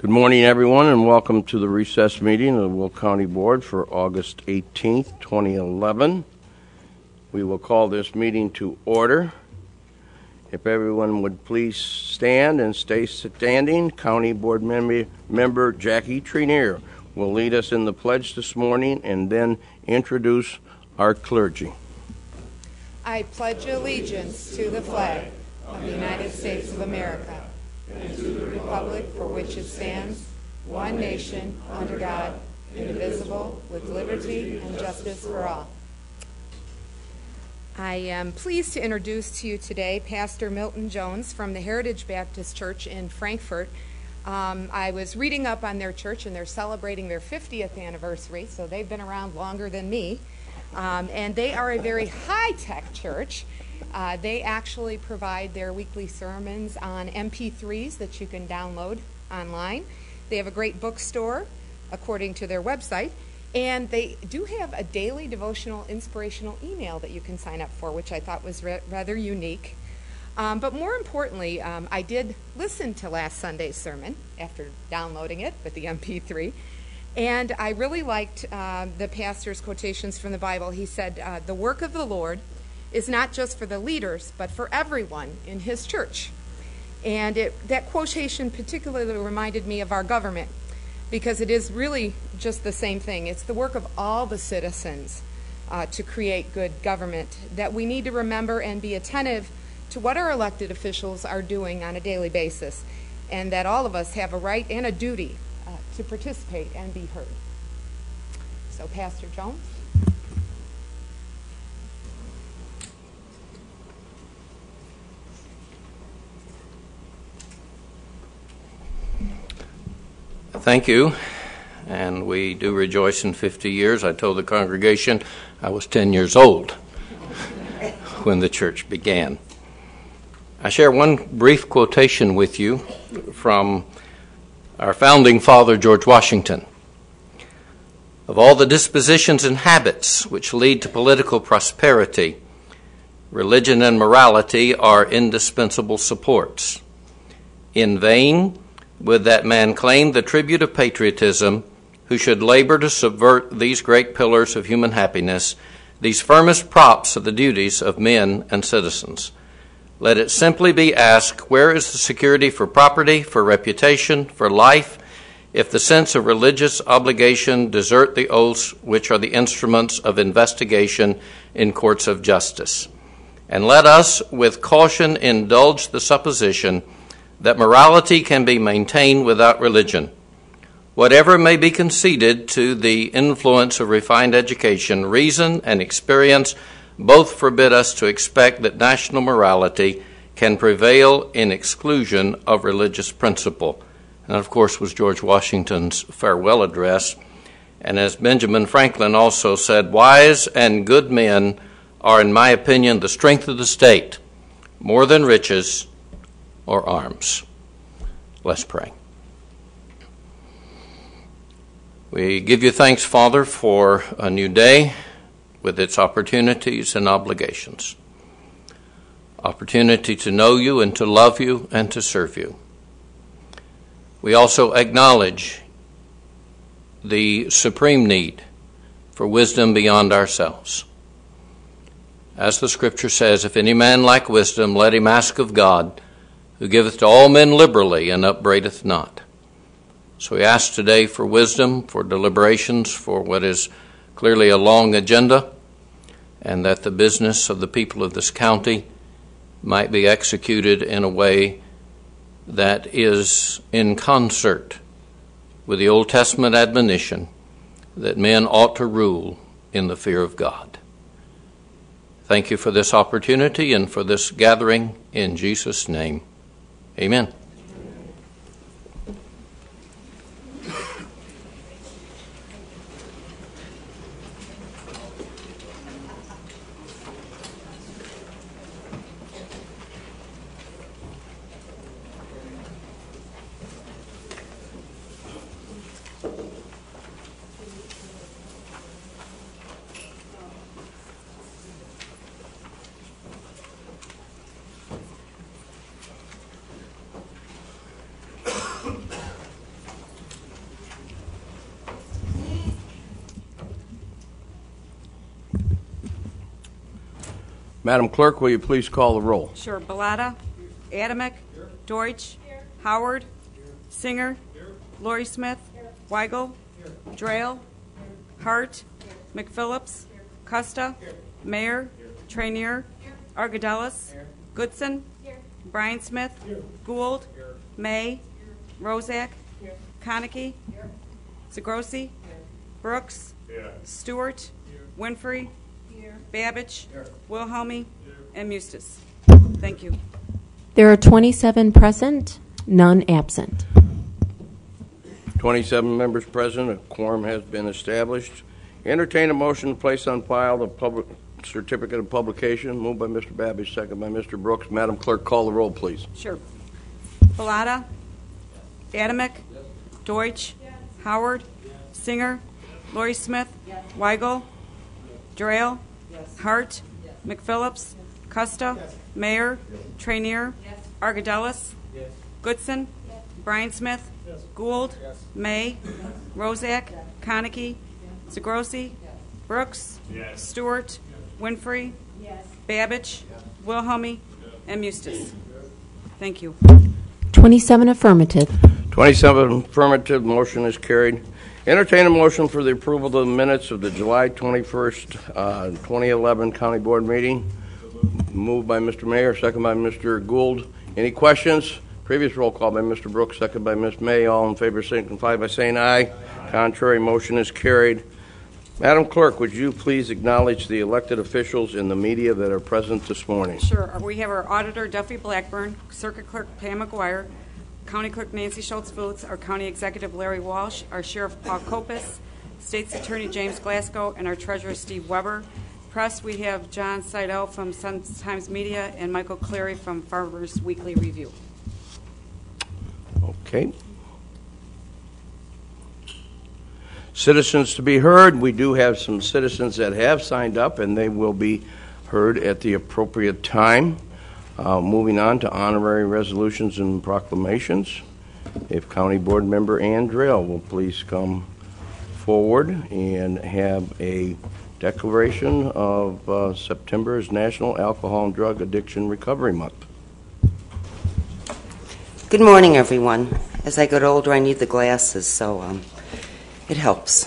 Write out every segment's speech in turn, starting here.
Good morning, everyone, and welcome to the recess meeting of the Will County Board for August 18th, 2011. We will call this meeting to order. If everyone would please stand and stay standing, County Board member Jackie Trenier will lead us in the pledge this morning and then introduce our clergy. I pledge allegiance to the flag of the United States of America and to the republic for which it stands, one nation, under God, indivisible, with liberty and justice for all. I am pleased to introduce to you today Pastor Milton Jones from the Heritage Baptist Church in Frankfort. I was reading up on their church, and they're celebrating their 50th anniversary, so they've been around longer than me. And they are a very high-tech church. They actually provide their weekly sermons on MP3s that you can download online. They have a great bookstore, according to their website. And they do have a daily devotional inspirational email that you can sign up for, which I thought was rather unique. But more importantly, I did listen to last Sunday's sermon after downloading it with the MP3. And I really liked the pastor's quotations from the Bible. He said, the work of the Lord is not just for the leaders, but for everyone in his church. And that quotation particularly reminded me of our government, because it is really just the same thing. It's the work of all the citizens to create good government, that we need to remember and be attentive to what our elected officials are doing on a daily basis, and that all of us have a right and a duty to participate and be heard. So, Pastor Jones. Thank you, and we do rejoice in 50 years. I told the congregation I was 10 years old when the church began. I share one brief quotation with you from our founding father, George Washington. Of all the dispositions and habits which lead to political prosperity, religion and morality are indispensable supports. In vain would that man claim the tribute of patriotism who should labor to subvert these great pillars of human happiness, these firmest props of the duties of men and citizens. Let it simply be asked, where is the security for property, for reputation, for life, if the sense of religious obligation desert the oaths which are the instruments of investigation in courts of justice? And let us, with caution, indulge the supposition that morality can be maintained without religion. Whatever may be conceded to the influence of refined education, reason and experience both forbid us to expect that national morality can prevail in exclusion of religious principle. And that, of course, was George Washington's farewell address. And as Benjamin Franklin also said, wise and good men are, in my opinion, the strength of the state, more than riches or arms. Let's pray. We give you thanks, Father, for a new day with its opportunities and obligations. Opportunity to know you and to love you and to serve you. We also acknowledge the supreme need for wisdom beyond ourselves. As the Scripture says, if any man lack wisdom, let him ask of God, who giveth to all men liberally and upbraideth not. So we ask today for wisdom, for deliberations, for what is clearly a long agenda, and that the business of the people of this county might be executed in a way that is in concert with the Old Testament admonition that men ought to rule in the fear of God. Thank you for this opportunity and for this gathering in Jesus' name. Amen. Madam Clerk, will you please call the roll? Sure. Bellotta. Adamick. Deutsch. Howard. Singer. Lori Smith. Weigel. Drayle. Hart. McPhillips. Costa. Mayer. Trainier. Argadelis. Goodson. Brian Smith. Gould. May. Rozak. Konecki. Zagrosi. Brooks. Stewart. Winfrey. Babbage. Wilhelmy. And Mustis. Thank you. There are 27 present, none absent. 27 members present. A quorum has been established. Entertain a motion to place on file the public certificate of publication. Moved by Mr. Babbage, second by Mr. Brooks. Madam Clerk, call the roll, please. Sure. Bellotta. Adamick. Deutsch. Howard. Singer. Lori Smith. Weigel. Drayle. Hart. McPhillips. Costa. Mayer. Trainier. Argadelis. Goodson. Brian Smith. Gould. May. Rozak. Konecki. Zagrosi. Brooks. Stewart. Winfrey. Babbage. Wilhelmy. And Mustis. Thank you. 27 affirmative. 27 affirmative. Motion is carried. Entertain a motion for the approval of the minutes of the July 21st, 2011 County Board meeting. Moved by Mr. Mayer, second by Mr. Gould. Any questions? Previous roll call by Mr. Brooks, second by Ms. May. All in favor signify by saying aye. Contrary, motion is carried. Madam Clerk, would you please acknowledge the elected officials in the media that are present this morning? Sure. We have our Auditor, Duffy Blackburn, Circuit Clerk, Pam McGuire, County Clerk, Nancy Schultz-Boots, our County Executive, Larry Walsh, our Sheriff, Paul Kopis, State's Attorney, James Glasgow, and our Treasurer, Steve Weber. Press, we have John Seidel from Sun-Times Media and Michael Cleary from Farmers Weekly Review. Okay. Citizens to be heard. We do have some citizens that have signed up, and they will be heard at the appropriate time. Moving on to honorary resolutions and proclamations. If County Board Member Ann Drayle will please come forward and have a declaration of September as National Alcohol and Drug Addiction Recovery Month. Good morning, everyone. As I get older, I need the glasses, so it helps.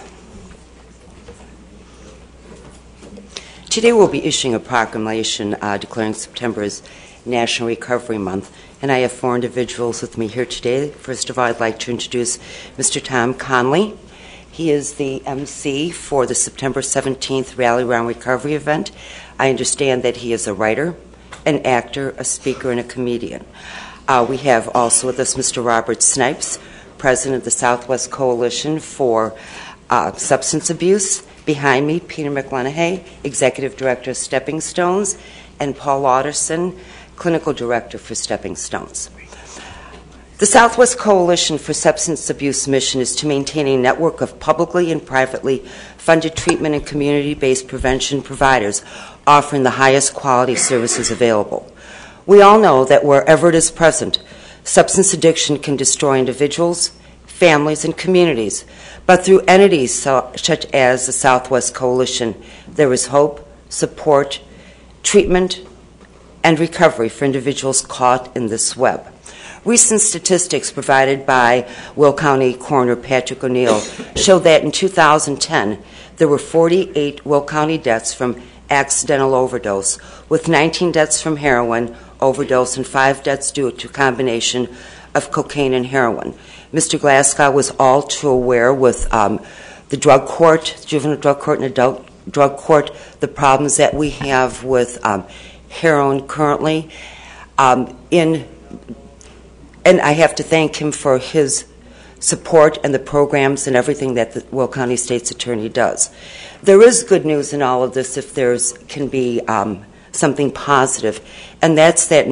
Today we'll be issuing a proclamation declaring September as National Recovery Month, and I have four individuals with me here today. First of all, I'd like to introduce Mr. Tom Conley. He is the MC for the September 17th Rally Round Recovery event. I understand that he is a writer, an actor, a speaker, and a comedian. We have also with us Mr. Robert Snipes, President of the Southwest Coalition for Substance Abuse. Behind me, Peter McLenaghy, Executive Director of Stepping Stones, and Paul Lauderson, Clinical Director for Stepping Stones. The Southwest Coalition for Substance Abuse mission is to maintain a network of publicly and privately funded treatment and community-based prevention providers offering the highest quality services available. We all know that wherever it is present, substance addiction can destroy individuals, families, and communities. But through entities such as the Southwest Coalition, there is hope, support, treatment, and recovery for individuals caught in this web. Recent statistics provided by Will County Coroner Patrick O'Neill show that in 2010, there were 48 Will County deaths from accidental overdose, with 19 deaths from heroin overdose and 5 deaths due to a combination of cocaine and heroin. Mr. Glasgow was all too aware with the drug court, juvenile drug court and adult drug court, the problems that we have with heroin currently. And I have to thank him for his support and the programs and everything that the Will County State's Attorney does. There is good news in all of this if there's can be something positive, and that's that in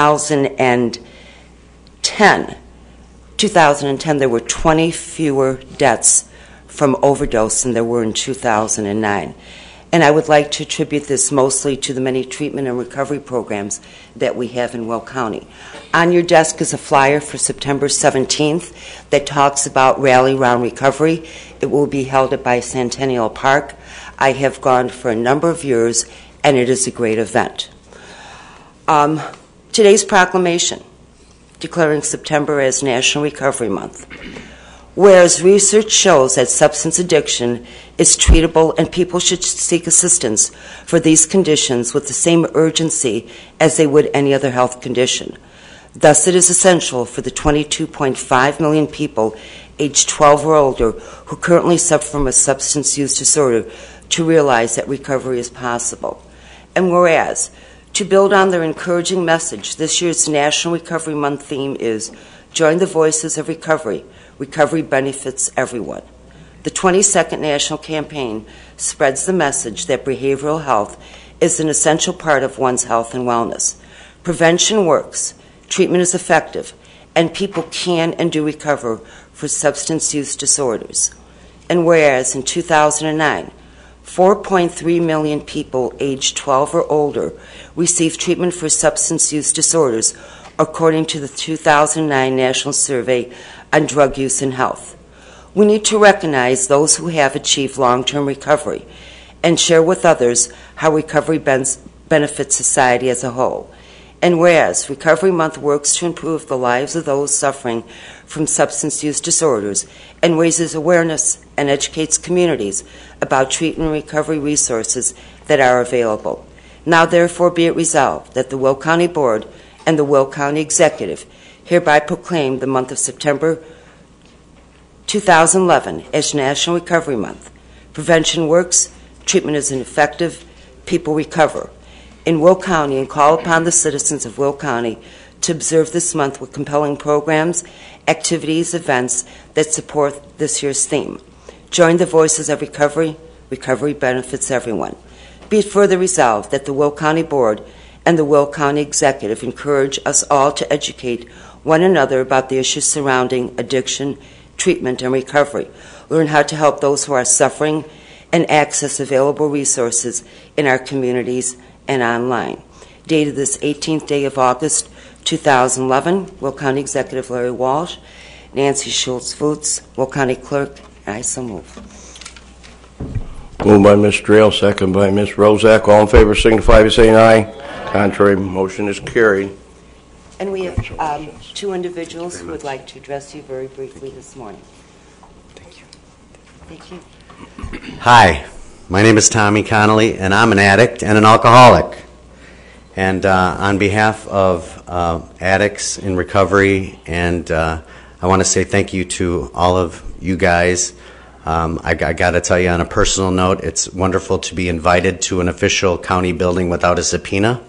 2010 there were 20 fewer deaths from overdose than there were in 2009. And I would like to attribute this mostly to the many treatment and recovery programs that we have in Will County. On your desk is a flyer for September 17th that talks about Rally Round Recovery. It will be held at Bicentennial Park. I have gone for a number of years, and it is a great event. Today's proclamation declaring September as National Recovery Month. Whereas research shows that substance addiction is treatable and people should seek assistance for these conditions with the same urgency as they would any other health condition. Thus, it is essential for the 22.5 million people aged 12 or older who currently suffer from a substance use disorder to realize that recovery is possible. And whereas, to build on their encouraging message, this year's National Recovery Month theme is Join the Voices of Recovery. Recovery benefits everyone. The 22nd National Campaign spreads the message that behavioral health is an essential part of one's health and wellness. Prevention works, treatment is effective, and people can and do recover for substance use disorders. And whereas in 2009, 4.3 million people aged 12 or older received treatment for substance use disorders, according to the 2009 National Survey on Drug Use and Health. We need to recognize those who have achieved long-term recovery and share with others how recovery benefits society as a whole. And whereas Recovery Month works to improve the lives of those suffering from substance use disorders and raises awareness and educates communities about treatment and recovery resources that are available. Now therefore be it resolved that the Will County Board and the Will County Executive hereby proclaim the month of September 2011 as National Recovery Month. Prevention works, treatment is effective, people recover. In Will County, and call upon the citizens of Will County to observe this month with compelling programs, activities, events that support this year's theme. Join the Voices of Recovery. Recovery benefits everyone. Be it further resolved that the Will County Board and the Will County Executive encourage us all to educate one another about the issues surrounding addiction, treatment, and recovery. Learn how to help those who are suffering and access available resources in our communities and online. Dated this 18th day of August 2011, Will County Executive Larry Walsh, Nancy Schultz-Foots, Will County Clerk, and I so move. Moved by Ms. Strahl, second by Ms. Rozak. All in favor signify by saying aye. Contrary, motion is carried. And we have two individuals who would like to address you very briefly this morning. Thank you. Thank you. Hi, my name is Tommy Connolly, and I'm an addict and an alcoholic. And on behalf of addicts in recovery, and I want to say thank you to all of you guys. I got to tell you on a personal note, it's wonderful to be invited to an official county building without a subpoena.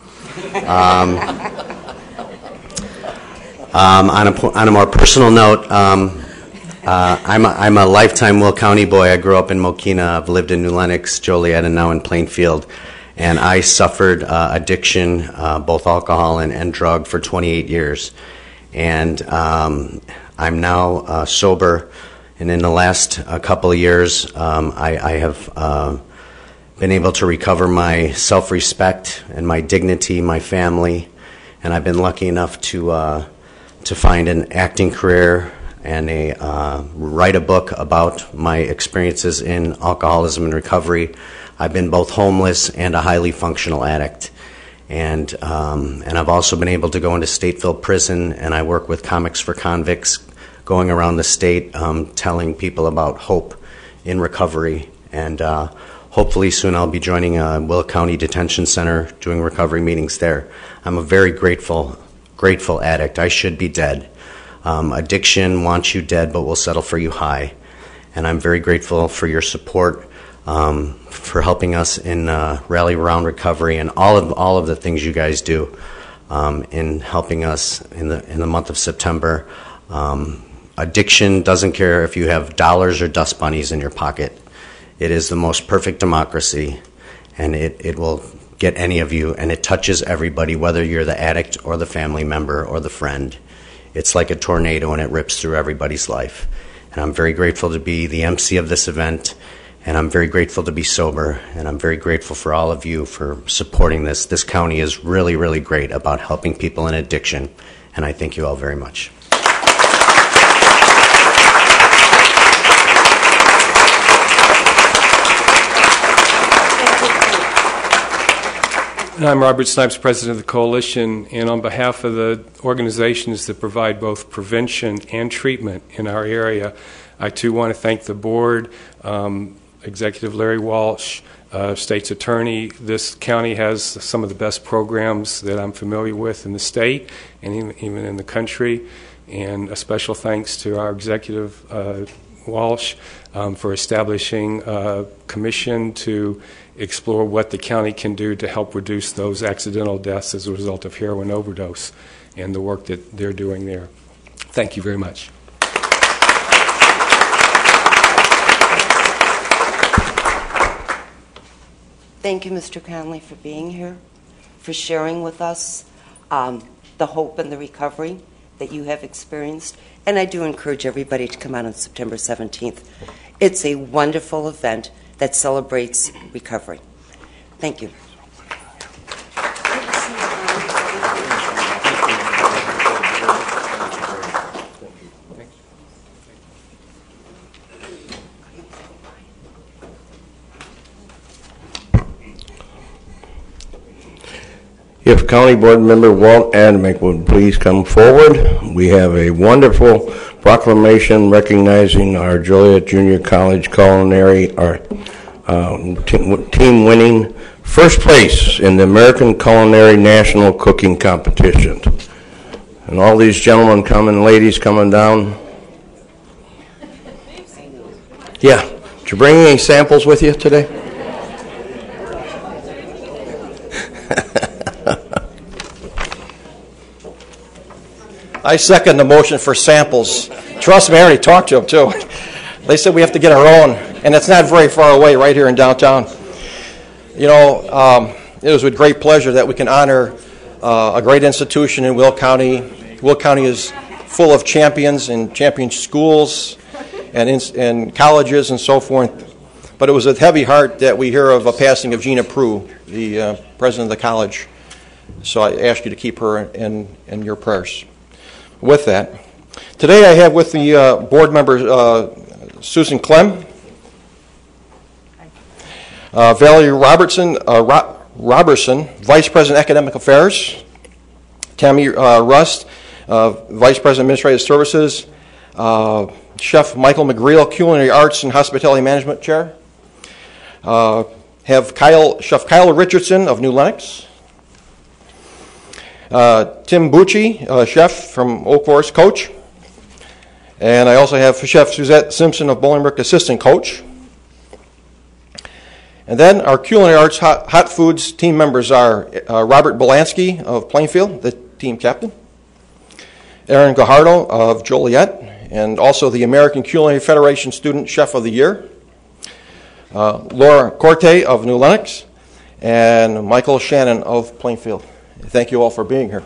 On a more personal note, I'm a lifetime Will County boy. I grew up in Mokina. I've lived in New Lenox, Joliet, and now in Plainfield. And I suffered addiction, both alcohol and drug, for 28 years. And I'm now sober. And in the last couple of years, I have been able to recover my self-respect and my dignity, my family. And I've been lucky enough to find an acting career and write a book about my experiences in alcoholism and recovery. I've been both homeless and a highly functional addict. And I've also been able to go into Stateville Prison, and I work with Comics for Convicts, going around the state telling people about hope in recovery. And hopefully soon I'll be joining Will County Detention Center, doing recovery meetings there. I'm a very grateful addict. I should be dead. Addiction wants you dead, but will settle for you high. And I'm very grateful for your support, for helping us in Rally Around Recovery, and all of the things you guys do in helping us in the month of September. Addiction doesn't care if you have dollars or dust bunnies in your pocket. It is the most perfect democracy, and it will get any of you, and it touches everybody, whether you're the addict or the family member or the friend. It's like a tornado, and it rips through everybody's life. And I'm very grateful to be the MC of this event, and I'm very grateful to be sober, and I'm very grateful for all of you for supporting this. This county is really, really great about helping people in addiction, and I thank you all very much. I'm Robert Snipes, President of the Coalition, and on behalf of the organizations that provide both prevention and treatment in our area, I too want to thank the board, Executive Larry Walsh, State's Attorney. This county has some of the best programs that I'm familiar with in the state and even in the country, and a special thanks to our Executive Walsh for establishing a commission to explore what the county can do to help reduce those accidental deaths as a result of heroin overdose and the work that they're doing there. Thank you very much. Thank you, Mr. Conley, for being here, for sharing with us the hope and the recovery that you have experienced. And I do encourage everybody to come out on September 17th. It's a wonderful event that celebrates recovery. Thank you. If County Board Member Walt Adamick would please come forward. We have a wonderful proclamation recognizing our Joliet Junior College culinary, team winning first place in the American Culinary National Cooking Competition. And all these gentlemen coming, ladies coming down. Yeah, did you bring any samples with you today? I second the motion for samples. Trust me, I already talked to them, too. They said we have to get our own, and it's not very far away, right here in downtown. You know, it was with great pleasure that we can honor a great institution in Will County. Will County is full of champions and champion schools and colleges and so forth. But it was with heavy heart that we hear of a passing of Gina Prue, the president of the college. So I ask you to keep her in your prayers. With that, today I have with the board members Susan Clem, Valerie Robertson, Vice President Academic Affairs, Tammy Rust, Vice President Administrative Services, Chef Michael McGreal, Culinary Arts and Hospitality Management Chair, have Chef Kyle Richardson of New Lenox, Tim Bucci, chef from Oak Forest, coach. And I also have Chef Suzette Simpson of Bolingbrook, assistant coach. And then our Culinary Arts Hot Foods team members are Robert Belansky of Plainfield, the team captain, Aaron Gajardo of Joliet, and also the American Culinary Federation Student Chef of the Year, Laura Corte of New Lenox, and Michael Shannon of Plainfield. Thank you all for being here.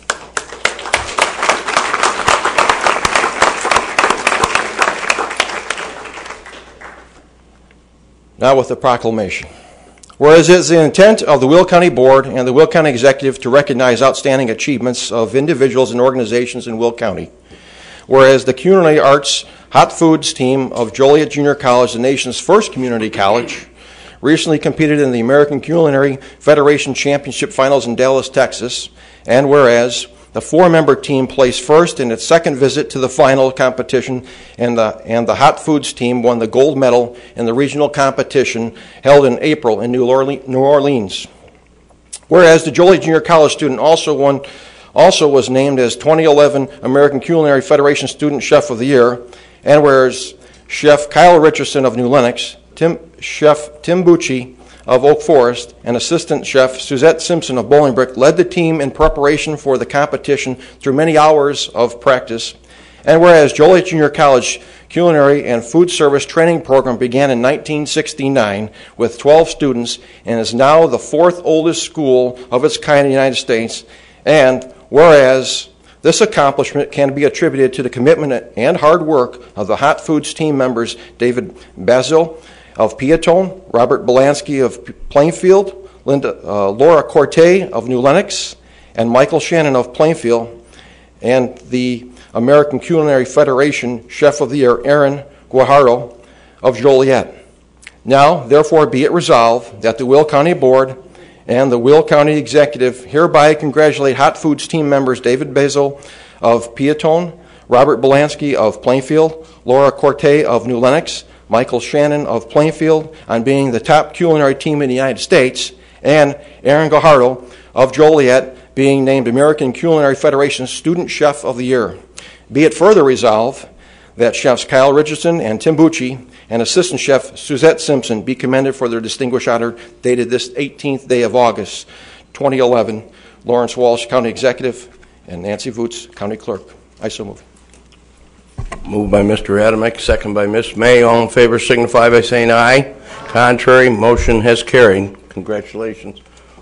Now with the proclamation. Whereas it is the intent of the Will County Board and the Will County Executive to recognize outstanding achievements of individuals and organizations in Will County. Whereas the Culinary Arts Hot Foods team of Joliet Junior College, the nation's first community college, recently competed in the American Culinary Federation Championship Finals in Dallas, Texas, and whereas the four-member team placed first in its second visit to the final competition, and the Hot Foods team won the gold medal in the regional competition held in April in New Orleans. Whereas the Joliet Junior College student also was named as 2011 American Culinary Federation Student Chef of the Year, and whereas Chef Kyle Richardson of New Lenox, Chef Tim Bucci of Oak Forest, and Assistant Chef Suzette Simpson of Bolingbrook led the team in preparation for the competition through many hours of practice. And whereas Joliet Junior College Culinary and Food Service Training Program began in 1969 with 12 students and is now the fourth oldest school of its kind in the United States, and whereas this accomplishment can be attributed to the commitment and hard work of the Hot Foods team members David Basil of Piatone, Robert Belansky of Plainfield, Laura Corte of New Lenox, and Michael Shannon of Plainfield, and the American Culinary Federation Chef of the Year, Aaron Guajardo of Joliet. Now, therefore, be it resolved that the Will County Board and the Will County Executive hereby congratulate Hot Foods team members David Basil of Peatone, Robert Belansky of Plainfield, Laura Corte of New Lenox, Michael Shannon of Plainfield on being the top culinary team in the United States, and Aaron Gajardo of Joliet being named American Culinary Federation Student Chef of the Year. Be it further resolved that Chefs Kyle Richardson and Tim Bucci and Assistant Chef Suzette Simpson be commended for their distinguished honor dated this 18th day of August, 2011. Lawrence Walsh, County Executive, and Nancy Voots, County Clerk. I so move. Moved by Mr. Adamick, second by Ms. May. All in favor signify by saying aye. Contrary, motion has carried. Congratulations.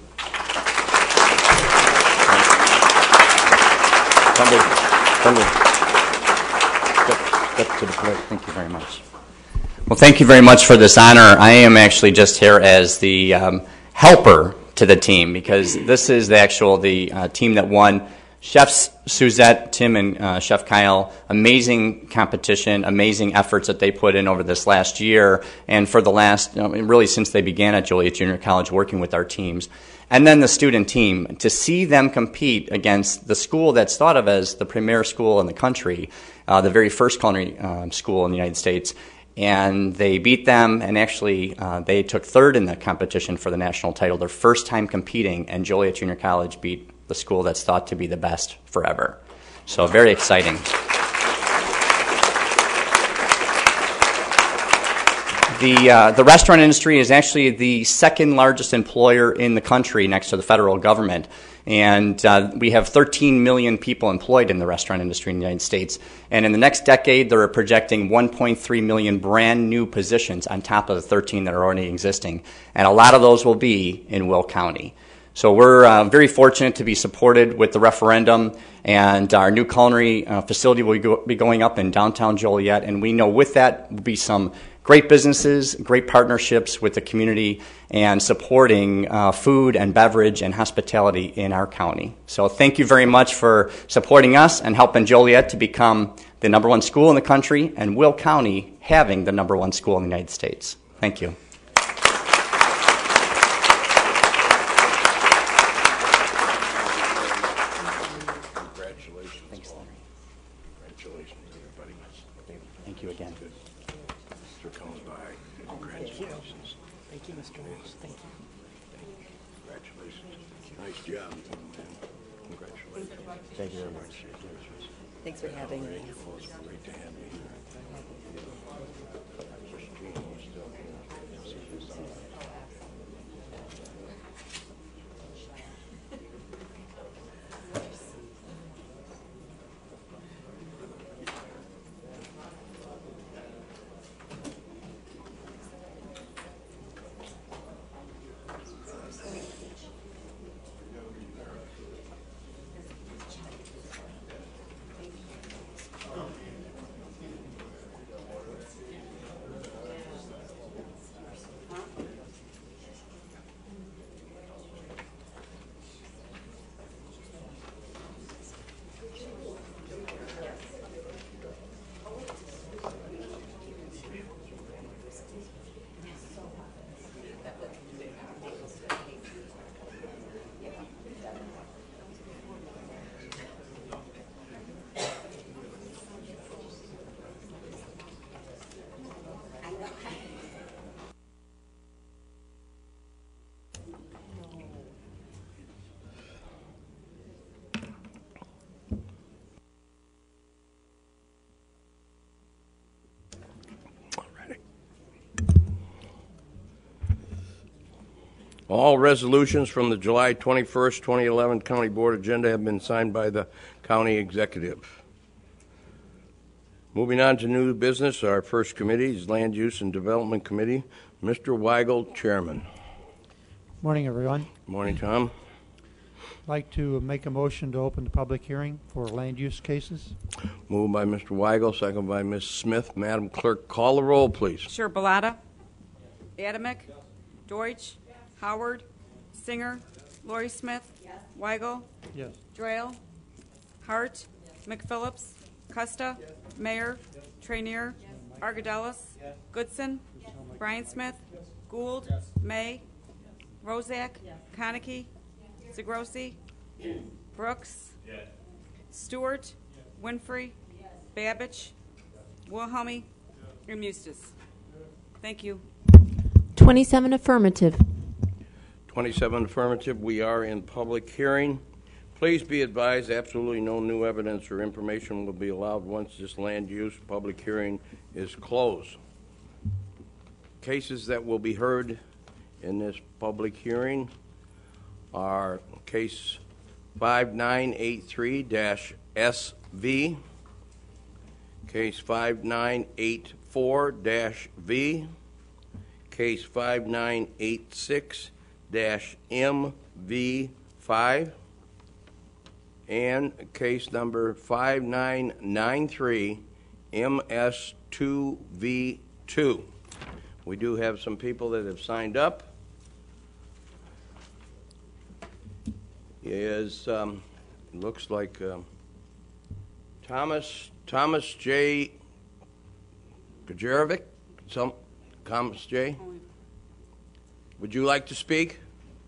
Step to the plate. Thank you very much. Well, thank you very much for this honor. I am actually just here as the helper to the team, because this is the team that won. Chefs Suzette, Tim, and Chef Kyle, amazing competition, amazing efforts that they put in over this last year, and for the last, really since they began at Joliet Junior College working with our teams. And then the student team, to see them compete against the school that's thought of as the premier school in the country, the very first culinary school in the United States, and they beat them, and actually they took third in the competition for the national title, their first time competing, and Joliet Junior College beat the school that's thought to be the best forever. So very exciting. The restaurant industry is actually the second largest employer in the country next to the federal government. And we have 13 million people employed in the restaurant industry in the United States. And in the next decade, they're projecting 1.3 million brand new positions on top of the 13 that are already existing. And a lot of those will be in Will County. So we're very fortunate to be supported with the referendum, and our new culinary facility will be going up in downtown Joliet. And we know with that will be some great businesses, great partnerships with the community, and supporting food and beverage and hospitality in our county. So thank you very much for supporting us and helping Joliet to become the #1 school in the country, and Will County having the #1 school in the United States. Thank you. Congratulations. Thanks, Larry. Congratulations, everybody. Thank you again. Mr. comes by. Congratulations. Thank you, Mr. Walsh. Thank you. Congratulations. Nice job. Congratulations. Thank you very much. Thanks for having me. Great to have you here. All resolutions from the July 21st, 2011 County Board agenda have been signed by the County Executive. Moving on to new business, our first committee is Land Use and Development Committee. Mr. Weigel, Chairman. Morning, everyone. Morning, Tom. I'd like to make a motion to open the public hearing for land use cases. Moved by Mr. Weigel, second by Ms. Smith. Madam Clerk, call the roll, please. Sure. Bellotta. Adamick. Deutsch. Howard. Singer. Lori Smith. Weigel. Yes. Drayle. Hart. McPhillips. Custa. Mayor. Trainier. Argadelis. Goodson. Brian Smith. Gould. May. Rozak? Conackey? Zagrosi? Brooks? Stewart? Winfrey? Babbage? Wilhelmie? And Mustis. Thank you. 27 affirmative. 27 affirmative. We are in public hearing. Please be advised absolutely no new evidence or information will be allowed once this land use public hearing is closed. Cases that will be heard in this public hearing are case 5983-SV, case 5984-V, case 5986-MV5, and case number 5993 MS2V2. We do have some people that have signed up. Looks like Thomas J. Kajerovic. Thomas J. Would you like to speak?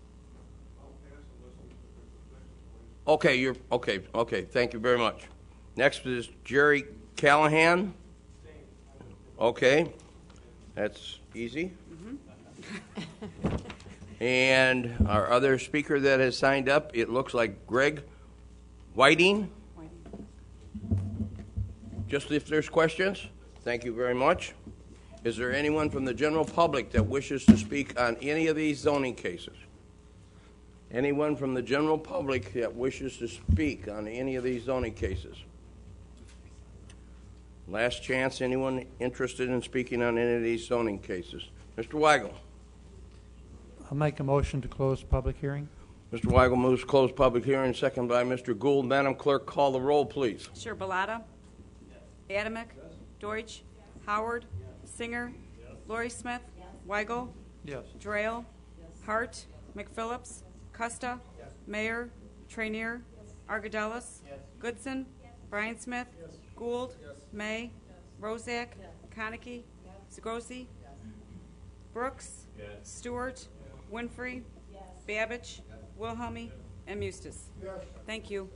Okay, okay. Thank you very much. Next is Jerry Callahan. Okay, that's easy. And our other speaker that has signed up, it looks like Greg Whiting. Just if there's questions, thank you very much. Is there anyone from the general public that wishes to speak on any of these zoning cases? Anyone from the general public that wishes to speak on any of these zoning cases? Last chance, anyone interested in speaking on any of these zoning cases? Mr. Weigel. I'll make a motion to close public hearing. Mr. Weigel moves to close public hearing, second by Mr. Gould. Madam Clerk, call the roll, please. Sure. Bellotta? Adamick? Deutsch? Howard? Singer? Lori Smith? Weigel? Yes. Drayle? Hart? McPhillips? Costa? Mayor? Trainier? Argadelis? Goodson? Brian Smith? Gould? May? Rozak? Conackey? Zagrosi? Brooks? Stewart? Winfrey? Babbage? Wilhelmie? And Mustis. Thank you.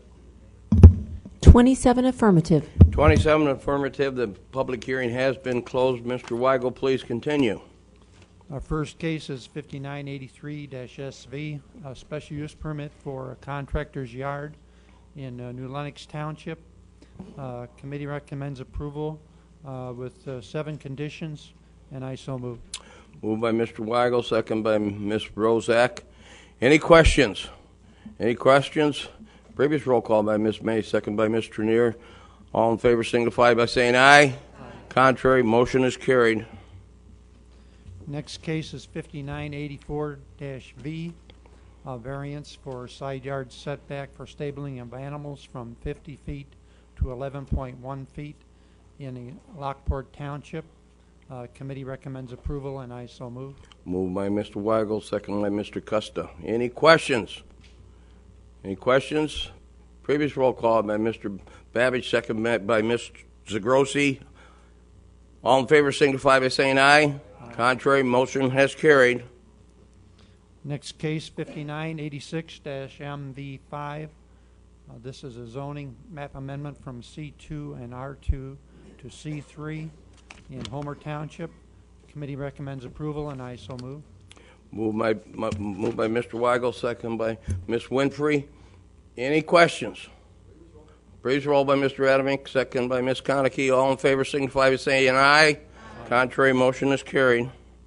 27 affirmative. 27 affirmative. The public hearing has been closed. Mr. Weigel, please continue. Our first case is 5983-SV, a special use permit for a contractor's yard in New Lenox Township. Committee recommends approval with 7 conditions, and I so move. Moved by Mr. Weigel, second by Ms. Rozak. Any questions? Any questions? Previous roll call by Ms. May, second by Ms. Trainier. All in favor signify by saying aye. Contrary, motion is carried. Next case is 5984-V, a variance for side yard setback for stabling of animals from 50 feet to 11.1 feet in Lockport Township. Committee recommends approval, and I so move. Moved by Mr. Weigel, second by Mr. Costa. Any questions? Any questions? Previous roll call by Mr. Babbage, second by Ms. Zagrosi. All in favor signify by saying aye. Contrary, motion has carried. Next case, 5986-MV5. This is a zoning map amendment from C2 and R2 to C3 in Homer Township. Committee recommends approval, and I so move. Moved by Mr. Weigel, second by Ms. Winfrey. Any questions? Please roll by Mr. Adamick, second by Ms. Conackey. All in favor signify by saying aye. Contrary, motion is carried.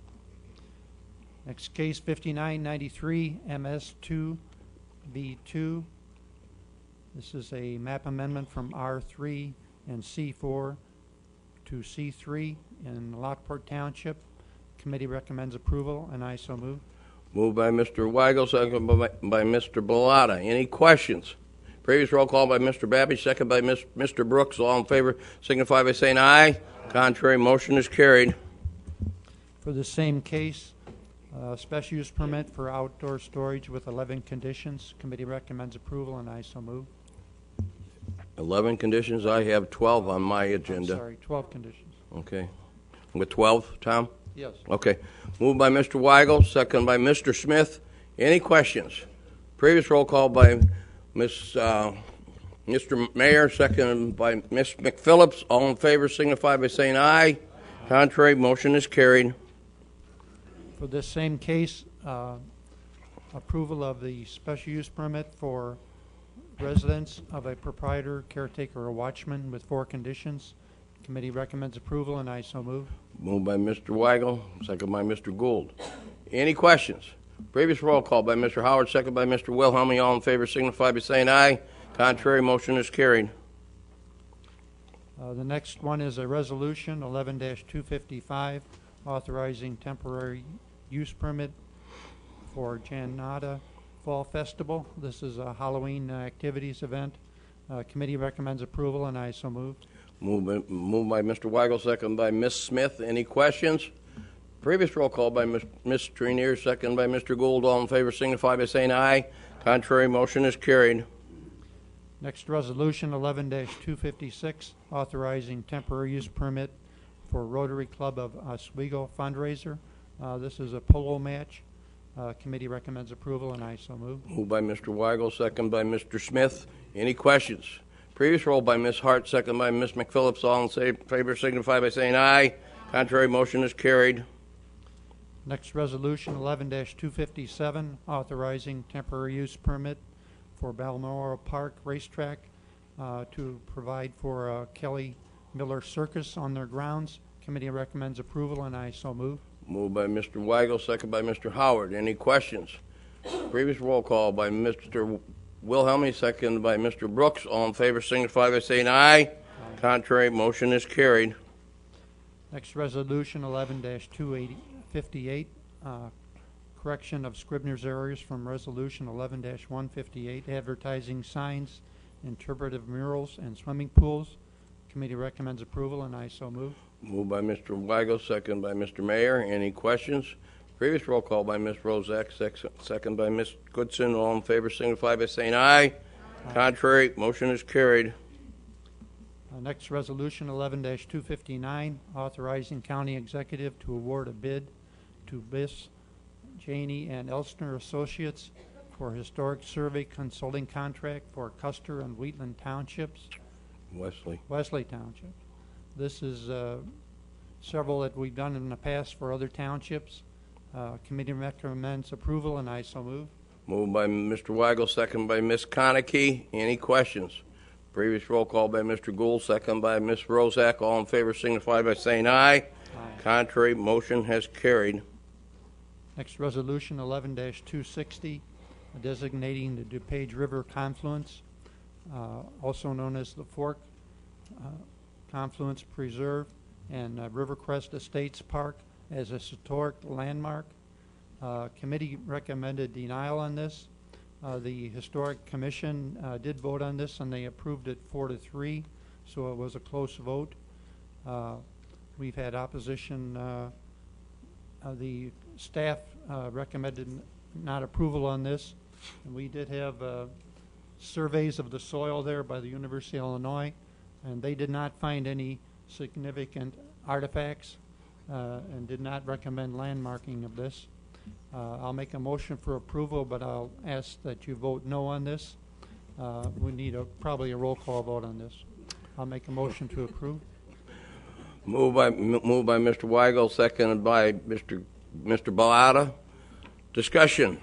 Next case, 5993 MS2V2. This is a map amendment from R3 and C4 to C3 in Lockport Township. Committee recommends approval, and I so move. Moved by Mr. Weigel, second by Mr. Bellotta. Any questions? Previous roll call by Mr. Babbage, second by Mr. Brooks. All in favor signify by saying aye. Contrary, motion is carried. For the same case, special use permit for outdoor storage with 11 conditions. Committee recommends approval, and I so move. 11 conditions. I have 12 on my agenda. I'm sorry, 12 conditions. Okay. With 12, Tom? Yes. Okay. Moved by Mr. Weigel, second by Mr. Smith. Any questions? Previous roll call by Mr. Mayor, second by Ms. McPhillips. All in favor signify by saying aye. Contrary, motion is carried. For this same case, approval of the special use permit for residence of a proprietor, caretaker, or watchman with 4 conditions. Committee recommends approval, and I so move. Moved by Mr. Weigel, second by Mr. Gould. Any questions? Previous roll call by Mr. Howard, second by Mr. Wilhelmy. All in favor signify by saying aye. Contrary, motion is carried. The next one is a resolution 11-255 authorizing temporary use permit for Janata Fall Festival. This is a Halloween activities event. Committee recommends approval, and I so move. Moved by Mr. Weigel, second by Ms. Smith. Any questions? Previous roll call by Ms. Trenier, second by Mr. Gould. All in favor signify by saying aye. Contrary, motion is carried. Next resolution 11-256 authorizing temporary use permit for Rotary Club of Oswego fundraiser. This is a polo match. Committee recommends approval, and I so move. Moved by Mr. Weigel, second by Mr. Smith. Any questions? Previous roll by Ms. Hart, second by Ms. McPhillips. All in favor signify by saying aye. Contrary, motion is carried. Next resolution 11-257 authorizing temporary use permit for Balmoral Park Racetrack to provide for Kelly Miller Circus on their grounds. Committee recommends approval, and I so move. Moved by Mr. Weigel, second by Mr. Howard. Any questions? Previous roll call by Mr. Wilhelmy, second by Mr. Brooks. All in favor signify by saying aye. Contrary, motion is carried. Next resolution 11-258 correction of Scribner's errors from resolution 11-158 advertising signs, interpretive murals, and swimming pools. Committee recommends approval, and I so move. Moved by Mr. Weigel, second by Mr. Mayor. Any questions? Previous roll call by Ms. Rozak, second by Ms. Goodson. All in favor signify by saying aye. Contrary, motion is carried. Next resolution 11-259 authorizing county executive to award a bid to Biss, Janey, and Elstner Associates for historic survey consulting contract for Custer and Wheatland Townships. Wesley Township. This is several that we've done in the past for other townships. Committee recommends approval, and I so move. Moved by Mr. Weigel, second by Ms. Konecki. Any questions? Previous roll call by Mr. Gould, second by Ms. Rozak. All in favor signify by saying aye. Contrary, motion has carried. Next resolution 11-260 designating the DuPage River confluence, also known as the Fork Confluence Preserve and Rivercrest Estates Park, as a historic landmark. Committee recommended denial on this. The Historic Commission did vote on this, and they approved it 4-3, so it was a close vote. We've had opposition. The staff recommended not approval on this, and we did have surveys of the soil there by the University of Illinois, and they did not find any significant artifacts and did not recommend landmarking of this. I'll make a motion for approval, but I'll ask that you vote no on this. We need probably a roll call vote on this. I'll make a motion to approve. Moved by Mr. Weigel, seconded by Mr. Bellata. Discussion.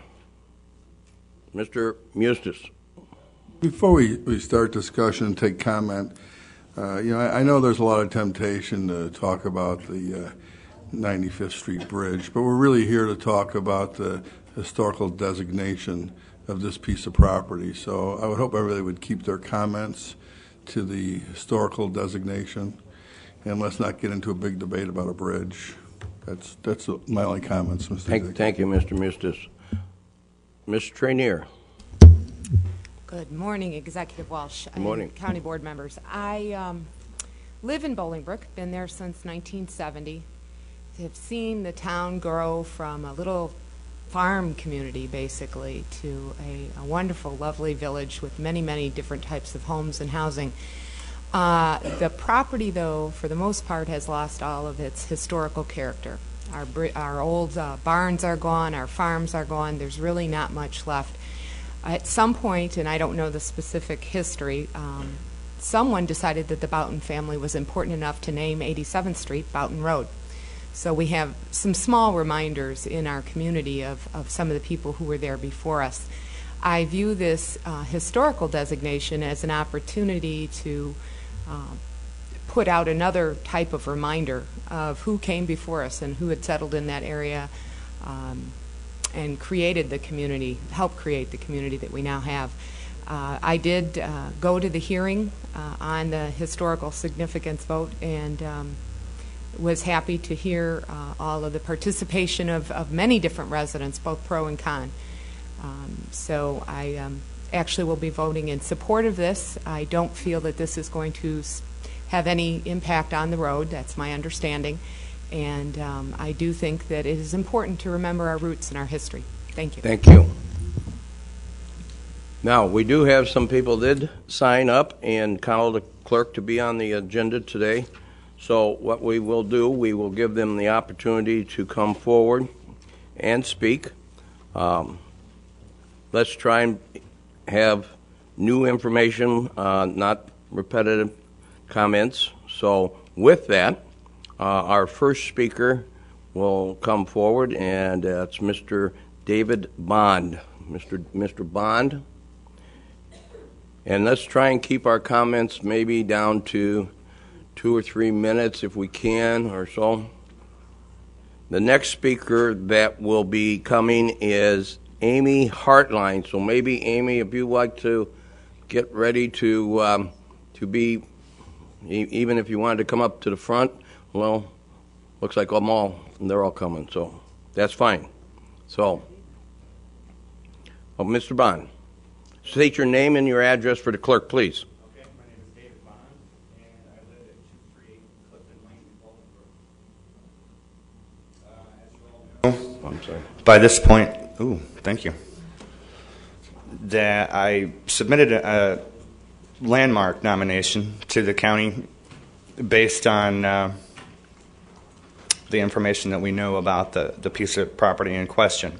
Mr. Mustis. Before we start discussion and take comment, I know there's a lot of temptation to talk about the 95th Street Bridge, but we're really here to talk about the historical designation of this piece of property. So I would hope everybody would keep their comments to the historical designation, and let's not get into a big debate about a bridge. That's my only comments, Mr. Thank you, Mr. Mustis. Ms. Trenier. Good morning, Executive Walsh. Good morning. And County Board members. I live in Bolingbrook, been there since 1970. Have seen the town grow from a little farm community, basically, to a wonderful, lovely village with many, many different types of homes and housing. The property, though, for the most part, has lost all of its historical character. Our old barns are gone, our farms are gone. There's really not much left. At some point, and I don't know the specific history, someone decided that the Boughton family was important enough to name 87th Street Boughton Road. So we have some small reminders in our community of some of the people who were there before us. I view this historical designation as an opportunity to put out another type of reminder of who came before us and who had settled in that area and created the community, helped create the community that we now have. I did go to the hearing on the historical significance vote and was happy to hear all of the participation of many different residents, both pro and con. So I actually will be voting in support of this. I don't feel that this is going to have any impact on the road. That's my understanding. And I do think that it is important to remember our roots and our history. Thank you. Thank you. Now, we do have some people did sign up and call the clerk to be on the agenda today. So what we will do, we will give them the opportunity to come forward and speak. Let's try and have new information, not repetitive comments. So with that, our first speaker will come forward, and it's Mr. David Bond. Mr. Bond. And let's try and keep our comments maybe down to 2 or 3 minutes if we can or so. The next speaker that will be coming is Amy Hartline. So maybe, Amy, if you'd like to get ready to be, even if you wanted to come up to the front, well, looks like they're all coming, so that's fine. So, Mr. Bond, state your name and your address for the clerk, please. Okay, my name is David Bond, and I live at 238 Clifton Lane, Bolingbrook. As you all know, I'm sorry. By this point, thank you. That I submitted a landmark nomination to the county based on the information that we know about the piece of property in question.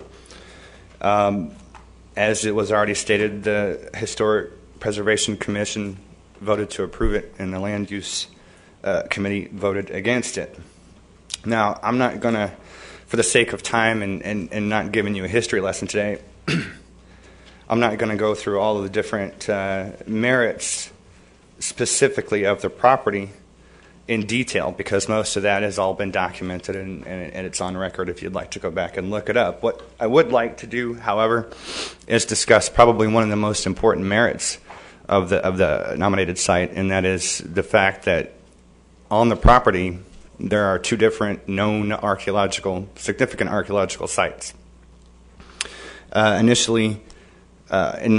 As it was already stated, the Historic Preservation Commission voted to approve it, and the Land Use Committee voted against it. Now, I'm not going to, for the sake of time and not giving you a history lesson today, I'm not going to go through all of the different merits specifically of the property in detail, because most of that has all been documented and it's on record if you'd like to go back and look it up. What I would like to do, however, is discuss probably one of the most important merits of the nominated site, and that is the fact that on the property there are 2 different known significant archaeological sites. Initially, in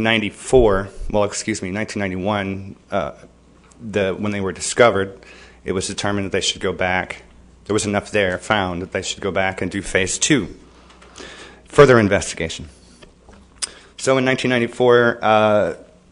1991, when they were discovered, it was determined that they should go back. There was enough there found that they should go back and do phase 2, further investigation. So in 1994,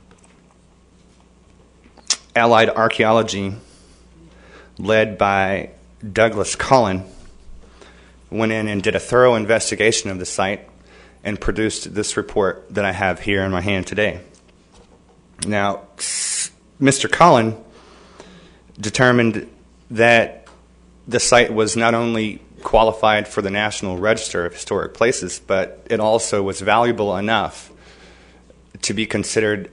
Allied Archaeology, led by Douglas Cullen, went in and did a thorough investigation of the site and produced this report that I have here in my hand today. Now, Mr. Cullen determined that the site was not only qualified for the National Register of Historic Places, but it also was valuable enough to be considered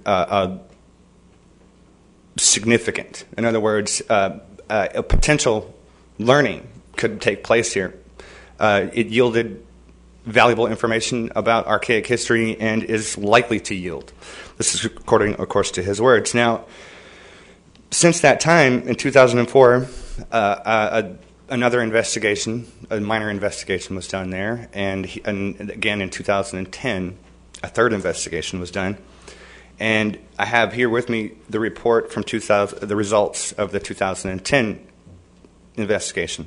significant. In other words, a potential learning could take place here. It yielded valuable information about archaic history and is likely to yield. This is according, of course, to his words. Now, since that time, in 2004, another investigation, a minor investigation, was done there, and again in 2010, a third investigation was done. And I have here with me the report from the results of the 2010 investigation.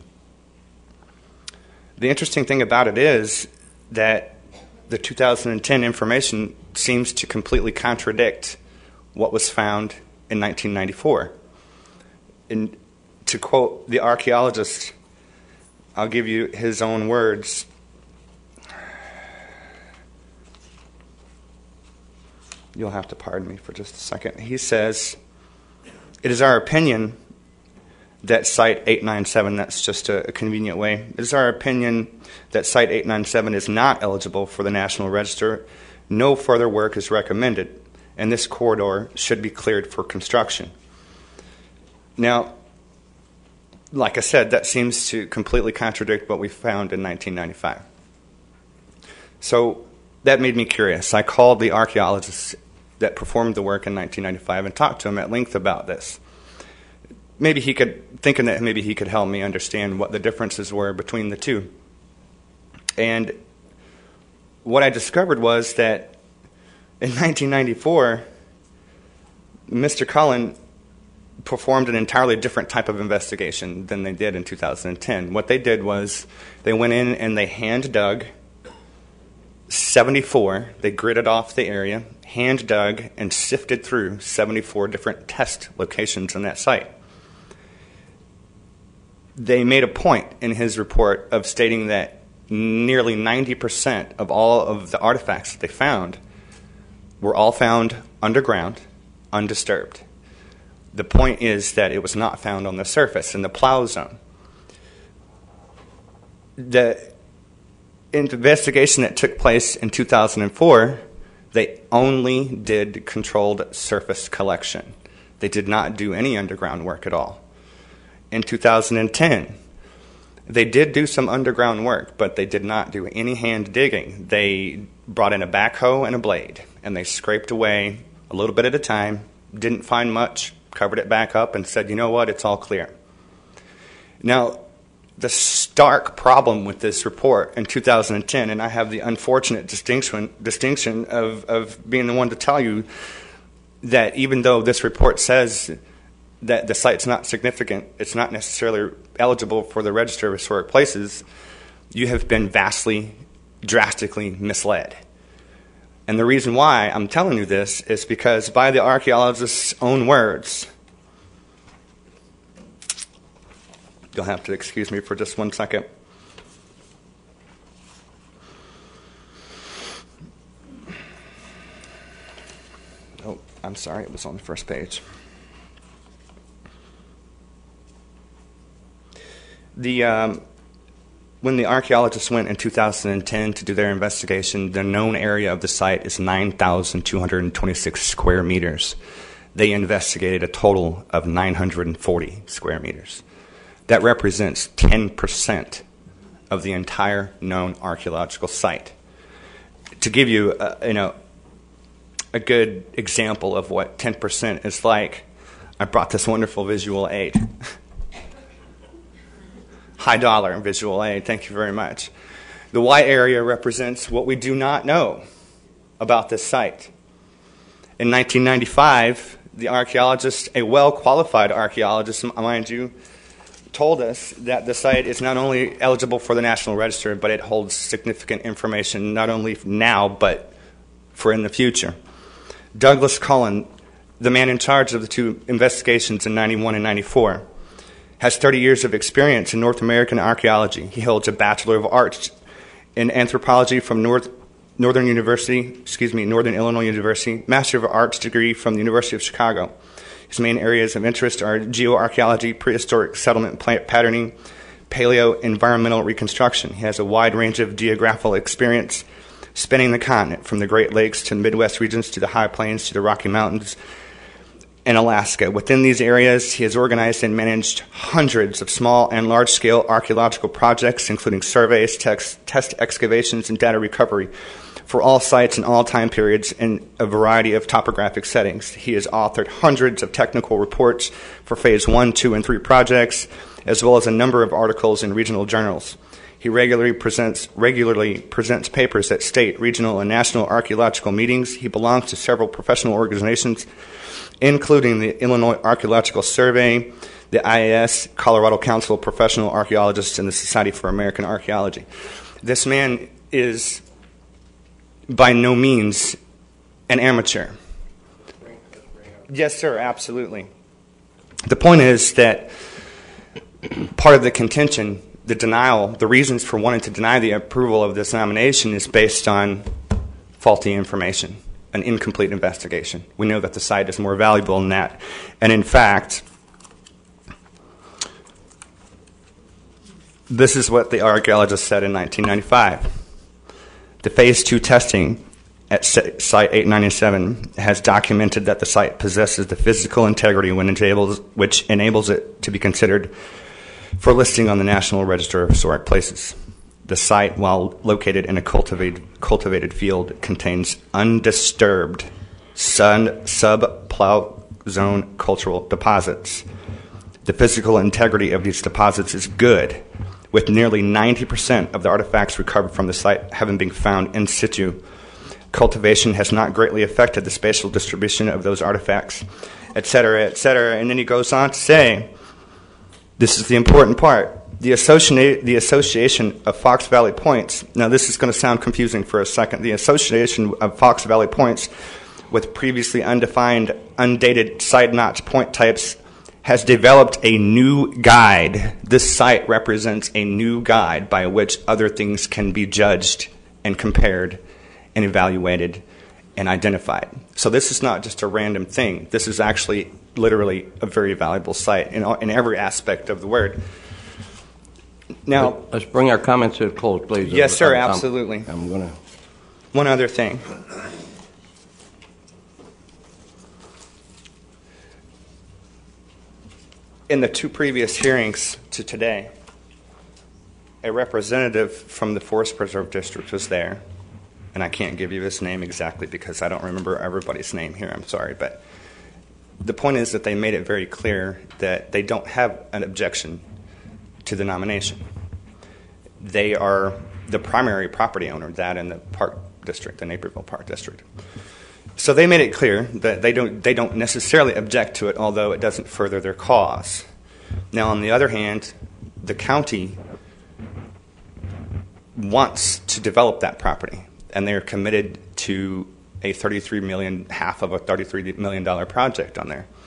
The interesting thing about it is that the 2010 information seems to completely contradict what was found in 1994. And to quote the archaeologist, I'll give you his own words. You'll have to pardon me for just a second. He says, "It is our opinion that Site 897," that's just a convenient way, "it is our opinion that Site 897 is not eligible for the National Register. No further work is recommended, and this corridor should be cleared for construction." Now, like I said, that seems to completely contradict what we found in 1995. So that made me curious. I called the archaeologists that performed the work in 1995 and talked to him at length about this. Thinking that maybe he could help me understand what the differences were between the two. And what I discovered was that in 1994, Mr. Cullen performed an entirely different type of investigation than they did in 2010. What they did was they went in and they hand dug 74, they gridded off the area, hand dug and sifted through 74 different test locations on that site. They made a point in his report of stating that nearly 90% of all of the artifacts that they found were all found underground, undisturbed. The point is that it was not found on the surface in the plow zone. The investigation that took place in 2004, they only did controlled surface collection. They did not do any underground work at all. In 2010, they did do some underground work, but they did not do any hand digging. They brought in a backhoe and a blade, and they scraped away a little bit at a time, didn't find much, covered it back up, and said, you know what, it's all clear. Now, the stark problem with this report in 2010, and I have the unfortunate distinction of being the one to tell you that even though this report says that the site's not significant, it's not necessarily eligible for the Register of Historic Places, you have been vastly, drastically misled. And the reason why I'm telling you this is because by the archaeologist's own words, you'll have to excuse me for just one second. Oh, I'm sorry, it was on the first page. When the archaeologists went in 2010 to do their investigation, the known area of the site is 9,226 square meters. They investigated a total of 940 square meters. That represents 10% of the entire known archaeological site. To give you a good example of what 10% is like, I brought this wonderful visual aid. High dollar visual aid, thank you very much. The white area represents what we do not know about this site. In 1995, the archaeologist, a well-qualified archaeologist, mind you, told us that the site is not only eligible for the National Register, but it holds significant information not only now, but for in the future. Douglas Cullen, the man in charge of the two investigations in 91 and 94, has 30 years of experience in North American archaeology. He holds a Bachelor of Arts in Anthropology from Northern Illinois University, Master of Arts degree from the University of Chicago. His main areas of interest are geoarchaeology, prehistoric settlement patterning, paleo-environmental reconstruction. He has a wide range of geographical experience spanning the continent, from the Great Lakes to the Midwest regions to the High Plains to the Rocky Mountains and Alaska. Within these areas, he has organized and managed hundreds of small and large-scale archaeological projects, including surveys, test excavations, and data recovery for all sites and all time periods in a variety of topographic settings. He has authored hundreds of technical reports for Phase 1, 2, and 3 projects, as well as a number of articles in regional journals. He regularly presents papers at state, regional, and national archaeological meetings. He belongs to several professional organizations, including the Illinois Archaeological Survey, the IAS, Colorado Council of Professional Archaeologists, and the Society for American Archaeology. This man is by no means an amateur. Yes, sir, absolutely. The point is that part of the contention the reasons for wanting to deny the approval of this nomination is based on faulty information, an incomplete investigation. We know that the site is more valuable than that. And in fact, this is what the archaeologist said in 1995. The Phase 2 testing at Site 897 has documented that the site possesses the physical integrity which enables it to be considered for listing on the National Register of Historic Places. The site, while located in a cultivated field, contains undisturbed sub-plow zone cultural deposits. The physical integrity of these deposits is good, with nearly 90% of the artifacts recovered from the site having been found in situ. Cultivation has not greatly affected the spatial distribution of those artifacts, etc., etc. And then he goes on to say, this is the important part, the association of Fox Valley Points. Now this is going to sound confusing for a second. The association of Fox Valley Points with previously undefined, undated side notch point types has developed a new guide. This site represents a new guide by which other things can be judged and compared and evaluated and identified. So this is not just a random thing. This is actually literally a very valuable site in every aspect of the word. Now, let's bring our comments to a close, please. Yes, sir, absolutely. I'm going to... One other thing. In the two previous hearings to today, a representative from the Forest Preserve District was there, and I can't give you his name exactly because I don't remember everybody's name here, I'm sorry, but the point is that they made it very clear that they don't have an objection to the nomination. They are the primary property owner, that in the Park District, the Naperville Park District. So they made it clear that they don't necessarily object to it, although it doesn't further their cause. Now, on the other hand, the county wants to develop that property, and they're committed to a half of a $33 million project on there.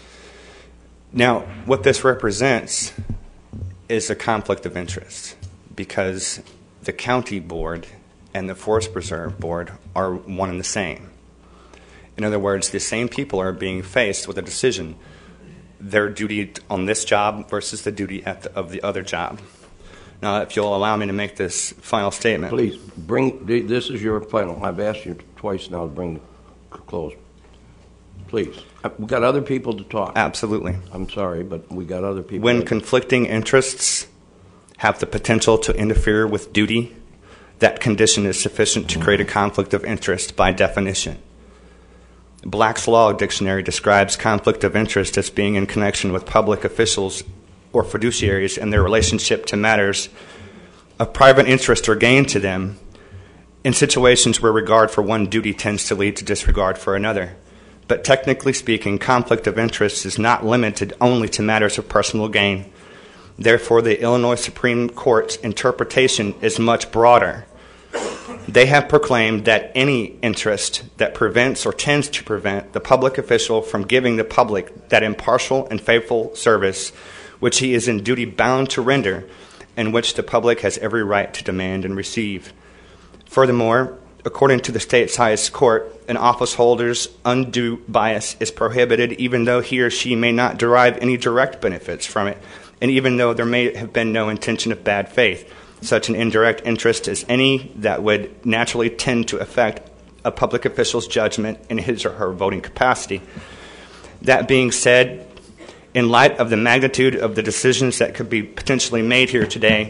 Now, what this represents is a conflict of interest, because the county board and the Forest Preserve Board are one and the same. In other words, the same people are being faced with a decision, their duty on this job versus the duty of the other job. Now, if you'll allow me to make this final statement. Please, this is your final. I've asked you twice now to bring the close. Please. We've got other people to talk. Absolutely. I'm sorry, but we got other people. When conflicting interests have the potential to interfere with duty, that condition is sufficient to create a conflict of interest by definition. Black's Law Dictionary describes conflict of interest as being in connection with public officials or fiduciaries and their relationship to matters of private interest or gain to them in situations where regard for one duty tends to lead to disregard for another. But technically speaking, conflict of interest is not limited only to matters of personal gain. Therefore, the Illinois Supreme Court's interpretation is much broader. They have proclaimed that any interest that prevents or tends to prevent the public official from giving the public that impartial and faithful service which he is in duty bound to render and which the public has every right to demand and receive. Furthermore, according to the state's highest court, an office holder's undue bias is prohibited even though he or she may not derive any direct benefits from it, and even though there may have been no intention of bad faith. Such an indirect interest is any that would naturally tend to affect a public official's judgment in his or her voting capacity. That being said, in light of the magnitude of the decisions that could be potentially made here today,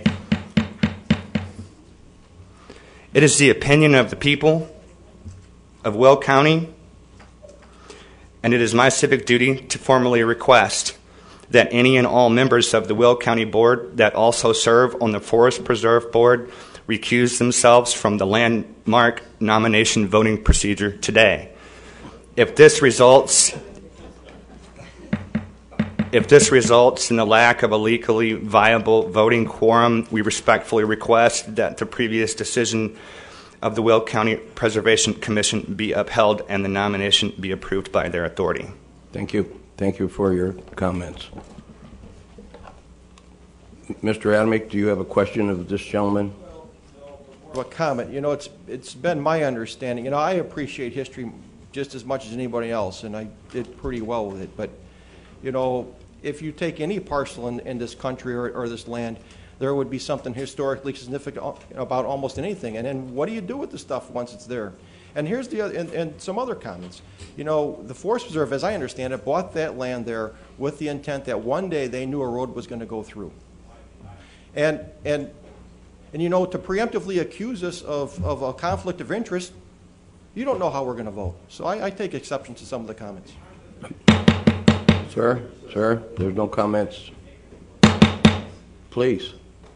it is the opinion of the people of Will County, and it is my civic duty to formally request that any and all members of the Will County Board that also serve on the Forest Preserve Board recuse themselves from the landmark nomination voting procedure today. If this results in the lack of a legally viable voting quorum, we respectfully request that the previous decision of the Will County Preservation Commission be upheld and the nomination be approved by their authority. Thank you. Thank you for your comments. Mr. Adamick, do you have a question of this gentleman? A comment. You know, it's been my understanding. You know, I appreciate history just as much as anybody else, and I did pretty well with it. But, you know, if you take any parcel in this country or this land, there would be something historically significant about almost anything. And then what do you do with the stuff once it's there? And here's the other, and some other comments. You know, the Forest Preserve, as I understand it, bought that land there with the intent that one day they knew a road was going to go through. And you know, to preemptively accuse us of a conflict of interest, you don't know how we're going to vote. So I take exception to some of the comments. Sir, there's no comments. Please.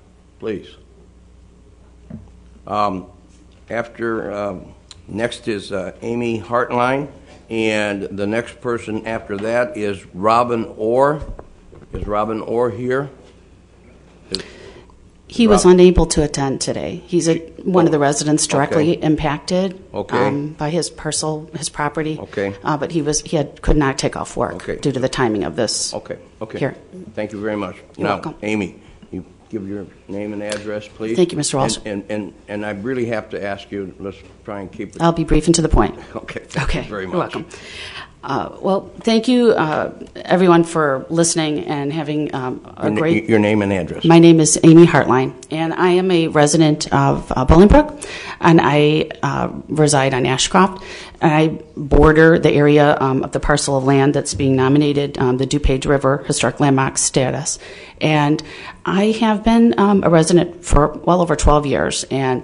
Next is Amy Hartline, and the next person after that is Robin Orr. Is Robin Orr here? He was unable to attend today. He's one of the residents directly impacted by his property. Okay. But he could not take off work due to the timing of this. Okay. Here. Thank you very much. You're now, welcome. Amy, you give your name and address, please. Thank you, Mr. Walsh. And I really have to ask you. Let's try and keep it. I'll be brief and to the point. Okay. Thank you very much. You're welcome. Well, thank you, everyone, for listening and having a great... Your name and address. My name is Amy Hartline, and I am a resident of Bolingbrook, and I reside on Ashcroft. And I border the area of the parcel of land that's being nominated, the DuPage River Historic Landmark status. And I have been a resident for well over 12 years, and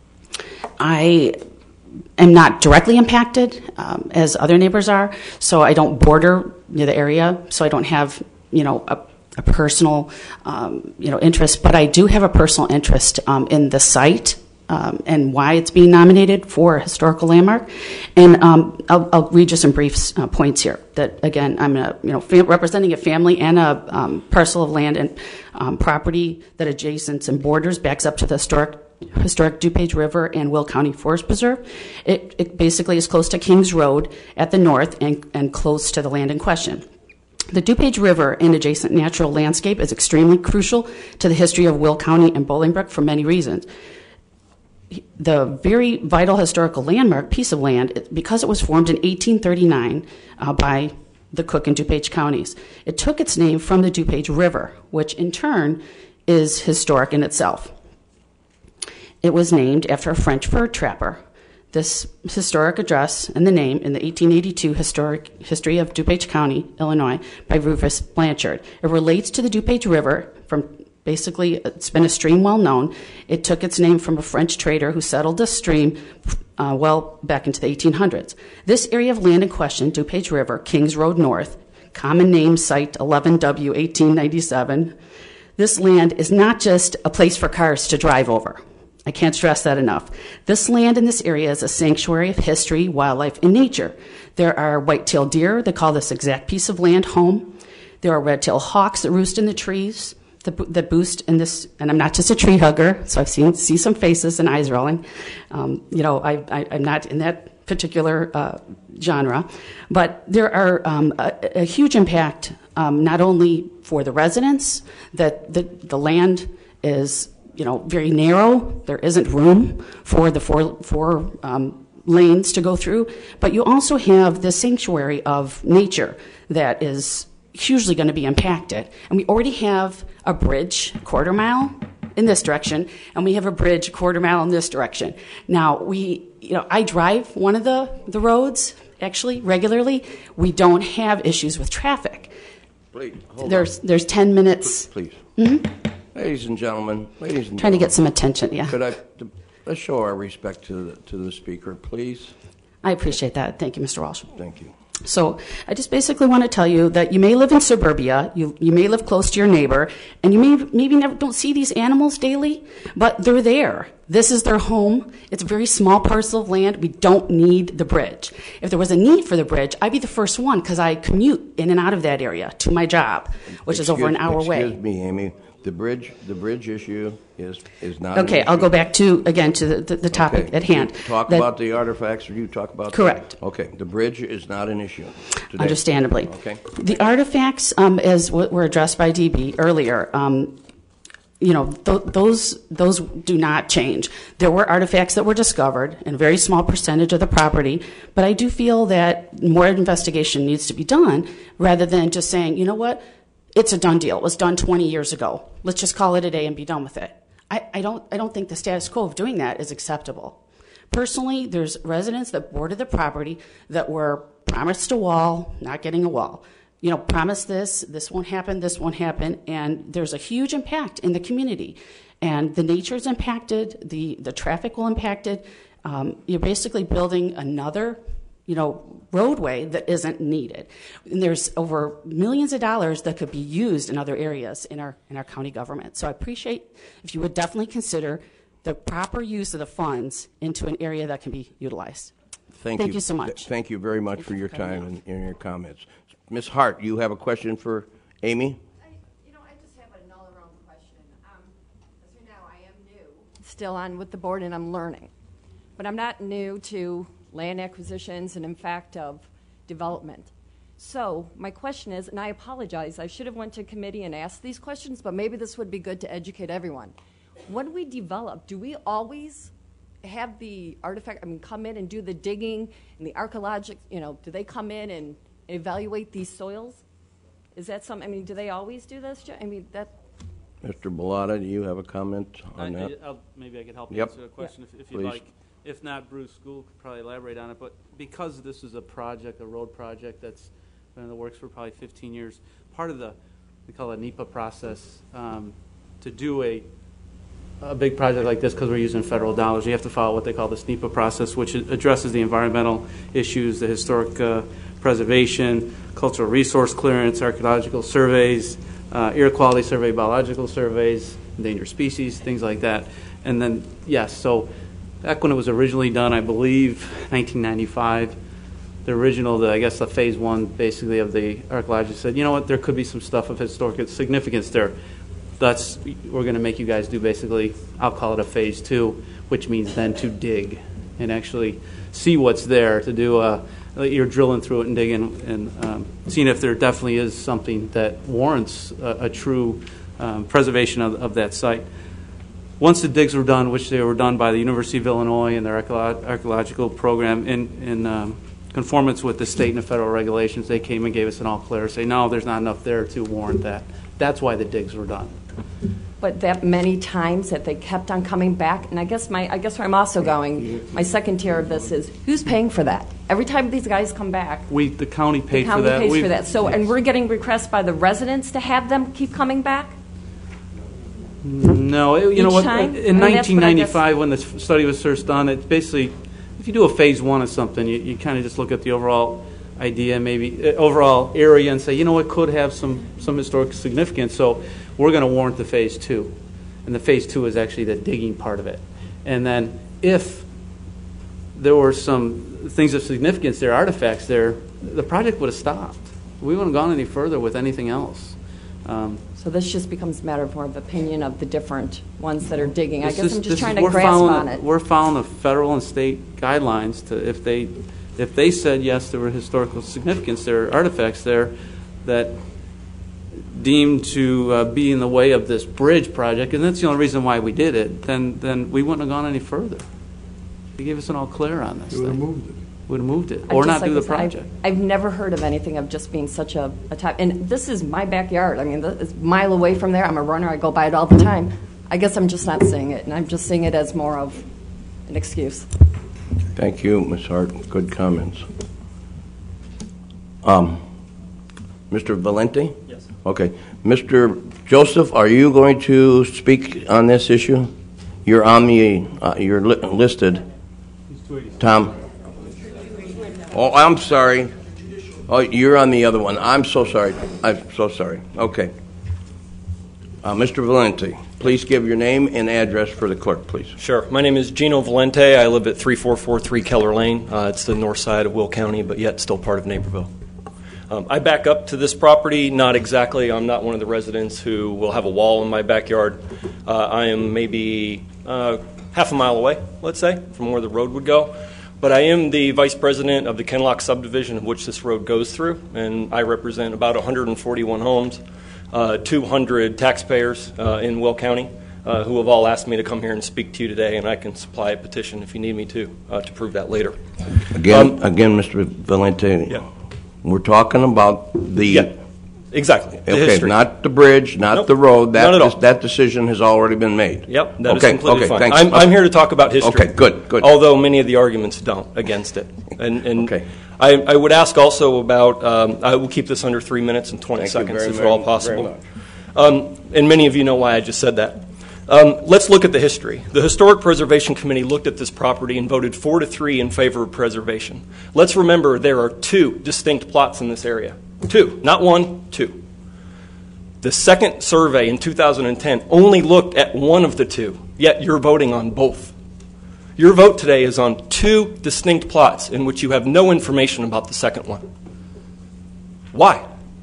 I am not directly impacted as other neighbors are, so I don't border near the area, so I don't have, a personal, interest, but I do have a personal interest in the site and why it's being nominated for a historical landmark. And I'll read you some brief points here. That again, I'm representing a family and a parcel of land and property that adjacents and borders backs up to the historic DuPage River and Will County Forest Preserve. It basically is close to Kings Road at the north and close to the land in question. The DuPage River and adjacent natural landscape is extremely crucial to the history of Will County and Bolingbrook for many reasons. The very vital historical landmark piece of land, because it was formed in 1839 by the Cook and DuPage counties, it took its name from the DuPage River, which in turn is historic in itself. It was named after a French fur trapper. This historic address and the name in the 1882 History of DuPage County, Illinois, by Rufus Blanchard. It relates to the DuPage River from basically, it's been a stream well known. It took its name from a French trader who settled the stream well back into the 1800s. This area of land in question, DuPage River, Kings Road North, common name site 11W 1897. This land is not just a place for cars to drive over. I can't stress that enough. This land in this area is a sanctuary of history, wildlife, and nature. There are white-tailed deer that call this exact piece of land home. There are red-tailed hawks that roost in the trees that boost in this, and I'm not just a tree hugger, so I've see some faces and eyes rolling. I'm not in that particular genre, but there are a huge impact not only for the residents, that the land is very narrow. There isn't room for the four lanes to go through. But you also have the sanctuary of nature that is hugely going to be impacted. And we already have a bridge, quarter mile in this direction, and we have a bridge, quarter mile in this direction. Now, I drive one of the roads, actually, regularly. We don't have issues with traffic. Please, there's 10 minutes. Please. Mm-hmm. Ladies and gentlemen. Trying to get some attention, yeah. Let's show our respect to the speaker, please. I appreciate that. Thank you, Mr. Walsh. Thank you. So I just basically want to tell you that you may live in suburbia, you may live close to your neighbor, and you maybe never don't see these animals daily, but they're there. This is their home. It's a very small parcel of land. We don't need the bridge. If there was a need for the bridge, I'd be the first one because I commute in and out of that area to my job, which is over an hour away. Excuse me, Amy. The bridge issue is not okay. An I'll issue. go back to the topic at hand. Talk about the artifacts, or you talk about correct. Okay, the bridge is not an issue today. Understandably. Okay. The artifacts, as were addressed by DB earlier, those do not change. There were artifacts that were discovered in a very small percentage of the property, but I do feel that more investigation needs to be done rather than just saying, you know what, it's a done deal. It was done 20 years ago. Let's just call it a day and be done with it. I don't think the status quo of doing that is acceptable. Personally, there's residents that boarded the property that were promised a wall, not getting a wall. Promise this won't happen, and there's a huge impact in the community. And the nature is impacted, the traffic will impact it. You're basically building another, roadway that isn't needed. And there's over millions of dollars that could be used in other areas in our county government. So I appreciate if you would definitely consider the proper use of the funds into an area that can be utilized. Thank you so much. Thank you very much for your time and your comments. Ms. Hart, you have a question for Amy? I just have an all-around question. As you know, I am new, still on with the board, and I'm learning. But I'm not new to land acquisitions and, in fact, of development. So my question is, and I apologize, I should have went to committee and asked these questions, but maybe this would be good to educate everyone. When we develop, do we always have the artifact, come in and do the digging and the archaeological, do they come in and evaluate these soils? Is that something, do they always do this? Mr. Bellotta, do you have a comment on that? Maybe I could help Yep. answer the question if you'd Please. like. If not, Bruce School could probably elaborate on it. But because this is a road project that's been in the works for probably 15 years, part of we call it NEPA process, to do a big project like this, because we're using federal dollars, you have to follow what they call the NEPA process, which addresses the environmental issues, the historic preservation, cultural resource clearance, archaeological surveys, air quality survey, biological surveys, endangered species, things like that. And then, yes, so back when it was originally done, I believe 1995, the original, the phase one basically of the archaeologists said, you know what, there could be some stuff of historic significance there. We're going to make you guys do basically, I'll call it a phase two, which means then to dig and actually see what's there, to do you're drilling through it and digging and seeing if there definitely is something that warrants a true preservation of that site. Once the digs were done, which they were done by the University of Illinois and their archaeological program in conformance with the state and the federal regulations, they came and gave us an all clear, say, no, there's not enough there to warrant that. That's why the digs were done. But that many times that they kept on coming back, and I guess where I'm also going, my second tier of this is, who's paying for that? Every time these guys come back, the county paid for that. The county pays for that. So, and we're getting requests by the residents to have them keep coming back? No, you know what? In 1995, when the study was first done, it's basically, if you do a phase one of something, you kind of just look at the overall idea, maybe overall area, and say, you know, it could have some historic significance. So we're going to warrant the phase two, and the phase two is actually the digging part of it. And then if there were some things of significance there, artifacts there, the project would have stopped. We wouldn't have gone any further with anything else. So this just becomes a matter of more of opinion of the different ones that are digging. I guess I'm just trying to we're grasp on it. We're following the federal and state guidelines to if they said yes, there were historical significance, there are artifacts there that deemed to be in the way of this bridge project, and that's the only reason why we did it. Then we wouldn't have gone any further. They gave us an all clear on this. They would have moved it. Would have moved it, or not do the project. I've never heard of anything of just being such a type. And this is my backyard. I mean, it's a mile away from there. I'm a runner. I go by it all the time. I guess I'm just not seeing it, and I'm just seeing it as more of an excuse. Thank you, Ms. Hart. Good comments. Mr. Valente? Yes. Okay. Mr. Joseph, are you going to speak on this issue? You're on the, you're listed. Tom? Oh, I'm sorry. Oh, you're on the other one. I'm so sorry. I'm so sorry. Okay. Mr. Valente, please give your name and address for the clerk, please. Sure. My name is Gino Valente. I live at 3443 Keller Lane. It's the north side of Will County, but yet still part of Naperville. I back up to this property, not exactly. I'm not one of the residents who will have a wall in my backyard. I am maybe half a mile away, let's say, from where the road would go. But I am the vice president of the Kenlock subdivision of which this road goes through, and I represent about 141 homes. 200 taxpayers in Will County who have all asked me to come here and speak to you today, and I can supply a petition if you need me to prove that later. Again, Mr. Valente, Yeah. we're talking about the... Yeah, exactly. The Okay, history. not the bridge, not Nope, the road. not at all. That decision has already been made. Yep, that is Okay, completely okay, fine. thanks. I'm here to talk about history. Okay, good. Although many of the arguments don't against it. And Okay. I would ask also about, I will keep this under 3 minutes and 20 Thank you seconds very if at all very possible. much. And many of you know why I just said that. Let's look at the history. The Historic Preservation Committee looked at this property and voted 4-3 in favor of preservation. Let's remember there are 2 distinct plots in this area. 2, not 1, 2. The second survey in 2010 only looked at one of the 2, yet you're voting on both. Your vote today is on 2 distinct plots in which you have no information about the second one. Why?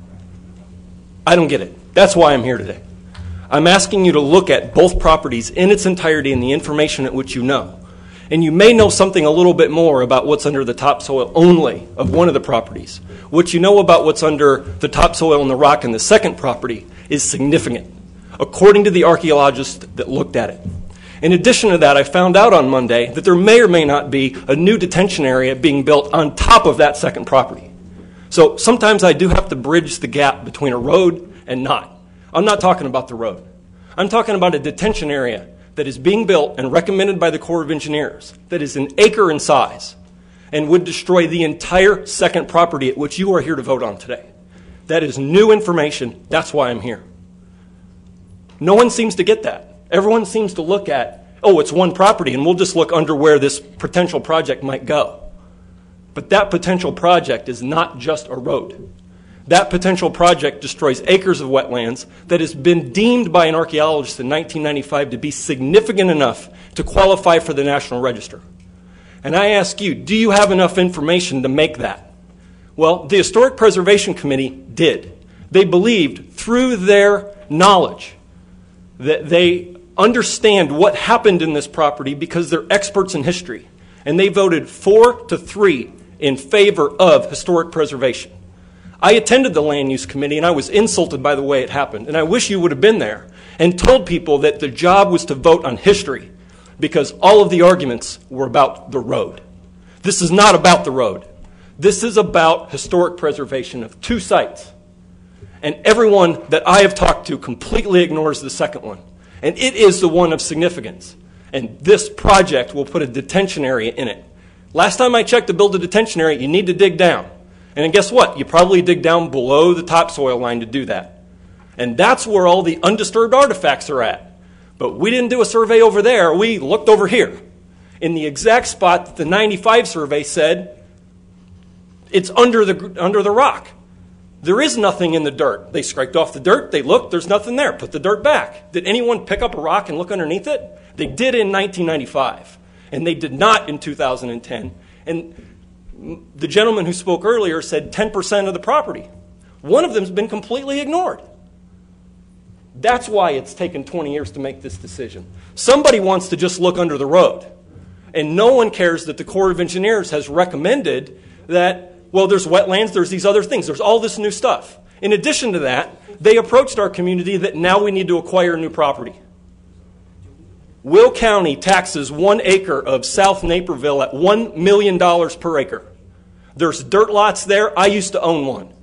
I don't get it. That's why I'm here today. I'm asking you to look at both properties in its entirety and the information at which you know. And you may know something a little bit more about what's under the topsoil only of one of the properties. What you know about what's under the topsoil and the rock in the second property is significant, according to the archaeologists that looked at it. In addition to that, I found out on Monday that there may or may not be a new detention area being built on top of that second property. So sometimes I do have to bridge the gap between a road and not. I'm not talking about the road. I'm talking about a detention area that is being built and recommended by the Corps of Engineers that is an acre in size and would destroy the entire second property at which you are here to vote on today. That is new information. That's why I'm here. No one seems to get that. Everyone seems to look at, oh, it's one property, and we'll just look under where this potential project might go. But that potential project is not just a road. That potential project destroys acres of wetlands that has been deemed by an archaeologist in 1995 to be significant enough to qualify for the National Register. And I ask you, do you have enough information to make that? Well, the Historic Preservation Committee did. They believed through their knowledge that they understand what happened in this property because they're experts in history. And they voted 4-3 in favor of historic preservation. I attended the Land Use Committee, and I was insulted by the way it happened. And I wish you would have been there and told people that the job was to vote on history because all of the arguments were about the road. This is not about the road. This is about historic preservation of 2 sites. And everyone that I have talked to completely ignores the second one. And it is the one of significance. And this project will put a detention area in it. Last time I checked to build a detention area, you need to dig down. And then guess what? You probably dig down below the topsoil line to do that. And that's where all the undisturbed artifacts are at. But we didn't do a survey over there. We looked over here in the exact spot that the 95 survey said it's under the rock. There is nothing in the dirt. They scraped off the dirt. They looked. There's nothing there. Put the dirt back. Did anyone pick up a rock and look underneath it? They did in 1995. And they did not in 2010. And the gentleman who spoke earlier said 10% of the property. One of them has been completely ignored. That's why it's taken 20 years to make this decision. Somebody wants to just look under the road. And no one cares that the Corps of Engineers has recommended that, well, there's wetlands, there's these other things, there's all this new stuff. In addition to that, they approached our community that now we need to acquire new property. Will County taxes 1 acre of South Naperville at $1 million per acre. There's dirt lots there. I used to own one.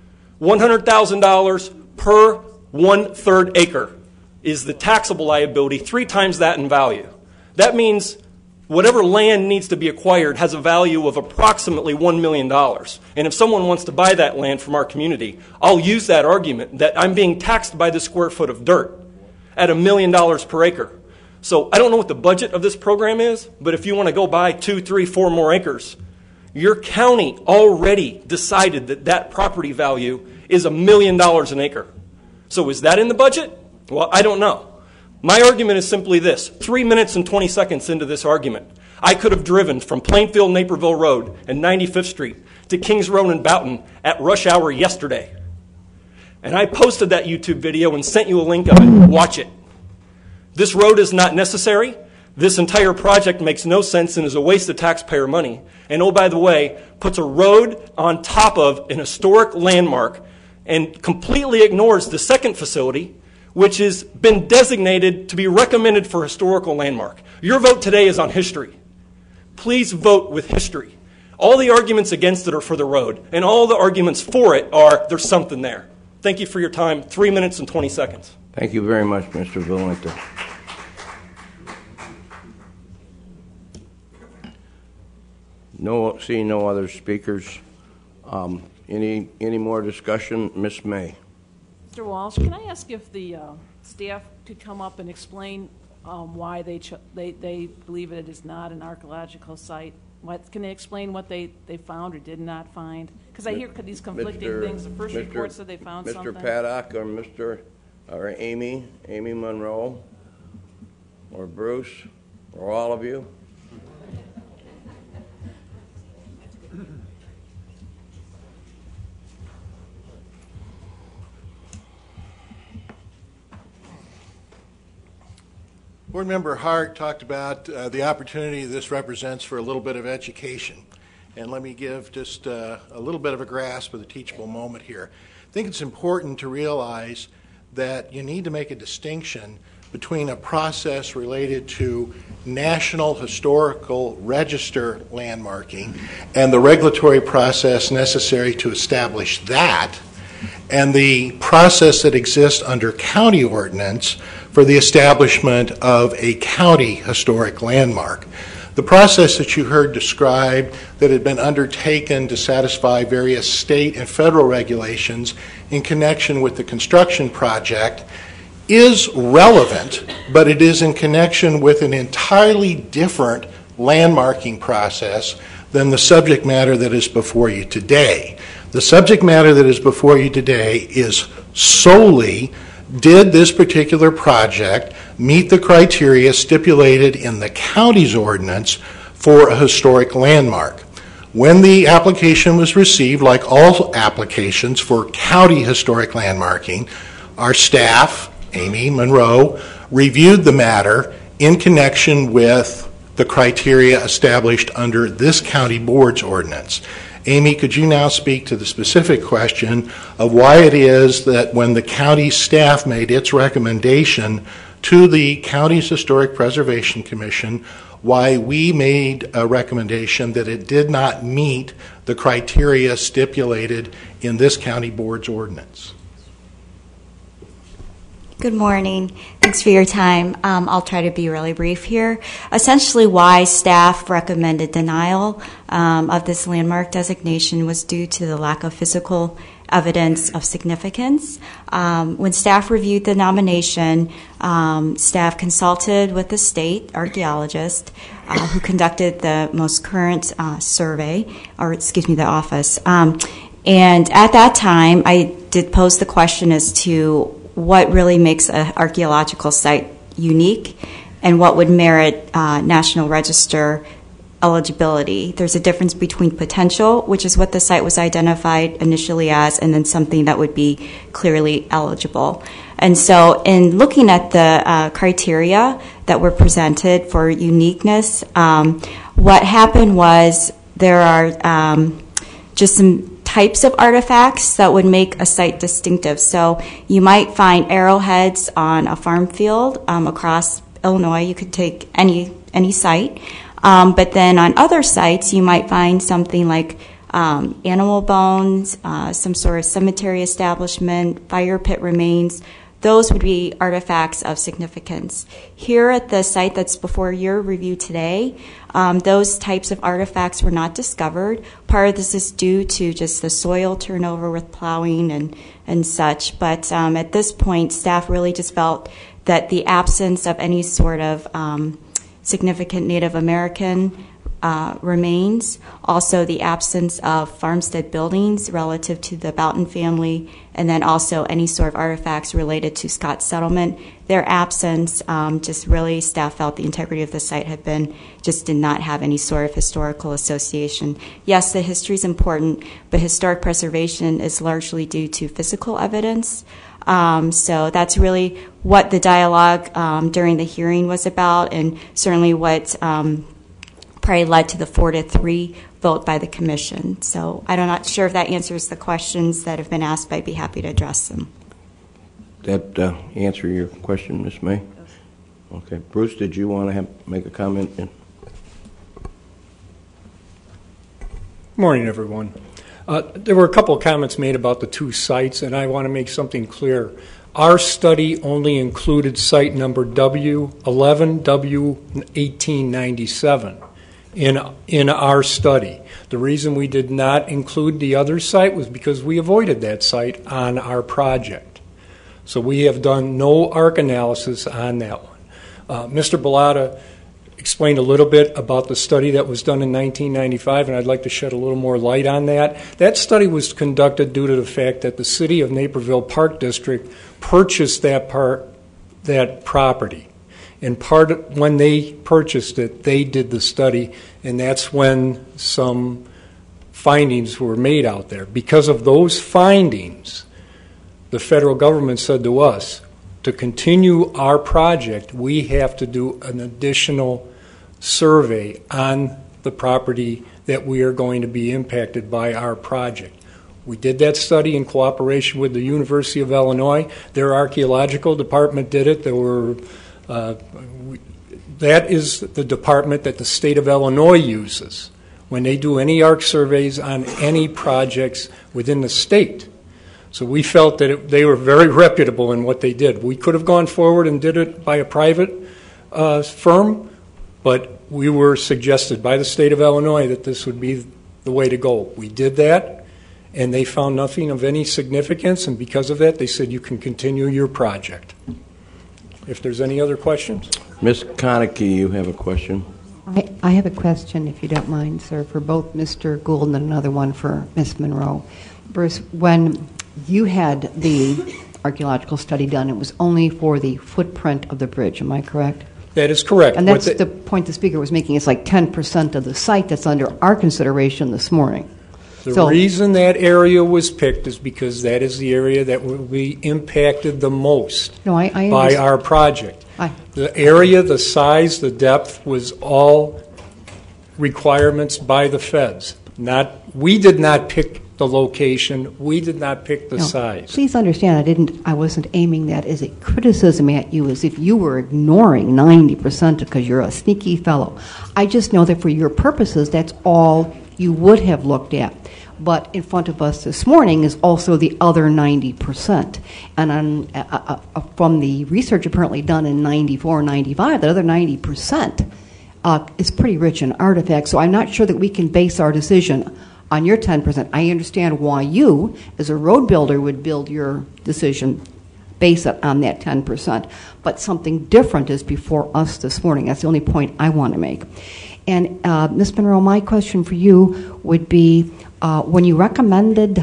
$100,000 per 1/3 acre is the taxable liability, 3 times that in value. That means whatever land needs to be acquired has a value of approximately $1 million. And if someone wants to buy that land from our community, I'll use that argument that I'm being taxed by the square foot of dirt at $1 million per acre. So I don't know what the budget of this program is, but if you want to go buy 2, 3, 4 more acres, your county already decided that that property value is $1 million an acre. So is that in the budget? Well, I don't know. My argument is simply this. 3 minutes and 20 seconds into this argument, I could have driven from Plainfield Naperville Road and 95th Street to Kings Road and Boughton at rush hour yesterday. And I posted that YouTube video and sent you a link of it. Watch it. This road is not necessary. This entire project makes no sense and is a waste of taxpayer money. And oh, by the way, puts a road on top of an historic landmark and completely ignores the second facility, which has been designated to be recommended for historical landmark. Your vote today is on history. Please vote with history. All the arguments against it are for the road, and all the arguments for it are there's something there. Thank you for your time. 3 minutes and 20 seconds. Thank you very much, Mr. Valente. Seeing no other speakers. Any more discussion? Ms. May. Mr. Walsh, can I ask if the staff could come up and explain why they believe it is not an archaeological site? Can they explain what they found or did not find? Because I hear these conflicting things. The first report said they found something. Mr. Paddock or Amy Monroe, or Bruce, or all of you? Board Member Hart talked about the opportunity this represents for a little bit of education. And let me give just a little bit of a grasp of the teachable moment here. I think it's important to realize that you need to make a distinction between a process related to National Historical Register landmarking and the regulatory process necessary to establish that, and the process that exists under county ordinance for the establishment of a county historic landmark. The process that you heard described that had been undertaken to satisfy various state and federal regulations in connection with the construction project is relevant, but it is in connection with an entirely different landmarking process than the subject matter that is before you today. The subject matter that is before you today is solely, did this particular project meet the criteria stipulated in the county's ordinance for a historic landmark? When the application was received, like all applications for county historic landmarking, our staff, Amy Monroe, reviewed the matter in connection with the criteria established under this county board's ordinance. Amy, could you now speak to the specific question of why it is that when the county staff made its recommendation to the county's Historic Preservation Commission, why we made a recommendation that it did not meet the criteria stipulated in this county board's ordinance? Good morning. Thanks for your time. I'll try to be really brief here. Essentially, why staff recommended denial of this landmark designation was due to the lack of physical evidence of significance. When staff reviewed the nomination, staff consulted with the state archaeologist who conducted the most current survey, the office. And at that time, I did pose the question as to what really makes an archaeological site unique and what would merit National Register eligibility. There's a difference between potential, which is what the site was identified initially as, and then something that would be clearly eligible. And so in looking at the criteria that were presented for uniqueness, what happened was there are just some types of artifacts that would make a site distinctive. So you might find arrowheads on a farm field across Illinois. You could take any site. But then on other sites, you might find something like animal bones, some sort of cemetery establishment, fire pit remains. Those would be artifacts of significance. Here at the site that's before your review today, those types of artifacts were not discovered. Part of this is due to just the soil turnover with plowing and such. But at this point, staff really just felt that the absence of any sort of significant Native American remains, also the absence of farmstead buildings relative to the Boughton family, and then also any sort of artifacts related to Scott's settlement. Their absence, just really staff felt the integrity of the site just did not have any sort of historical association. Yes, the history is important, but historic preservation is largely due to physical evidence. So that's really what the dialogue during the hearing was about, and certainly what probably led to the 4-3 vote by the commission. So I'm not sure if that answers the questions that have been asked, but I'd be happy to address them. That answer your question, Ms. May? Okay. Bruce, did you want to make a comment? Good morning, everyone. There were a couple of comments made about the two sites, and I want to make something clear. Our study only included site number W11, W1897 in our study. The reason we did not include the other site was because we avoided that site on our project. So we have done no ARC analysis on that one. Mr. Bellotta explained a little bit about the study that was done in 1995, and I'd like to shed a little more light on that. That study was conducted due to the fact that the City of Naperville Park District purchased that property. And when they purchased it, they did the study, and that's when some findings were made out there. Because of those findings, the federal government said to us, to continue our project, we have to do an additional survey on the property that we are going to be impacted by our project. We did that study in cooperation with the University of Illinois. Their archaeological department did it. That is the department that the state of Illinois uses when they do any ARC surveys on any projects within the state. So we felt that they were very reputable in what they did. We could have gone forward and did it by a private firm, but we were suggested by the state of Illinois that this would be the way to go. We did that, and they found nothing of any significance, and because of that, they said you can continue your project. If there's any other questions? Ms. Konecki, you have a question. I have a question, if you don't mind, sir, for both Mr. Gould and another one for Ms. Monroe. Bruce, when you had the archaeological study done, it was only for the footprint of the bridge, am I correct? That is correct. And that's the point the speaker was making. It's like 10% of the site that's under our consideration this morning. The reason that area was picked is because that is the area that will be impacted the most by our project. The area, the size, the depth was all requirements by the feds. We did not pick the location. We did not pick the size. Please understand, I wasn't aiming that as a criticism at you, as if you were ignoring 90% because you're a sneaky fellow. I just know that for your purposes, that's all you would have looked at. But in front of us this morning is also the other 90%. And from the research apparently done in 94, 95, that other 90% is pretty rich in artifacts. So I'm not sure that we can base our decision on your 10%. I understand why you, as a road builder, would build your decision, base it on that 10%. But something different is before us this morning. That's the only point I want to make. And Ms. Monroe, my question for you would be, when you recommended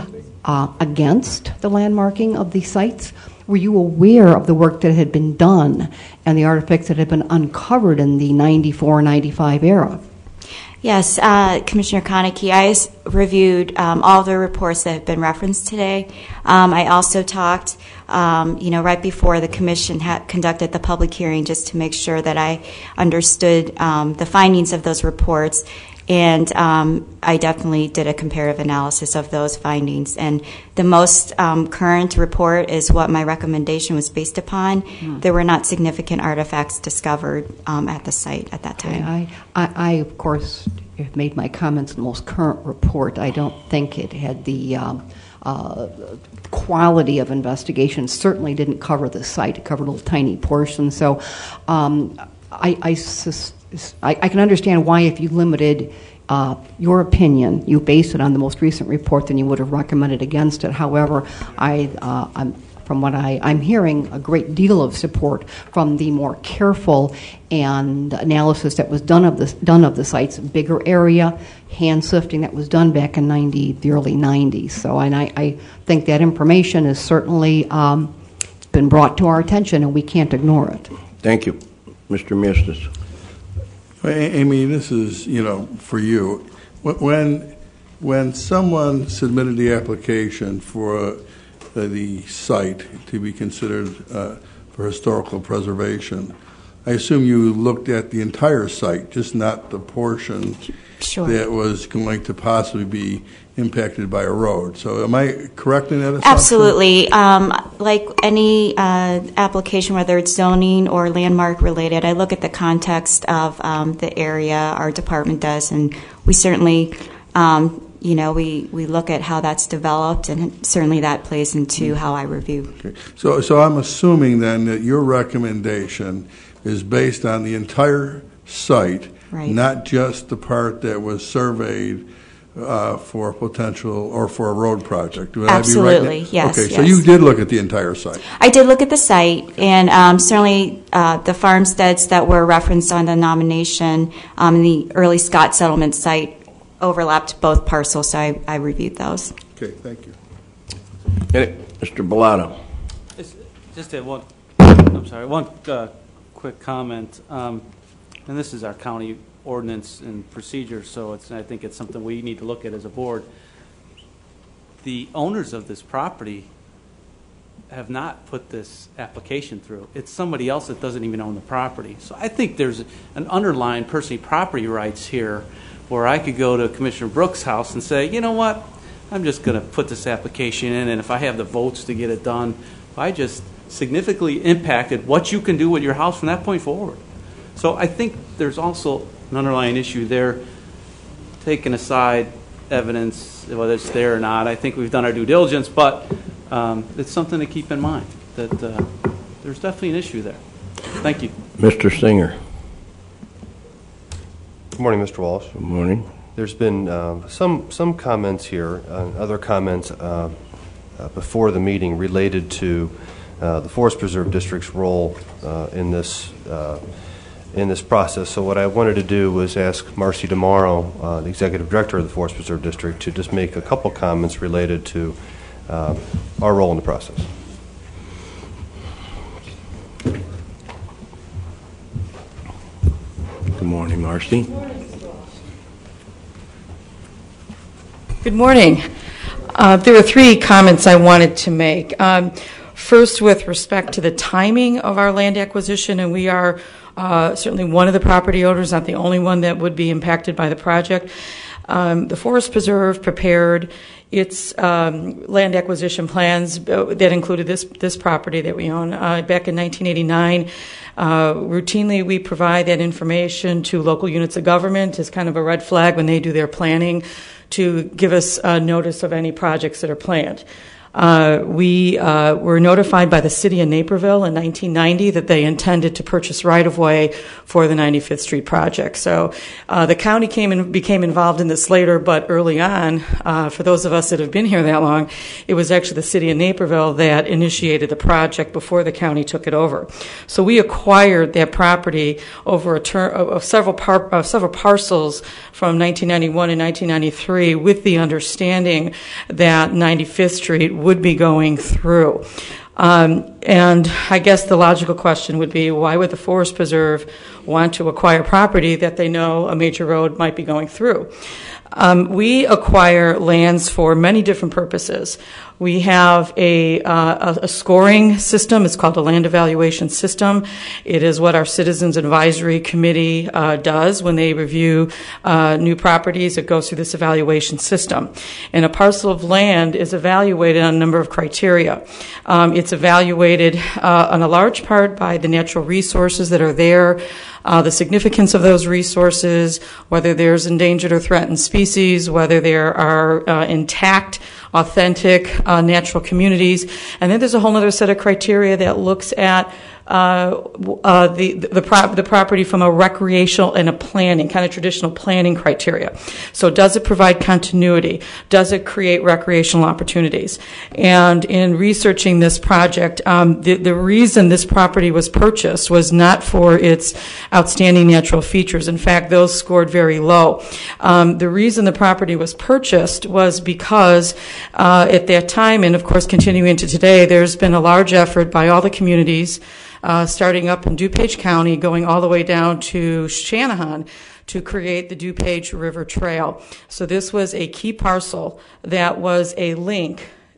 against the landmarking of these sites, were you aware of the work that had been done and the artifacts that had been uncovered in the 94, 95 era? Yes, Commissioner Konecki, I reviewed all the reports that have been referenced today. I also talked, right before the commission conducted the public hearing, just to make sure that I understood the findings of those reports. And I definitely did a comparative analysis of those findings. And the most current report is what my recommendation was based upon. There were not significant artifacts discovered at the site at that time. I of course, have made my comments in the most current report. I don't think it had the quality of investigation. Certainly didn't cover the site. It covered a little tiny portion. So I can understand why, if you limited your opinion, you based it on the most recent report, then you would have recommended against it. However, from what I'm hearing, a great deal of support from the more careful and analysis that was done of the sites, bigger area, hand sifting that was done back in the early 90s. So, and I think that information is certainly been brought to our attention, and we can't ignore it. Thank you. Mr. Miestas. Amy, this is, for you. When someone submitted the application for the site to be considered for historical preservation, I assume you looked at the entire site, just not the portion Sure. that was going to possibly be impacted by a road. So am I correct in that assumption? Absolutely. Like any application, whether it's zoning or landmark related, I look at the context of the area our department does, and we certainly, we look at how that's developed, and certainly that plays into how I review. Okay. So I'm assuming then that your recommendation is based on the entire site, right, not just the part that was surveyed for potential or for a road project. Would Absolutely, I be right? yes. Okay, yes. so you did look at the entire site. I did look at the site, and certainly the farmsteads that were referenced on the nomination and the early Scott settlement site overlapped both parcels, so I reviewed those. Okay, thank you. Mr. Bellato. Just one quick comment. And this is our county ordinance and procedure, so I think it's something we need to look at as a board. The owners of this property have not put this application through. It's somebody else that doesn't even own the property. So I think there's an underlying personally property rights here where I could go to Commissioner Brooks' house and say, you know what, I'm just going to put this application in, and if I have the votes to get it done, I just significantly impacted what you can do with your house from that point forward. So I think there's also an underlying issue there, taking aside evidence, whether it's there or not. I think we've done our due diligence, but it's something to keep in mind, that there's definitely an issue there. Thank you. Mr. Singer. Good morning, Mr. Walsh. Good morning. There's been some comments here, other comments before the meeting related to the Forest Preserve District's role in this process. So what I wanted to do was ask Marcy DeMauro, the Executive Director of the Forest Preserve District, to just make a couple comments related to our role in the process. Good morning, Marcy. Good morning. There are three comments I wanted to make. First, with respect to the timing of our land acquisition, and we are certainly one of the property owners, not the only one that would be impacted by the project. The Forest Preserve prepared its land acquisition plans that included this property that we own back in 1989. Routinely, we provide that information to local units of government as kind of a red flag when they do their planning to give us notice of any projects that are planned. We were notified by the city of Naperville in 1990 that they intended to purchase right-of-way for the 95th Street project. So the county became involved in this later, but early on, for those of us that have been here that long, it was actually the city of Naperville that initiated the project before the county took it over. So we acquired that property over a term of several parcels from 1991 and 1993 with the understanding that 95th Street would be going through. And I guess the logical question would be, why would the Forest Preserve want to acquire property that they know a major road might be going through? We acquire lands for many different purposes. We have a scoring system. It's called a land evaluation system. It is what our Citizens Advisory Committee does when they review new properties. It goes through this evaluation system. And a parcel of land is evaluated on a number of criteria. It's evaluated on a large part by the natural resources that are there, the significance of those resources, whether there's endangered or threatened species, whether there are intact, authentic natural communities. And then there's a whole other set of criteria that looks at the property from a recreational and a planning, kind of traditional planning criteria. So does it provide continuity? Does it create recreational opportunities? And in researching this project, the reason this property was purchased was not for its outstanding natural features. In fact, those scored very low. The reason the property was purchased was because at that time, and of course continuing to today, there's been a large effort by all the communities starting up in DuPage County, going all the way down to Channahon, to create the DuPage River Trail. So this was a key parcel that was a link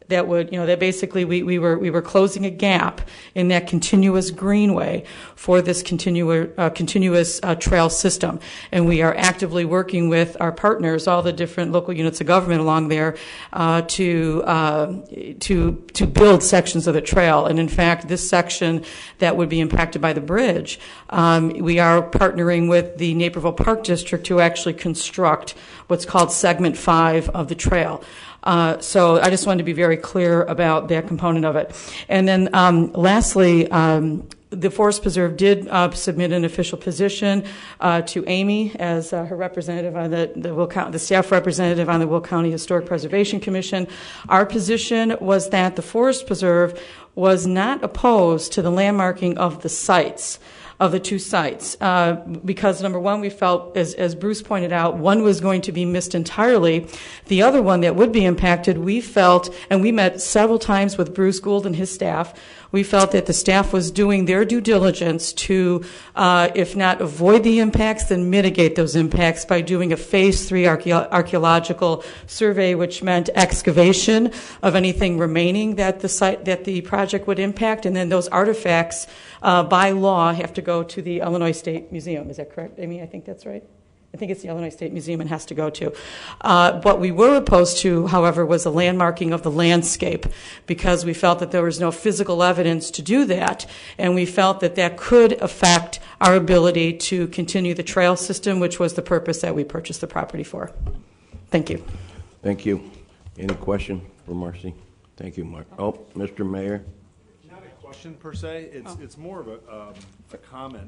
that would, that basically we were closing a gap in that continuous greenway for this continuous trail system. And we are actively working with our partners, all the different local units of government along there, to build sections of the trail. And in fact, this section that would be impacted by the bridge, we are partnering with the Naperville Park District to actually construct what's called Segment 5 of the trail. So I just wanted to be very clear about that component of it. And then lastly, the Forest Preserve did submit an official position to Amy as her representative on the staff representative on the Will County Historic Preservation Commission. Our position was that the Forest Preserve was not opposed to the landmarking of the sites, of the two sites, because number one, we felt, as Bruce pointed out, one was going to be missed entirely. The other one that would be impacted, we felt, and we met several times with Bruce Gould and his staff, we felt that the staff was doing their due diligence to, if not avoid the impacts, then mitigate those impacts by doing a Phase 3 archaeological survey, which meant excavation of anything remaining that the project would impact, and then those artifacts, by law, have to go to the Illinois State Museum. Is that correct, Amy? I think that's right. I think it's the Illinois State Museum it has to go to. What we were opposed to, however, was a landmarking of the landscape, because we felt that there was no physical evidence to do that, and we felt that that could affect our ability to continue the trail system, which was the purpose that we purchased the property for. Thank you. Thank you. Any question for Marcy? Thank you, Mark. Oh, Mr. Mayor. Not a question per se. It's more of a comment.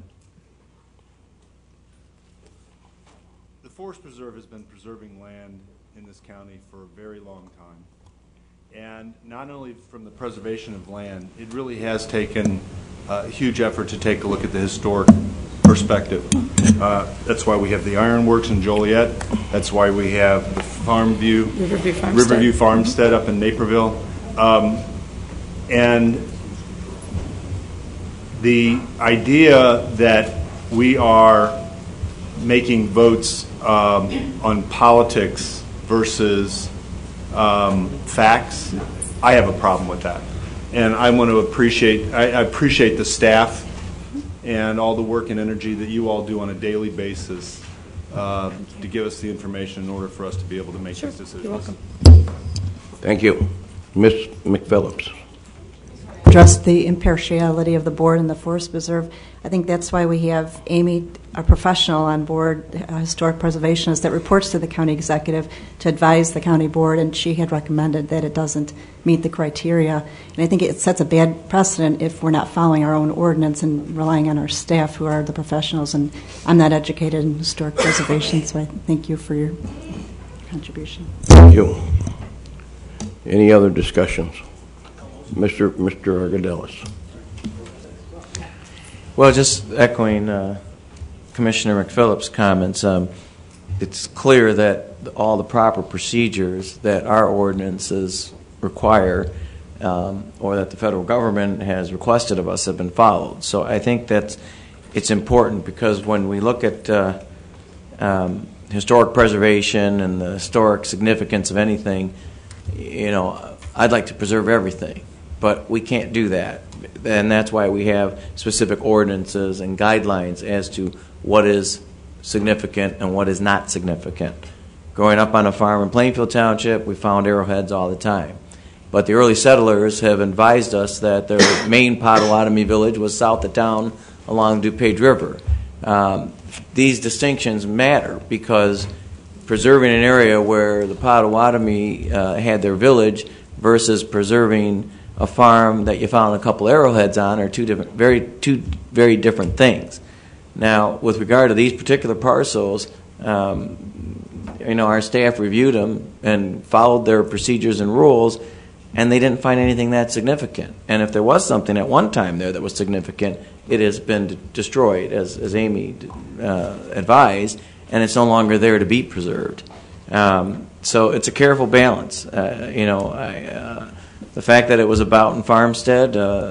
The Forest Preserve has been preserving land in this county for a very long time. And not only from the preservation of land, it really has taken a huge effort to take a look at the historic perspective. That's why we have the Ironworks in Joliet. That's why we have the Riverview Farmstead up in Naperville. And the idea that we are making votes on politics versus facts, I have a problem with that. And I want to I appreciate the staff and all the work and energy that you all do on a daily basis to give us the information in order for us to be able to make these decisions. You're welcome. Thank you. Ms. McPhillips. Address the impartiality of the board and the Forest Preserve. I think that's why we have Amy, a professional on board, a historic preservationist that reports to the county executive to advise the county board, and she had recommended that it doesn't meet the criteria. And I think it sets a bad precedent if we're not following our own ordinance and relying on our staff, who are the professionals. And I'm not educated in historic preservation, so I thank you for your contribution. Thank you. Any other discussions? Mr. Argadelis. Well, just echoing Commissioner McPhillips' comments, it's clear that all the proper procedures that our ordinances require or that the federal government has requested of us have been followed. So I think that it's important, because when we look at historic preservation and the historic significance of anything, I'd like to preserve everything. But we can't do that, and that's why we have specific ordinances and guidelines as to what is significant and what is not significant. Growing up on a farm in Plainfield Township, we found arrowheads all the time. But the early settlers have advised us that their main Potawatomi village was south of town along DuPage River. These distinctions matter, because preserving an area where the Potawatomi had their village versus preserving a farm that you found a couple arrowheads on are two very different things. Now, with regard to these particular parcels, our staff reviewed them and followed their procedures and rules, and they didn't find anything that significant. And if there was something at one time there that was significant, it has been destroyed, as Amy advised, and it's no longer there to be preserved. So it's a careful balance. The fact that it was a Boughton farmstead,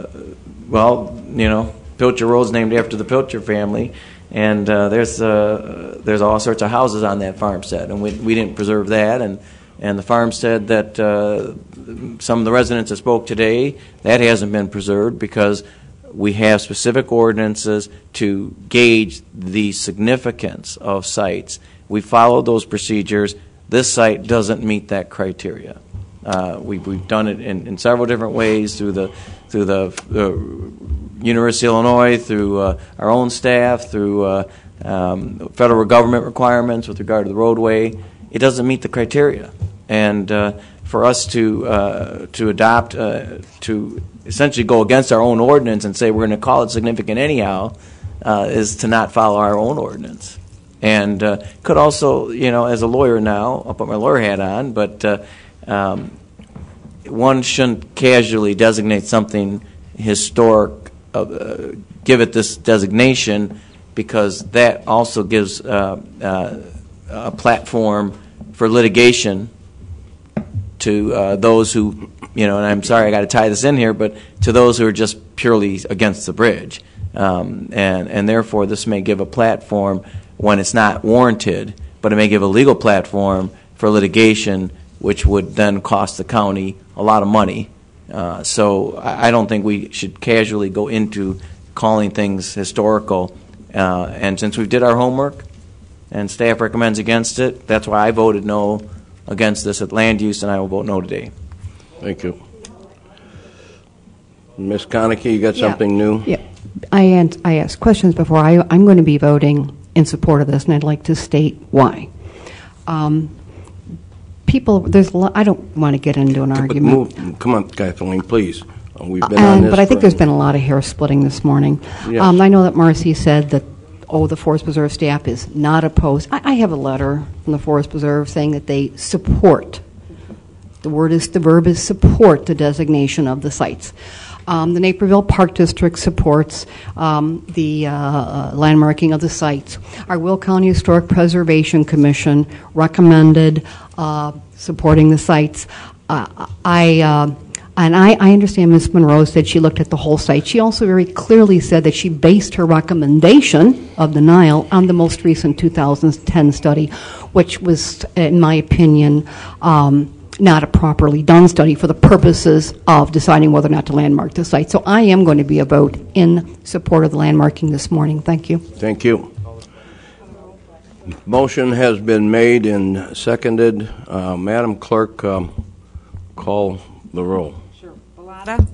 Pilcher Road's named after the Pilcher family, and there's all sorts of houses on that farmstead, and we didn't preserve that, and and the farmstead that some of the residents that spoke today, that hasn't been preserved because we have specific ordinances to gauge the significance of sites. We follow those procedures. This site doesn't meet that criteria. We've done it in several different ways through the University of Illinois, through our own staff, through federal government requirements with regard to the roadway. It doesn't meet the criteria, and for us to adopt to essentially go against our own ordinance and say we're going to call it significant anyhow is to not follow our own ordinance. And could also, as a lawyer now, I'll put my lawyer hat on, but one shouldn't casually designate something historic, give it this designation, because that also gives a platform for litigation to those who, and I'm sorry I got to tie this in here, but to those who are just purely against the bridge. And therefore this may give a platform when it's not warranted, but it may give a legal platform for litigation, which would then cost the county a lot of money. So I don't think we should casually go into calling things historical. And since we did our homework and staff recommends against it, that's why I voted no against this at land use, and I will vote no today. Thank you. Ms. Konecki, you got something new? Yeah. I asked questions before. I'm going to be voting in support of this, and I'd like to state why. There's a lot, I don't want to get into an argument. Come on, Kathleen, please. We've been on this. But I think there's been a lot of hair splitting this morning. Yes. I know that Marcy said that, the Forest Preserve staff is not opposed. I have a letter from the Forest Preserve saying that they support. The verb is support the designation of the sites. The Naperville Park District supports the landmarking of the sites. Our Will County Historic Preservation Commission recommended supporting the sites. And I understand Ms. Monroe said she looked at the whole site. She also very clearly said that she based her recommendation of denial on the most recent 2010 study, which was, in my opinion, not a properly done study for the purposes of deciding whether or not to landmark the site. So I am going to be a vote in support of the landmarking this morning. Thank you. Thank you. Motion has been made and seconded. Madam Clerk, call the roll. Sure. Bellotta?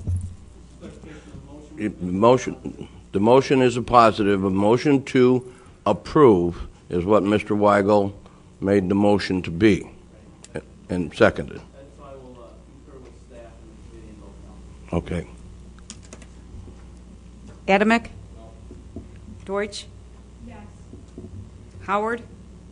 The motion is a positive. A motion to approve is what Mr. Weigel made the motion to be and seconded. That's why we'll concur with staff and the committee and vote no. Okay. Adamick? No. Deutsch? Yes. Howard?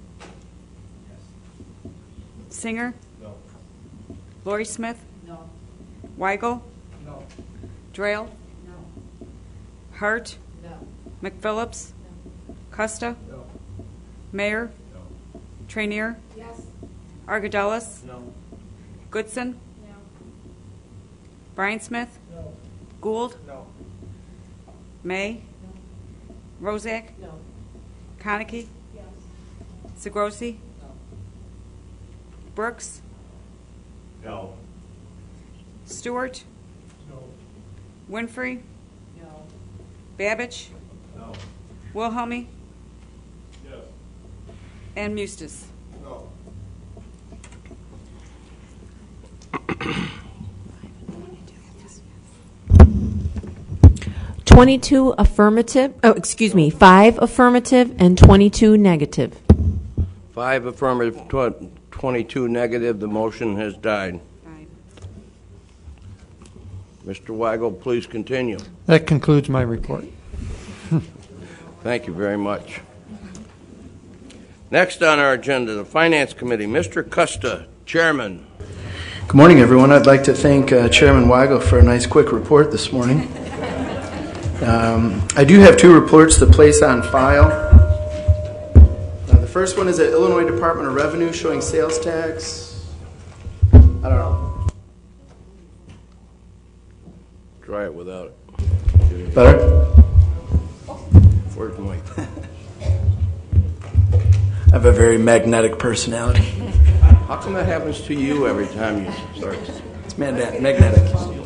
Yes. Singer? No. Lori Smith? No. Weigel? No. Drayle? No. Hart? No. McPhillips? No. Costa? No. Mayor? No. Trainier? Yes. Argedelis? No. Goodson? No. Brian Smith? No. Gould? No. May? No. Rozak? No. Konecki? Yes. Segrossi? No. Brooks? No. Stewart? No. Winfrey? No. Babich? No. Wilhelmy? Yes. And Mustis? No. 22 affirmative, 5 affirmative and 22 negative. 5 affirmative, 22 negative. The motion has died. Mr. Weigel, please continue. That concludes my report. Thank you very much. Next on our agenda, the Finance Committee. Mr. Costa, Chairman. Good morning, everyone. I'd like to thank Chairman Weigel for a nice quick report this morning. I do have 2 reports to place on file. The first one is the Illinois Department of Revenue showing sales tax. I don't know. Try it without it. Better? Where's Mike? I have a very magnetic personality. How come that happens to you every time you start? It's magnetic.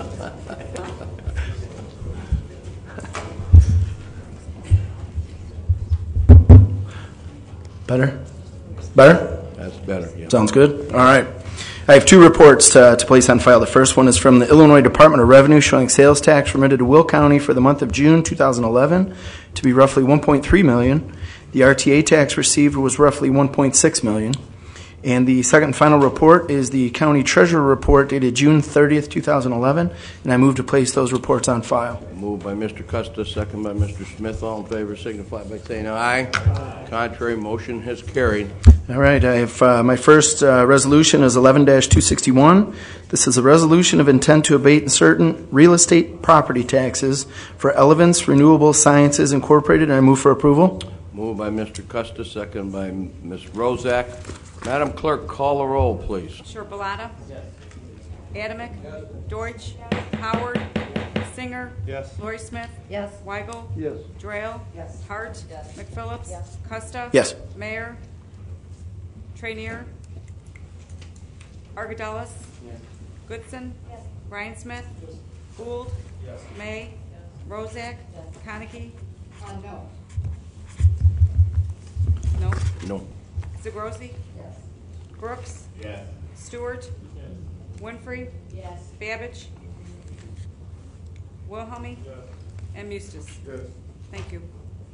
Better? That's better, yeah. Sounds good. All right. I have two reports to place on file. The first one is from the Illinois Department of Revenue showing sales tax remitted to Will County for the month of June 2011 to be roughly $1.3 million. The RTA tax received was roughly $1.6 million. And the second and final report is the County Treasurer Report dated June 30th, 2011, and I move to place those reports on file. Moved by Mr. Custis, second by Mr. Smith. All in favor signify by saying aye. Contrary, motion has carried. All right, I have my first resolution is 11-261. This is a resolution of intent to abate certain real estate property taxes for Elevance Renewable Sciences Incorporated, and I move for approval. Moved by Mr. Custis, second by Ms. Rozak. Madam Clerk, call the roll, please. Sure. Bellotta? Yes. Adamick? Yes. Deutsch? Yes. Howard? Yes. Singer? Yes. Lori Smith? Yes. Weigel? Yes. Drayle? Yes. Hart? Yes. McPhillips? Yes. Costa? Yes. Mayor? Trainier? Argadelis? Yes. Goodson? Yes. Ryan Smith? Yes. Gould? Yes. May? Yes. Rozak? Yes. Konecki? No. No? No. Zagrosi? Yes. Brooks? Yes. Stewart? Yes. Winfrey? Yes. Babbage? Wilhelmy? Yes. And Mustis? Yes. Thank you.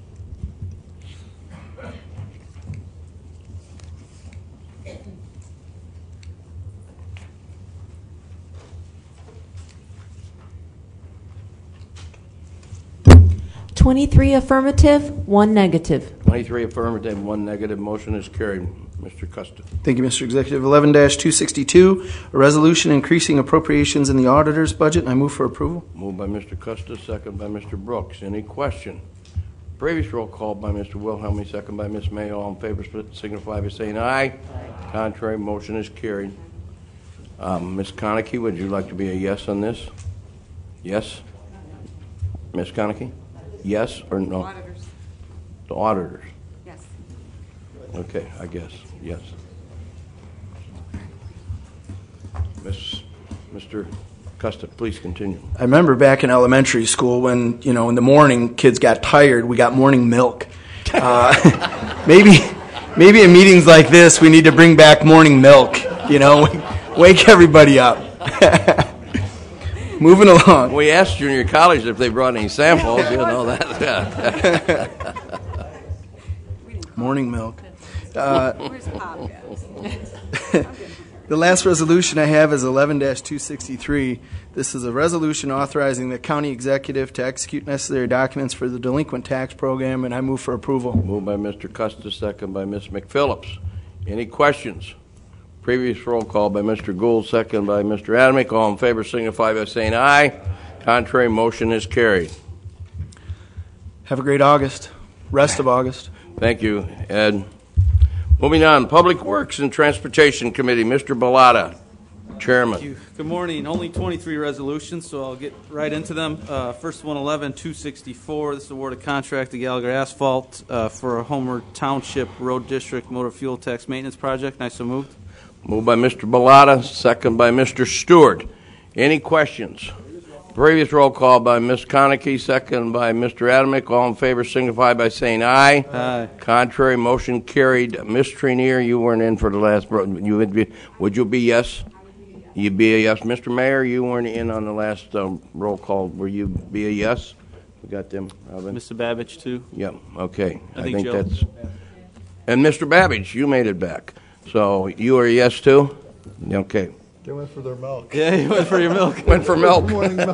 Twenty-three affirmative, 1 negative. 23 affirmative, 1 negative. Motion is carried. Mr. Custis. Thank you, Mr. Executive. 11-262, a resolution increasing appropriations in the auditor's budget, and I move for approval. Moved by Mr. Custis, second by Mr. Brooks. Any question? Previous roll call by Mr. Wilhelmy, second by Ms. May. All in favor signify by saying aye. Aye. Contrary, motion is carried. Ms. Konecki, would you like to be a yes on this? Yes? Ms. Konecki? Yes or no? Auditors. The auditors. Yes. Okay, I guess, yes. Mr. Custis, please continue. I remember back in elementary school when, in the morning, kids got tired, we got morning milk. Maybe in meetings like this, we need to bring back morning milk, wake everybody up. Moving along. We asked junior college if they brought any samples, that. Morning milk. Where's Pop, guys? The last resolution I have is 11-263. This is a resolution authorizing the county executive to execute necessary documents for the delinquent tax program, and I move for approval. Moved by Mr. Custis, second by Ms. McPhillips. Any questions? Previous roll call by Mr. Gould, second by Mr. Adamick. All in favor signify by saying aye. Contrary, motion is carried. Have a great August. Rest of August. Thank you, Ed. Moving on, Public Works and Transportation Committee, Mr. Bellotta, Chairman. Thank you. Good morning. Only 23 resolutions, so I'll get right into them. First one, 11-264. This is award of contract to Gallagher Asphalt for a Homer Township Road District Motor Fuel Tax Maintenance Project. And I so moved. Moved by Mr. Bellotta, second by Mr. Stewart. Any questions? Previous roll call by Ms. Konecki, second by Mr. Adamick. All in favor signify by saying aye. Aye. Contrary, motion carried. Ms. Trainier, you weren't in for the last. Would you be yes? You'd be a yes. Mr. Mayor, you weren't in on the last roll call. Will you be a yes? We got them, Robin. Mr. Babbage, too? Yep, okay. I think Joe. That's... And Mr. Babbage, you made it back. So you are a yes, too? Okay. They went for their milk. Yeah, you went for your milk. Went for milk. Morning milk.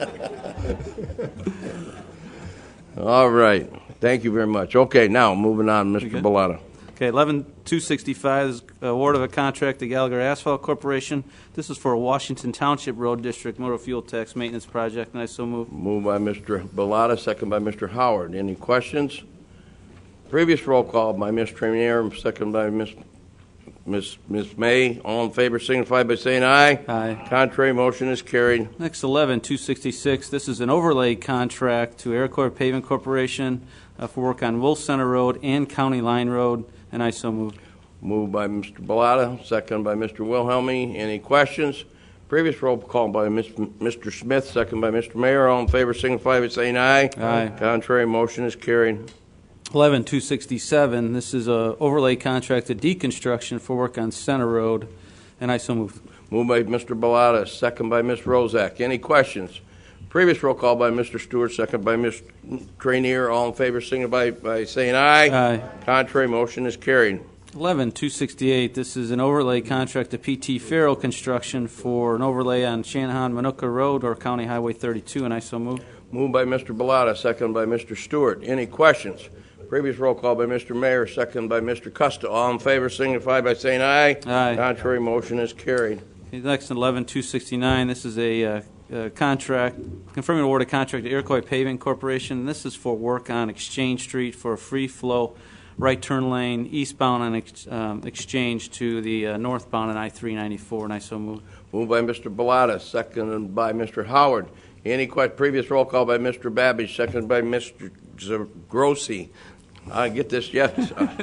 All right. Thank you very much. Okay, now moving on, Mr. Bellotta. Okay, 11-265 is award of a contract to Gallagher Asphalt Corporation. This is for a Washington Township Road District Motor Fuel Tax Maintenance Project, and I so move. Moved by Mr. Bellotta, second by Mr. Howard. Any questions? Previous roll call by Ms. Trainier, second by Ms. May. All in favor signify by saying aye. Aye. Contrary, motion is carried. Next, 11-266. This is an overlay contract to Aircorp Pavement Corporation for work on Wolf Center Road and County Line Road, and I so move. Moved by Mr. Bellotta, second by Mr. Wilhelmy. Any questions? Previous roll call by Mr. Smith, second by Mr. Mayor. All in favor signify by saying aye. Aye. Contrary, motion is carried. 11267, this is a overlay contract to deconstruction for work on Center Road, and I so move. Moved by Mr. Bellotta, second by Ms. Rozak. Any questions? Previous roll call by Mr. Stewart, second by Ms. Trainier. All in favor signify by saying aye. Aye. Contrary, motion is carried. 11268, this is an overlay contract to PT Farrell Construction for an overlay on Shanahan-Manuka Road or County Highway 32, and I so move. Moved by Mr. Bellotta, second by Mr. Stewart. Any questions? Previous roll call by Mr. Mayor, second by Mr. Costa. All in favor signify by saying aye. Aye. Contrary, motion is carried. Okay, next, 11269, this is a contract, confirming award of contract to Iroquois Paving Corporation. This is for work on Exchange Street for a free flow right turn lane eastbound on Exchange to the northbound on I-394, and I so move. Moved by Mr. Bellotta, second by Mr. Howard. Any previous roll call by Mr. Babbage, second by Mr. Grossi. I get this yet?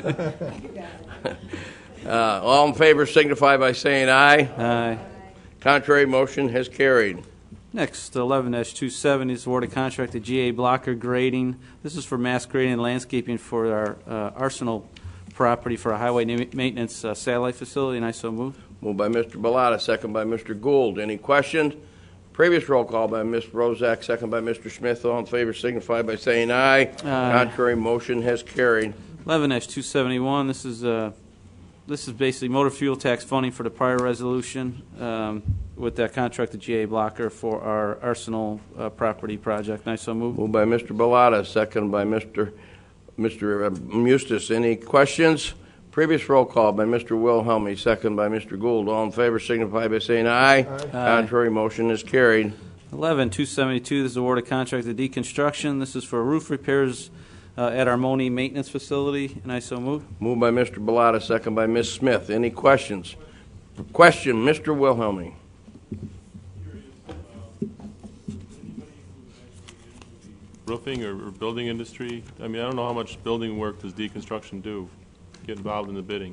All in favor signify by saying aye. Aye. Contrary, motion has carried. Next, 11-270 is awarded contract to GA Blocker Grading. This is for mass grading and landscaping for our Arsenal property for a highway maintenance satellite facility, and I so move. Moved by Mr. Bellotta, second by Mr. Gould. Any questions? Previous roll call by Ms. Rozak, second by Mr. Smith. All in favor signify by saying aye. Contrary, motion has carried. 11-271, this is basically motor fuel tax funding for the prior resolution with that contract to GA Blocker for our Arsenal property project. And I so move. Moved by Mr. Bellotta, second by Mr. Mustis. Any questions? Previous roll call by Mr. Wilhelmy, second by Mr. Gould. All in favor signify by saying aye. Aye. Contrary, motion is carried. 11-272, this is awarded contract to deconstruction. This is for roof repairs at our Moni maintenance facility, and I so move. Moved by Mr. Bellotta, second by Ms. Smith. Any questions? Question, Mr. Wilhelmy. Roofing or building industry? I mean, I don't know how much building work does deconstruction do? Get involved in the bidding?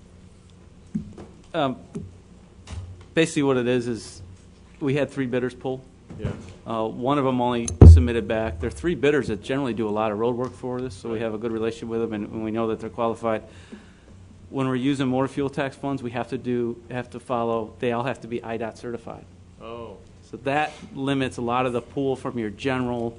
Basically what it is we had 3 bidders pull. Yeah. One of them only submitted back. There are 3 bidders that generally do a lot of road work for us, so we have a good relationship with them, and we know that they're qualified. When we're using motor fuel tax funds, we have to follow, they all have to be IDOT certified. Oh. So that limits a lot of the pool from your general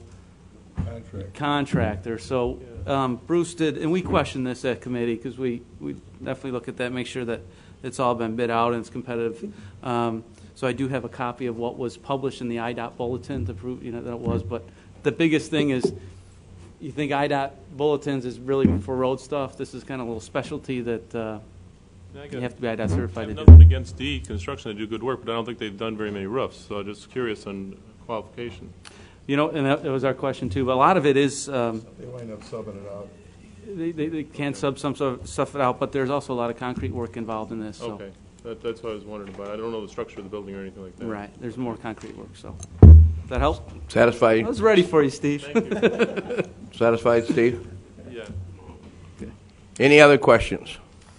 contractor. So Bruce did, and we questioned this at committee because we definitely look at that, make sure that it's all been bid out and it's competitive. So I do have a copy of what was published in the IDOT bulletin to prove that it was. But the biggest thing is, you think IDOT bulletins is really for road stuff. This is kind of a little specialty that you have to be IDOT certified to do. Nothing against deconstruction; they do good work, but I don't think they've done very many roofs. So I'm just curious on qualification. And that was our question too. But a lot of it is they wind up subbing it out. They can sub some sort of stuff out, but there's also a lot of concrete work involved in this. So. Okay, that's what I was wondering about. I don't know the structure of the building or anything like that. Right, there's more concrete work. So, does that help? Satisfied? I was ready for you, Steve. Thank you. Satisfied, Steve? Yeah. Okay. Any other questions?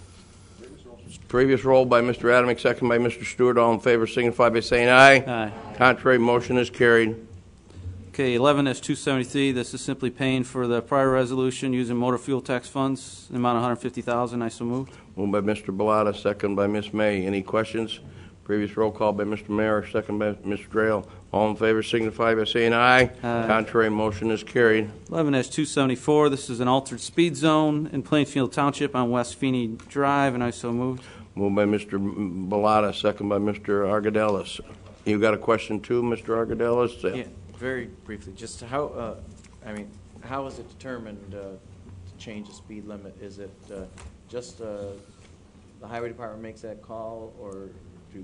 Previous roll by Mr. Adamick, second by Mr. Stewart. All in favor signify by saying aye. Aye. Contrary, motion is carried. Okay, 11-273. This is simply paying for the prior resolution using motor fuel tax funds, the amount of $150,000. I so move. Moved by Mr. Bellotta, second by Ms. May. Any questions? Previous roll call by Mr. Mayor, second by Mr. Drayle. All in favor signify by saying aye. Aye. Contrary, motion is carried. 11-274. This is an altered speed zone in Plainfield Township on West Feeney Drive, and I so moved. Moved by Mr. Bellotta, second by Mr. Argadelis. You got a question too, Mr. Argadelis? Yeah, very briefly. Just how, how is it determined to change the speed limit? Is it just the highway department makes that call, or do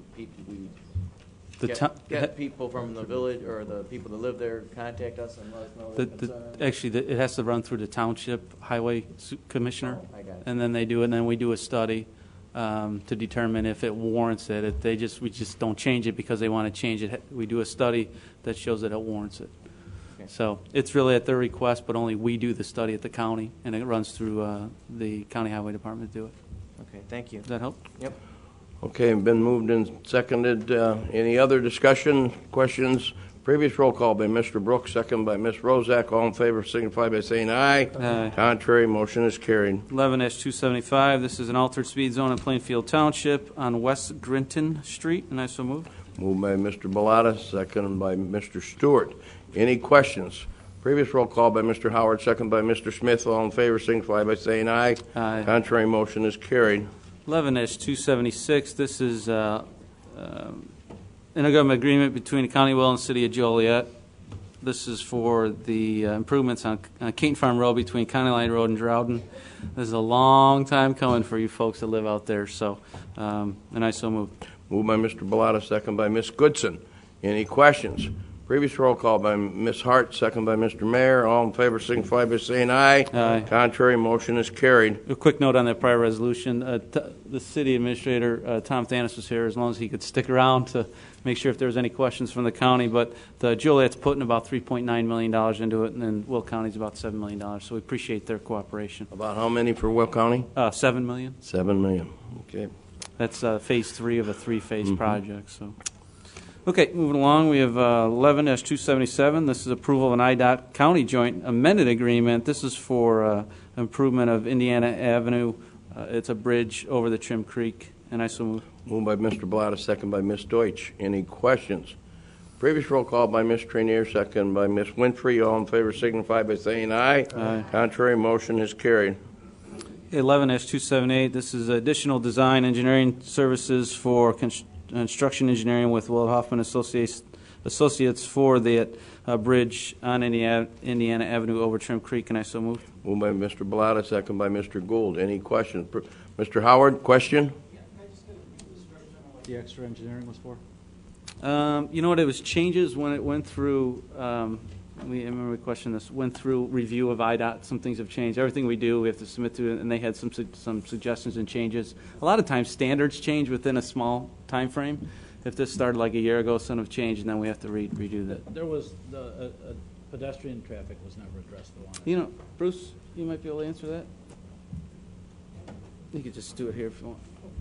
people get people from the village or the people that live there contact us and let us know their concerns? Actually, it has to run through the township highway commissioner, I got it. and then they do it, and then we do a study to determine if it warrants it. We just don't change it because they want to change it. We do a study that shows that it warrants it. Okay. So it's really at their request, but only we do the study at the county, and it runs through the county highway department to do it. Okay, thank you. Does that help? Yep. Okay, been moved and seconded. Any other discussion, questions? Previous roll call by Mr. Brooks, second by Ms. Rozak. All in favor signify by saying aye. Aye. Contrary, motion is carried. 11-275, this is an altered speed zone in Plainfield Township on West Grinton Street, and I so move. Moved by Mr. Bellotta, second by Mr. Stewart. Any questions? Previous roll call by Mr. Howard, second by Mr. Smith. All in favor signify by saying aye. Aye. Contrary, motion is carried. 11-276, this is intergovernmental agreement between the County of Will and the City of Joliet. This is for the improvements on Caton Farm Road between County Line Road and Droughton. This is a long time coming for you folks that live out there, so, and I so move. Moved by Mr. Bellotta, second by Ms. Goodson. Any questions? Previous roll call by Ms. Hart, second by Mr. Mayor. All in favor signify by saying aye. Aye. Contrary, motion is carried. A quick note on that prior resolution. The city administrator, Tom Thanis, was here as long as he could stick around to make sure if there was any questions from the county. But the Joliet's putting about $3.9 million into it, and then Will County's about $7 million. So we appreciate their cooperation. About how many for Will County? $7 million. $7 million. Okay. That's phase 3 of a 3-phase project. So. Okay, moving along, we have 11-277. This is approval of an IDOT County joint amended agreement. This is for improvement of Indiana Avenue. It's a bridge over the Trim Creek, and I so move. Moved by Mr. Bellotta, second by Ms. Deutsch. Any questions? Previous roll call by Ms. Trainier, second by Ms. Winfrey. All in favor signify by saying aye. Aye. Contrary, motion is carried. 11-278. This is additional design engineering services for construction engineering with Will Hoffman Associates for the bridge on Indiana Avenue over Trim Creek, and I so move. Moved by Mr. Bellotta, second by Mr. Gould. Any questions? Mr. Howard, question? The extra engineering was for? You know what? It was changes when it went through. I remember we questioned this. Went through review of IDOT. Some things have changed. Everything we do, we have to submit to it, and they had some suggestions and changes. A lot of times, standards change within a small time frame. If this started like a year ago, some have changed, and then we have to redo that. There was pedestrian traffic was never addressed. You know, Bruce, you might be able to answer that. You could just do it here if you want.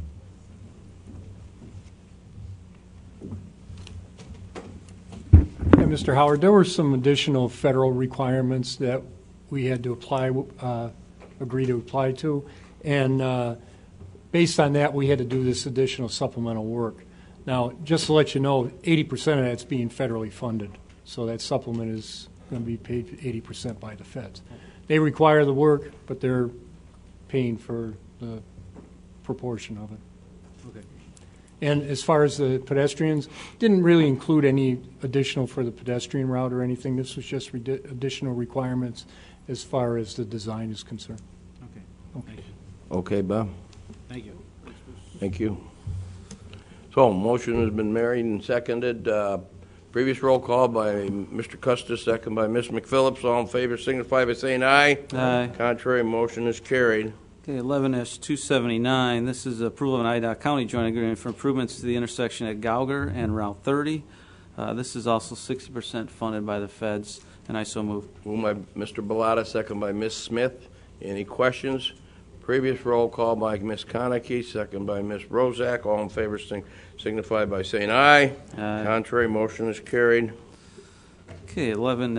Yeah, Mr. Howard, there were some additional federal requirements that we had to agree to apply to, and based on that, we had to do this additional supplemental work. Now, just to let you know, 80% of that's being federally funded, so that supplement is going to be paid 80% by the feds. They require the work, but they're paying for the proportion of it. Okay. And as far as the pedestrians, didn't really include any additional for the pedestrian route or anything. This was just additional requirements as far as the design is concerned. Okay. Okay, Bob. Thank you. Thank you. So, motion has been made and seconded. Previous roll call by Mr. Custis, second by Ms. McPhillips. All in favor signify by saying aye. Aye. Contrary, motion is carried. Okay, 11-279. This is approval of an IDOT County joint agreement for improvements to the intersection at Gauger and Route 30. This is also 60% funded by the feds, and I so move. Moved by Mr. Bellotta, second by Ms. Smith. Any questions? Previous roll call by Ms. Konecki, second by Ms. Rozak. All in favor signify by saying aye. Aye. Contrary, motion is carried. Okay,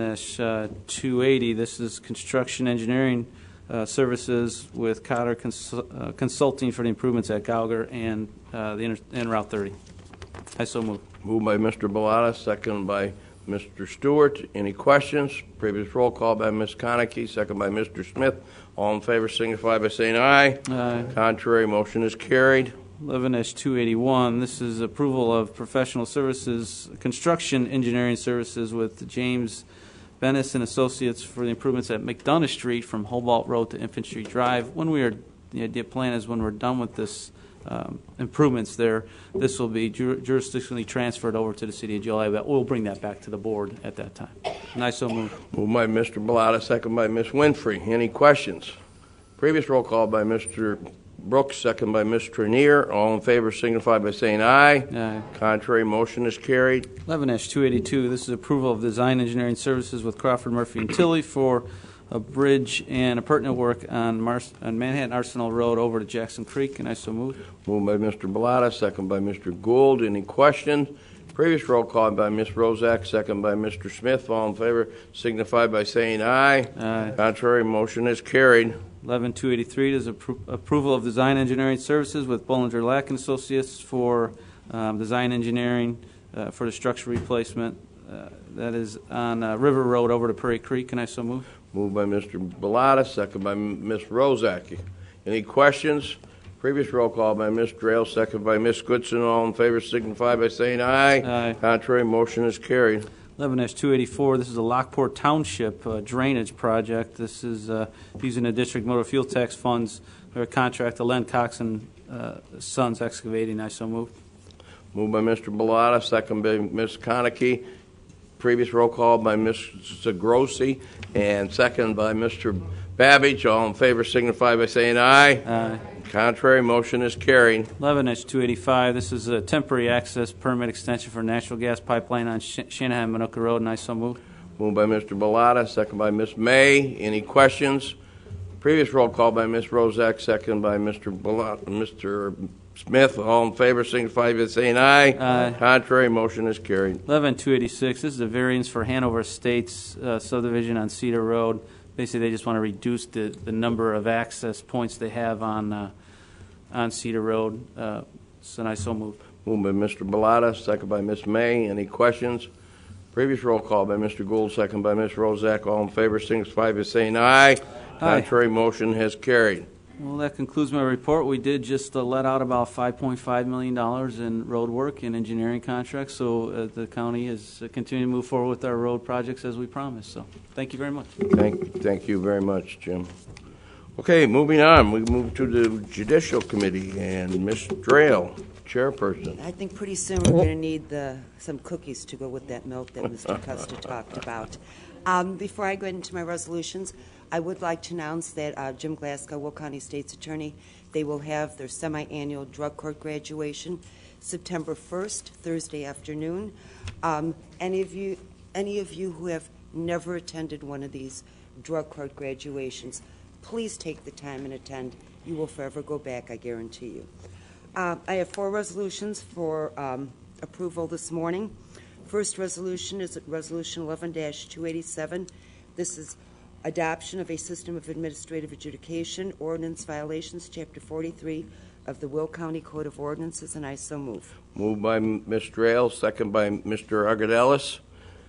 11-280. This is construction engineering services with Cotter Consulting for the improvements at Gauger and and Route 30. I so move. Moved by Mr. Bellotta, second by Mr. Stewart. Any questions? Previous roll call by Ms. Konecki, second by Mr. Smith. All in favor signify by saying aye. Aye. Contrary, motion is carried. 11-281. This is approval of professional services, construction engineering services with James Bennis and Associates for the improvements at McDonough Street from Hobart Road to Infantry Drive. The idea plan is when we're done with this improvements there, this will be jurisdictionally transferred over to the City of Joliet, but we'll bring that back to the board at that time. And I so move. Moved by Mr. Bellotta, second by Ms. Winfrey. Any questions? Previous roll call by Mr. Brooks, second by Ms. Trainier. All in favor signify by saying aye. Aye. Contrary, motion is carried. 11-282. This is approval of design engineering services with Crawford, Murphy, and Tilley for a bridge and a pertinent work on Manhattan Arsenal Road over to Jackson Creek, and I so move. Moved by Mr. Bellotta, second by Mr. Gould. Any questions? Previous roll call by Ms. Rozak, second by Mr. Smith. All in favor signify by saying aye. Aye. Contrary, motion is carried. 11283 is approval of design engineering services with Bollinger Lack and Associates for design engineering for the structure replacement. That is on River Road over to Prairie Creek, and I so move. Moved by Mr. Bellotta, second by Ms. Rozak. Any questions? Previous roll call by Ms. Drayle, second by Ms. Goodson. All in favor signify by saying aye. Aye. Contrary, motion is carried. 11-284, this is a Lockport Township drainage project. This is using the district motor fuel tax funds for a contract to Len Cox and Sons Excavating. I so move. Moved by Mr. Bellotta, second by Ms. Konecki. Previous roll call by Ms. Zagrossi, and second by Mr. Babbage. All in favor signify by saying aye. Aye. Contrary, motion is carried. 11-285, this is a temporary access permit extension for natural gas pipeline on Shanahan-Manuka Road, and I so move. Moved by Mr. Bellotta, second by Ms. May. Any questions? Previous roll call by Ms. Rozak, second by Mr. Bellotta, Mr. Smith. All in favor signify by saying aye. Aye. Contrary, motion is carried. 11-286, this is a variance for Hanover Estates subdivision on Cedar Road. Basically, they just want to reduce the number of access points they have on Cedar Road. So I so move. Moved by Mr. Bellotta, second by Ms. May. Any questions? Previous roll call by Mr. Gould, second by Ms. Rozak. All in favor signify by saying aye. Aye. Contrary, motion has carried. Well, that concludes my report. We did just let out about $5.5 million in road work and engineering contracts, so the county is continuing to move forward with our road projects as we promised. So thank you very much. Thank you very much, Jim. Okay, moving on. We move to the Judicial Committee, and Ms. Drayle, chairperson. I think pretty soon we're going to need some cookies to go with that milk that Mr. Custer talked about. Before I go into my resolutions, I would like to announce that Jim Glasgow, Will County State's Attorney, they will have their semi-annual drug court graduation September 1st, Thursday afternoon. Any of you who have never attended one of these drug court graduations, please take the time and attend. You will forever go back, I guarantee you. I have 4 resolutions for approval this morning. First resolution is Resolution 11-287. This is adoption of a system of administrative adjudication, ordinance violations, Chapter 43 of the Will County Code of Ordinances, and I so move. Moved by Ms. Drayle, second by Mr. Argadelis.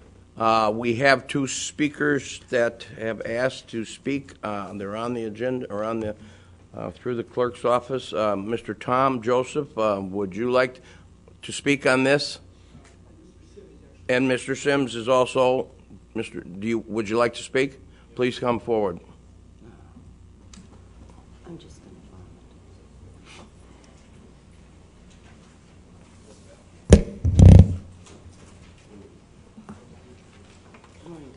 We have 2 speakers that have asked to speak. They're on the agenda, or on the through the clerk's office. Mr. Tom Joseph, would you like to speak on this? And Mr. Sims is also. Would you like to speak? Please come forward. I'm just going to Good morning,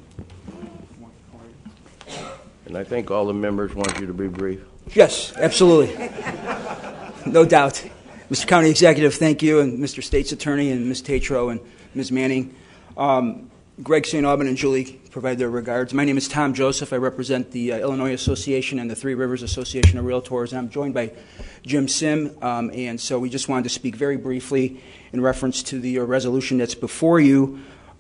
guys. And I think all the members want you to be brief. Yes, absolutely. No doubt. Mr. County Executive, thank you, and Mr. State's Attorney, and Ms. Tatro, and Ms. Manning. Greg St. Aubin and Julie provide their regards. My name is Tom Joseph. I represent the Illinois Association and the Three Rivers Association of Realtors, and I'm joined by Jim Sim. And so we just wanted to speak very briefly in reference to the resolution that's before you.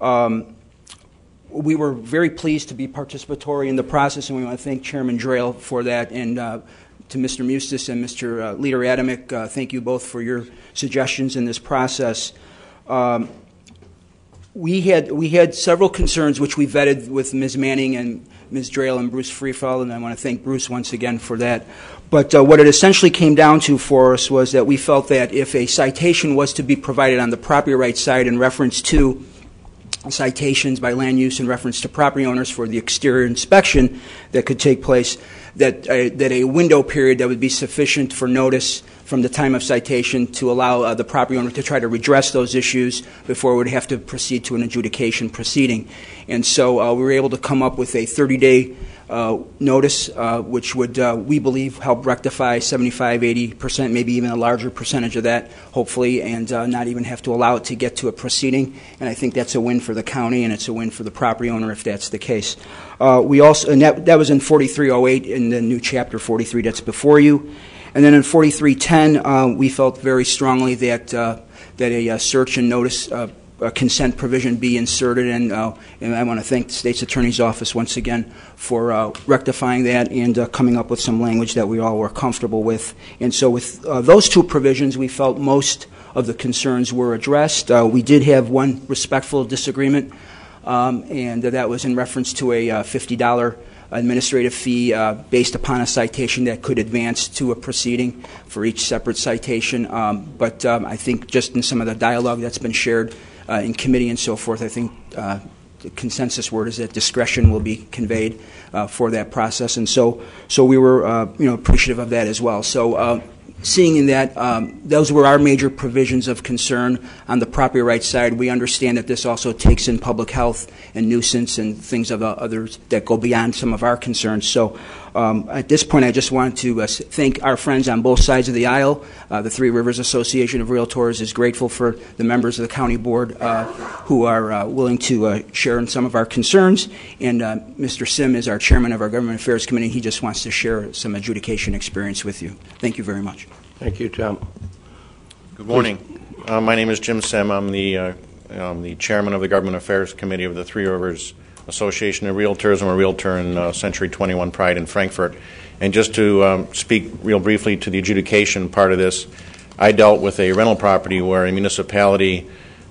We were very pleased to be participatory in the process, and we want to thank Chairman Drayle for that. And to Mr. Mustis and Mr. Leader Adamick, thank you both for your suggestions in this process. We had several concerns which we vetted with Ms. Manning and Ms. Drayle and Bruce Freefeld, and I want to thank Bruce once again for that. But what it essentially came down to for us was that we felt that if a citation was to be provided on the property rights side in reference to citations by land use in reference to property owners for the exterior inspection that could take place, that a window period that would be sufficient for notice from the time of citation to allow the property owner to try to redress those issues before it would have to proceed to an adjudication proceeding. And so we were able to come up with a 30-day notice, which would, we believe, help rectify 75, 80%, maybe even a larger percentage of that, hopefully, and not even have to allow it to get to a proceeding. And I think that's a win for the county, and it's a win for the property owner if that's the case. We also, and that was in 4308 in the new chapter 43 that's before you. And then in 4310, we felt very strongly that a search and notice a consent provision be inserted, and I want to thank the State's Attorney's Office once again for rectifying that and coming up with some language that we all were comfortable with. And so with those two provisions, we felt most of the concerns were addressed. We did have one respectful disagreement, and that was in reference to a $50 administrative fee based upon a citation that could advance to a proceeding for each separate citation. But I think just in some of the dialogue that's been shared in committee and so forth, I think the consensus word is that discretion will be conveyed for that process, and so we were appreciative of that as well. So seeing in that, those were our major provisions of concern on the property rights side. We understand that this also takes in public health and nuisance and things of others that go beyond some of our concerns. So at this point, I just want to thank our friends on both sides of the aisle. The Three Rivers Association of Realtors is grateful for the members of the county board who are willing to share in some of our concerns. And Mr. Sim is our chairman of our Government Affairs Committee. He just wants to share some adjudication experience with you. Thank you very much. Thank you, Tom. Good morning. My name is Jim Sim. I'm the chairman of the Government Affairs Committee of the Three Rivers Association of Realtors. I'm a realtor in Century 21 Pride in Frankfort. And just to speak real briefly to the adjudication part of this, I dealt with a rental property where a municipality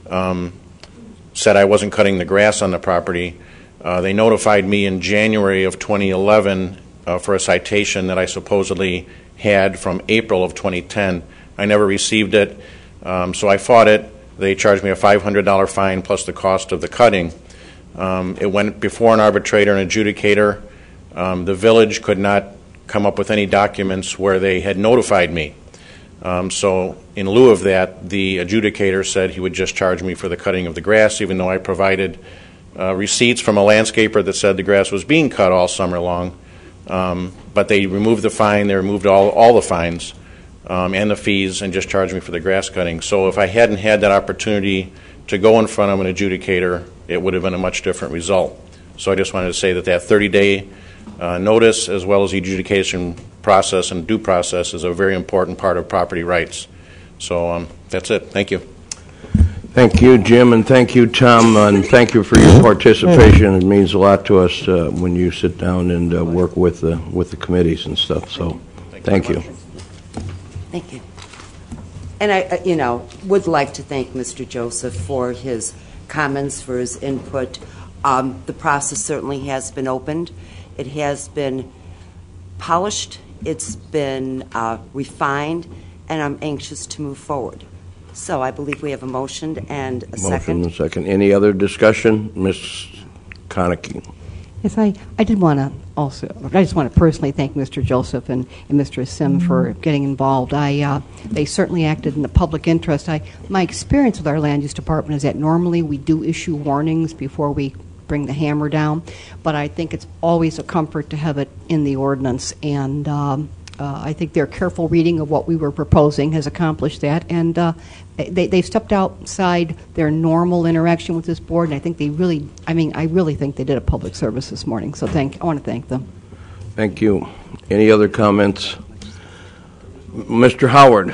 said I wasn't cutting the grass on the property. They notified me in January of 2011 for a citation that I supposedly had from April of 2010. I never received it, so I fought it. They charged me a $500 fine plus the cost of the cutting. It went before an arbitrator and adjudicator. The village could not come up with any documents where they had notified me. So in lieu of that, the adjudicator said he would just charge me for the cutting of the grass, even though I provided receipts from a landscaper that said the grass was being cut all summer long. But they removed the fine, they removed all the fines and the fees, and just charged me for the grass cutting. So if I hadn't had that opportunity to go in front of an adjudicator, it would have been a much different result. So I just wanted to say that 30-day notice, as well as the adjudication process and due process, is a very important part of property rights. So that's it. Thank you. Thank you, Jim, and thank you, Tom, and thank you for your participation. It means a lot to us when you sit down and work with the committees and stuff. So, thank you. Thank you. And I, would like to thank Mr. Joseph for his comments, for his input. The process certainly has been opened. It has been polished. It's been refined, and I'm anxious to move forward. So I believe we have a motion and a second. Motion and a second. Any other discussion? Ms. Konecki. Yes, I did want to also, I just want to personally thank Mr. Joseph and Mr. Sim for getting involved. They certainly acted in the public interest. My experience with our land use department is that normally we do issue warnings before we bring the hammer down, but I think it's always a comfort to have it in the ordinance, and I think their careful reading of what we were proposing has accomplished that, and they stepped outside their normal interaction with this board, and I think they really, I really think they did a public service this morning, so I want to thank them. Thank you. Any other comments? Mr. Howard.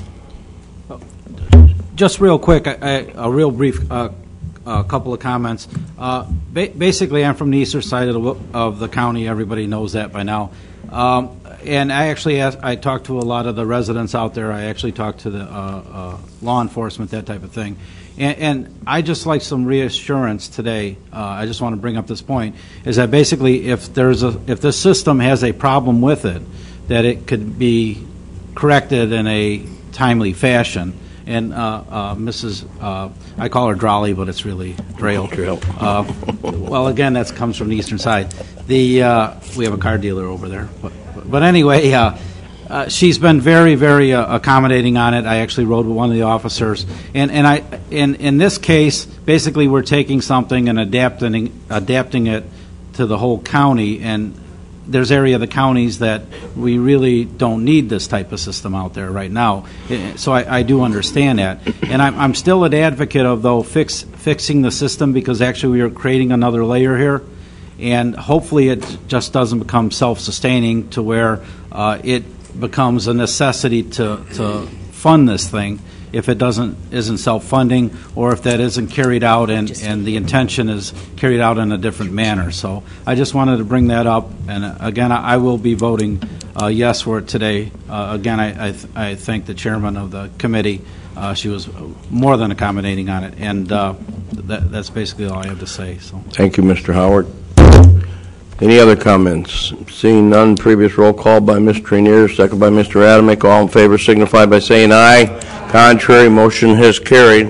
Just real quick, a real brief couple of comments. Basically, I'm from the eastern side of the county. Everybody knows that by now. And I talked to a lot of the residents out there. I actually talked to the law enforcement, that type of thing. And I just like some reassurance today. I just want to bring up this point, is that basically if the system has a problem with it, that it could be corrected in a timely fashion. And Mrs. I call her Drawley, but it's really Drail. Well, again, that comes from the eastern side. We have a car dealer over there. But anyway, she's been very, very accommodating on it. I actually rode with one of the officers. And in this case, basically we're taking something and adapting it to the whole county. And there's area of the counties that we really don't need this type of system out there right now. So I do understand that. And I'm still an advocate of, though, fixing the system, because actually we are creating another layer here. And hopefully it just doesn't become self-sustaining to where it becomes a necessity to fund this thing if it isn't self-funding, or if that isn't carried out and the intention is carried out in a different manner. So I just wanted to bring that up, and again, I will be voting yes for it today. Again, I thank the chairman of the committee. She was more than accommodating on it, and that's basically all I have to say. So thank you, Mr. Howard. Any other comments? Seeing none, previous roll call by Ms. Trainier, second by Mr. Adamick. All in favor signify by saying aye. Contrary, motion has carried.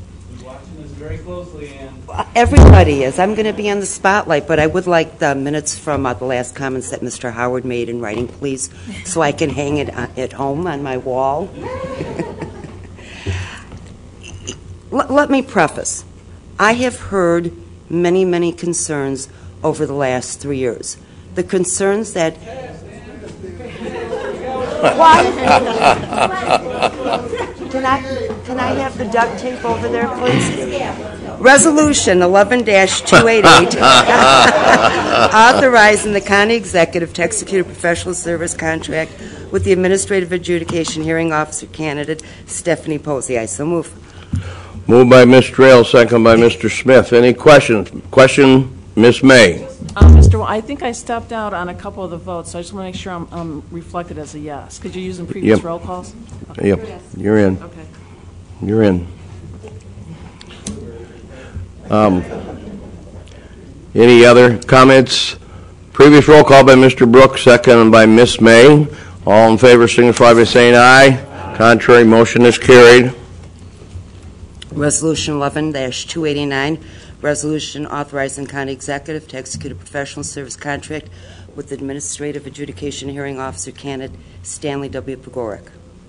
Everybody is. I'm going to be on the spotlight, but I would like the minutes from the last comments that Mr. Howard made in writing, please, so I can hang it at home on my wall. Let me preface. I have heard many, many concerns over the last 3 years. The concerns that... Can I have the duct tape over there, please? Resolution 11-288, authorizing the county executive to execute a professional service contract with the administrative adjudication hearing officer candidate Stephanie Posey. I so move. Moved by Ms. Trail, second by Mr. Smith. Any questions? Question, Ms. May. Mr. I think I stepped out on a couple of the votes, so I just want to make sure I'm reflected as a yes. Could you use in previous roll calls? Okay. Yep, you're in. Okay. You're in. Any other comments? Previous roll call by Mr. Brooks, second by Ms. May. All in favor signify by saying aye. Contrary, motion is carried. Resolution 11-289, resolution authorizing county executive to execute a professional service contract with administrative adjudication hearing officer candidate Stanley W. Pagoric.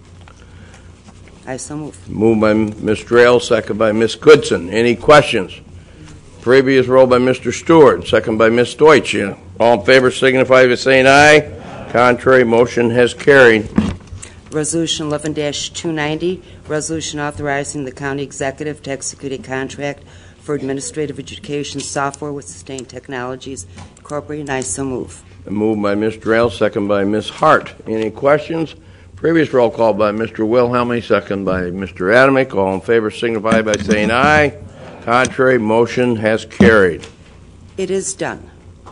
I so move. Moved by Ms. Drayle, second by Ms. Goodson. Any questions? Previous roll by Mr. Stewart, second by Ms. Deutsch. All in favor signify by saying aye. Contrary, motion has carried. Resolution 11-290, resolution authorizing the county executive to execute a contract for administrative adjudication software with Sustained Technologies Incorporated. I so move. Moved by Ms. Drayle, second by Ms. Hart. Any questions? Previous roll call by Mr. Wilhelmy, second by Mr. Adamick. All in favor signify by saying aye. Contrary, motion has carried. It is done.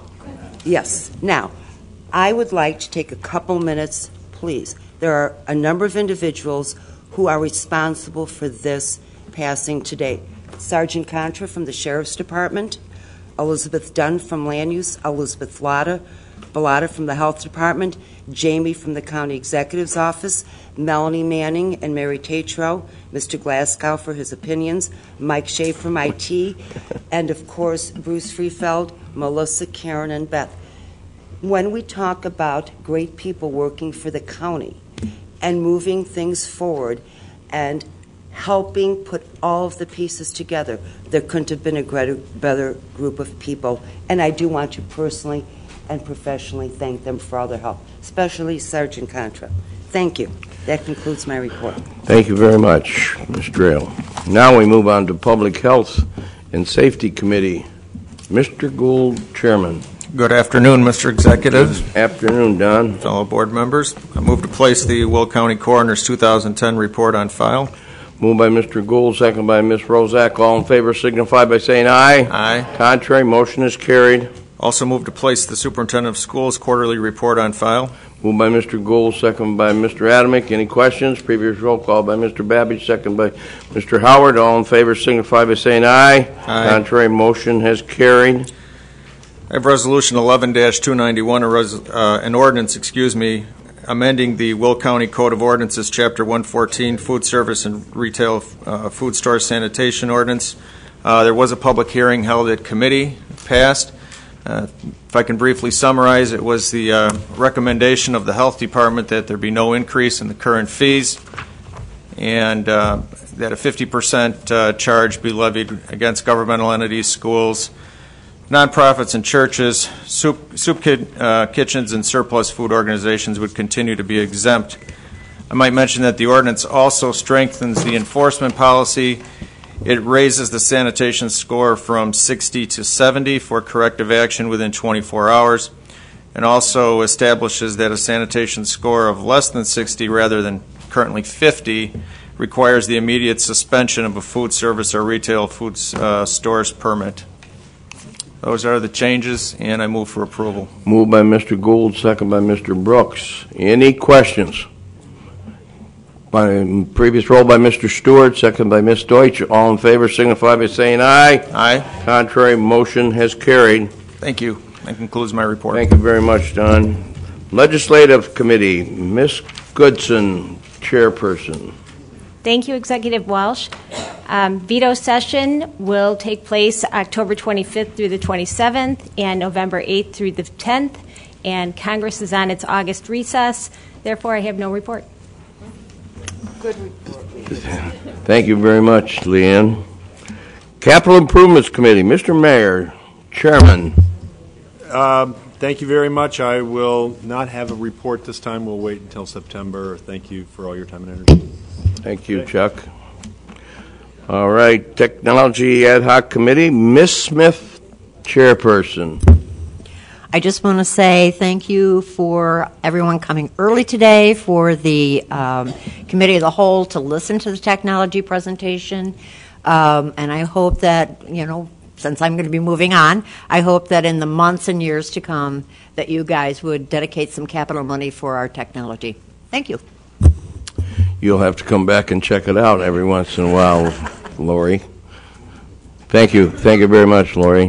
Yes. Now, I would like to take a couple minutes, please. There are a number of individuals who are responsible for this passing today. Sergeant Contra from the Sheriff's Department, Elizabeth Dunn from Land Use, Elizabeth Bellotta from the Health Department, Jamie from the County Executive's Office, Melanie Manning and Mary Tatro, Mr. Glasgow for his opinions, Mike Shea from IT, and of course Bruce Freefeld, Melissa, Karen, and Beth. When we talk about great people working for the county and moving things forward and helping put all of the pieces together, there couldn't have been a better group of people. And I do want to personally and professionally thank them for all their help, especially Sergeant Contra. Thank you. That concludes my report. Thank you very much, Ms. Drayle. Now we move on to Public Health and Safety Committee. Mr. Gould, Chairman. Good afternoon, Mr. Executive. Good afternoon, Don. Fellow board members. I move to place the Will County Coroner's 2010 report on file. Moved by Mr. Gould, second by Ms. Rozak. All in favor signify by saying aye. Aye. Contrary, motion is carried. Also move to place the Superintendent of Schools quarterly report on file. Moved by Mr. Gould, second by Mr. Adamick. Any questions? Previous roll call by Mr. Babbage, second by Mr. Howard. All in favor signify by saying aye. Aye. Contrary, motion has carried. I have Resolution 11-291, an ordinance, amending the Will County Code of Ordinances, Chapter 114, Food Service and Retail Food Store Sanitation Ordinance. There was a public hearing held at committee, passed. If I can briefly summarize, it was the recommendation of the Health Department that there be no increase in the current fees and that a 50% charge be levied against governmental entities, schools, nonprofits and churches, kitchens, and surplus food organizations would continue to be exempt. I might mention that the ordinance also strengthens the enforcement policy. It raises the sanitation score from 60 to 70 for corrective action within 24 hours, and also establishes that a sanitation score of less than 60 rather than currently 50 requires the immediate suspension of a food service or retail food store's permit. Those are the changes, and I move for approval. Moved by Mr. Gould, second by Mr. Brooks. Any questions? By previous roll by Mr. Stewart, second by Ms. Deutsch. All in favor signify by saying aye. Aye. Contrary, motion has carried. Thank you. That concludes my report. Thank you very much, Don. Legislative Committee, Ms. Goodson, Chairperson. Thank you, Executive Welsh. Veto session will take place October 25th through the 27th and November 8th through the 10th, and Congress is on its August recess. Therefore, I have no report. Good report. Thank you very much, Leanne. Capital Improvements Committee, Mr. Mayor, Chairman. Thank you very much. I will not have a report this time. We'll wait until September. Thank you for all your time and energy. Thank you, Chuck. All right, Technology Ad Hoc Committee, Ms. Smith, Chairperson. I just want to say thank you for everyone coming early today for the Committee of the Whole to listen to the technology presentation. And I hope that, since I'm going to be moving on, I hope that in the months and years to come that you guys would dedicate some capital money for our technology. Thank you. You'll have to come back and check it out every once in a while, Lori. Thank you. Thank you very much, Lori.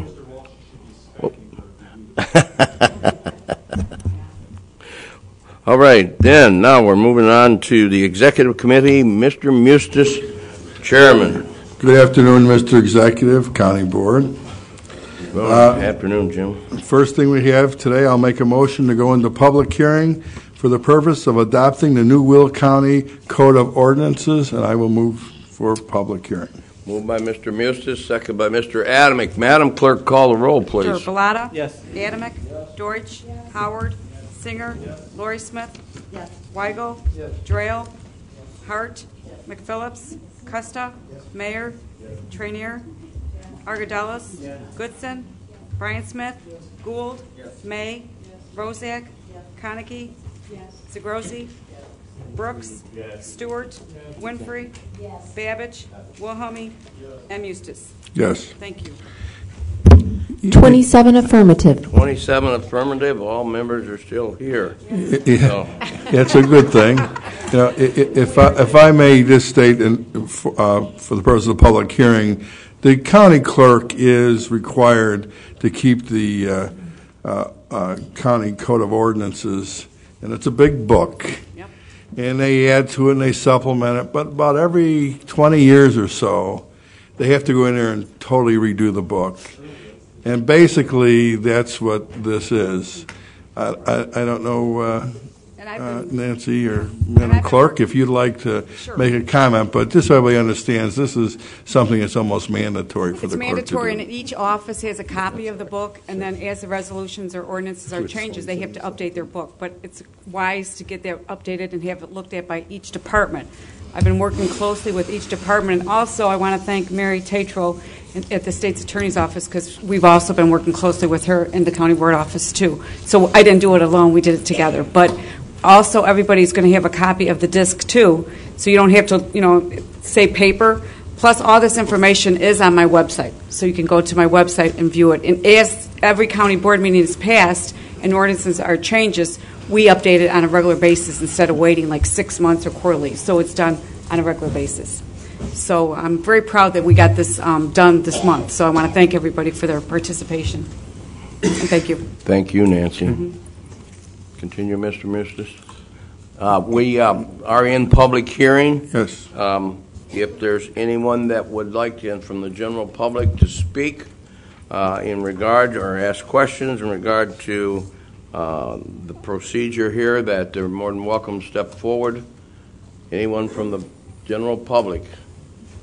All right, then, now we're moving on to the Executive Committee. Mr. Mustis, Chairman. Good afternoon, Mr. Executive, County Board. Good afternoon, Jim. First thing we have today, I'll make a motion to go into public hearing for the purpose of adopting the new Will County Code of Ordinances, and I will move for public hearing. Moved by Mr. Mustis, second by Mr. Adamick. Madam Clerk, call the roll, please. Sure. Bellotta? Yes. Adamick? Deutsch? Howard? Singer? Lori Smith? Yes. Weigel? Drayle? Hart? McPhillips? Custa? Mayor? Trainier? Argadelis? Goodson? Brian Smith? Gould? May? Rozak? Konecki? Zagrozi? Brooks? Stewart? Winfrey? Babbage? Wilhelmy? And Eustace? Yes. Thank you. 27 affirmative. 27 affirmative. All members are still here. It's a good thing. If I may just state, for the purpose of the public hearing, the county clerk is required to keep the county code of ordinances, and it's a big book. Yep. And they add to it and they supplement it, but about every 20 years or so, they have to go in there and totally redo the book. And basically, that's what this is. I don't know, Nancy or Madam Clerk, if you'd like to make a comment, but just so everybody understands, this is something that's almost mandatory for the clerk to do. It's mandatory, and each office has a copy of the book, and then as the resolutions or ordinances are changes, they have to update their book. But it's wise to get that updated and have it looked at by each department. I've been working closely with each department, and also I want to thank Mary Tatro at the State's Attorney's Office, because we've also been working closely with her in the County Board office, too. So I didn't do it alone. We did it together. But also, everybody's going to have a copy of the disc, too, so you don't have to, say paper. Plus, all this information is on my website, so you can go to my website and view it. And as every county board meeting is passed and ordinances are changes, we update it on a regular basis instead of waiting like 6 months or quarterly. So it's done on a regular basis. So I'm very proud that we got this done this month. So I want to thank everybody for their participation. And thank you. Thank you, Nancy. Continue, Mr. Mustis. We are in public hearing. Yes. If there's anyone that would like to, from the general public, to speak in regard or ask questions in regard to the procedure here, that they're more than welcome to step forward. Anyone from the general public?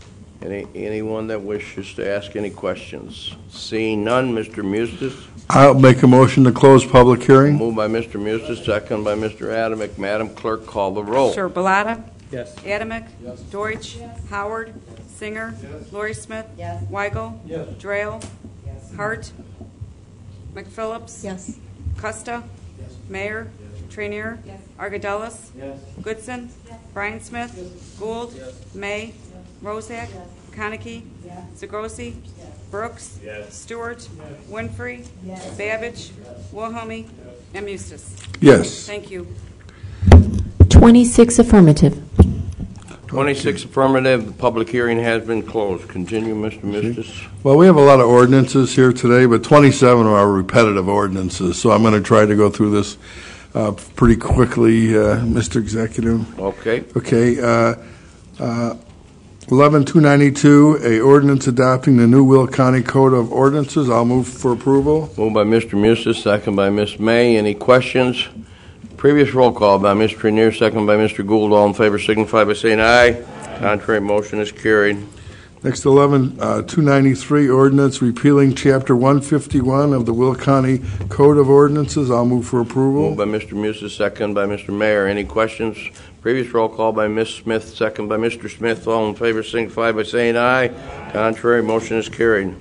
Anyone that wishes to ask any questions? Seeing none, Mr. Mustis. I'll make a motion to close public hearing. Moved by Mr. Mustis, second by Mr. Adamick. Madam Clerk, call the roll. Sure. Bellotta? Yes. Adamick? Yes. Deutsch? Yes. Howard? Singer? Yes. Lori Smith? Yes. Weigel? Yes. Drayle? Yes. Hart? McPhillips? Yes. Costa? Yes. Mayor? Yes. Trainier? Yes. Argadelis? Yes. Goodson? Yes. Brian Smith? Yes. Gould? Yes. May? Yes. Rozak? Yes. Konecki? Yes. Zagrosi? Yes. Brooks? Yes. Stewart? Yes. Winfrey? Yes. Babbage? Yes. Wilhelmy? Yes. And Mustis? Yes. Thank you. 26 affirmative. 26 affirmative. The public hearing has been closed. Continue, Mr. Mustis. Well, we have a lot of ordinances here today, but 27 are repetitive ordinances, so I'm going to try to go through this pretty quickly, Mr. Executive. Okay. Okay. 11292, a ordinance adopting the new Will County Code of Ordinances. I'll move for approval. Moved by Mr. Mustis, second by Ms. May. Any questions? Previous roll call by Ms. Trainier, second by Mr. Gould. All in favor signify by saying aye. Contrary motion is carried. Next, 11293, ordinance repealing Chapter 151 of the Will County Code of Ordinances. I'll move for approval. Moved by Mr. Mustis, second by Mr. Mayor. Any questions? Previous roll call by Ms. Smith, second by Mr. Smith. All in favor signify by saying aye. Contrary motion is carried.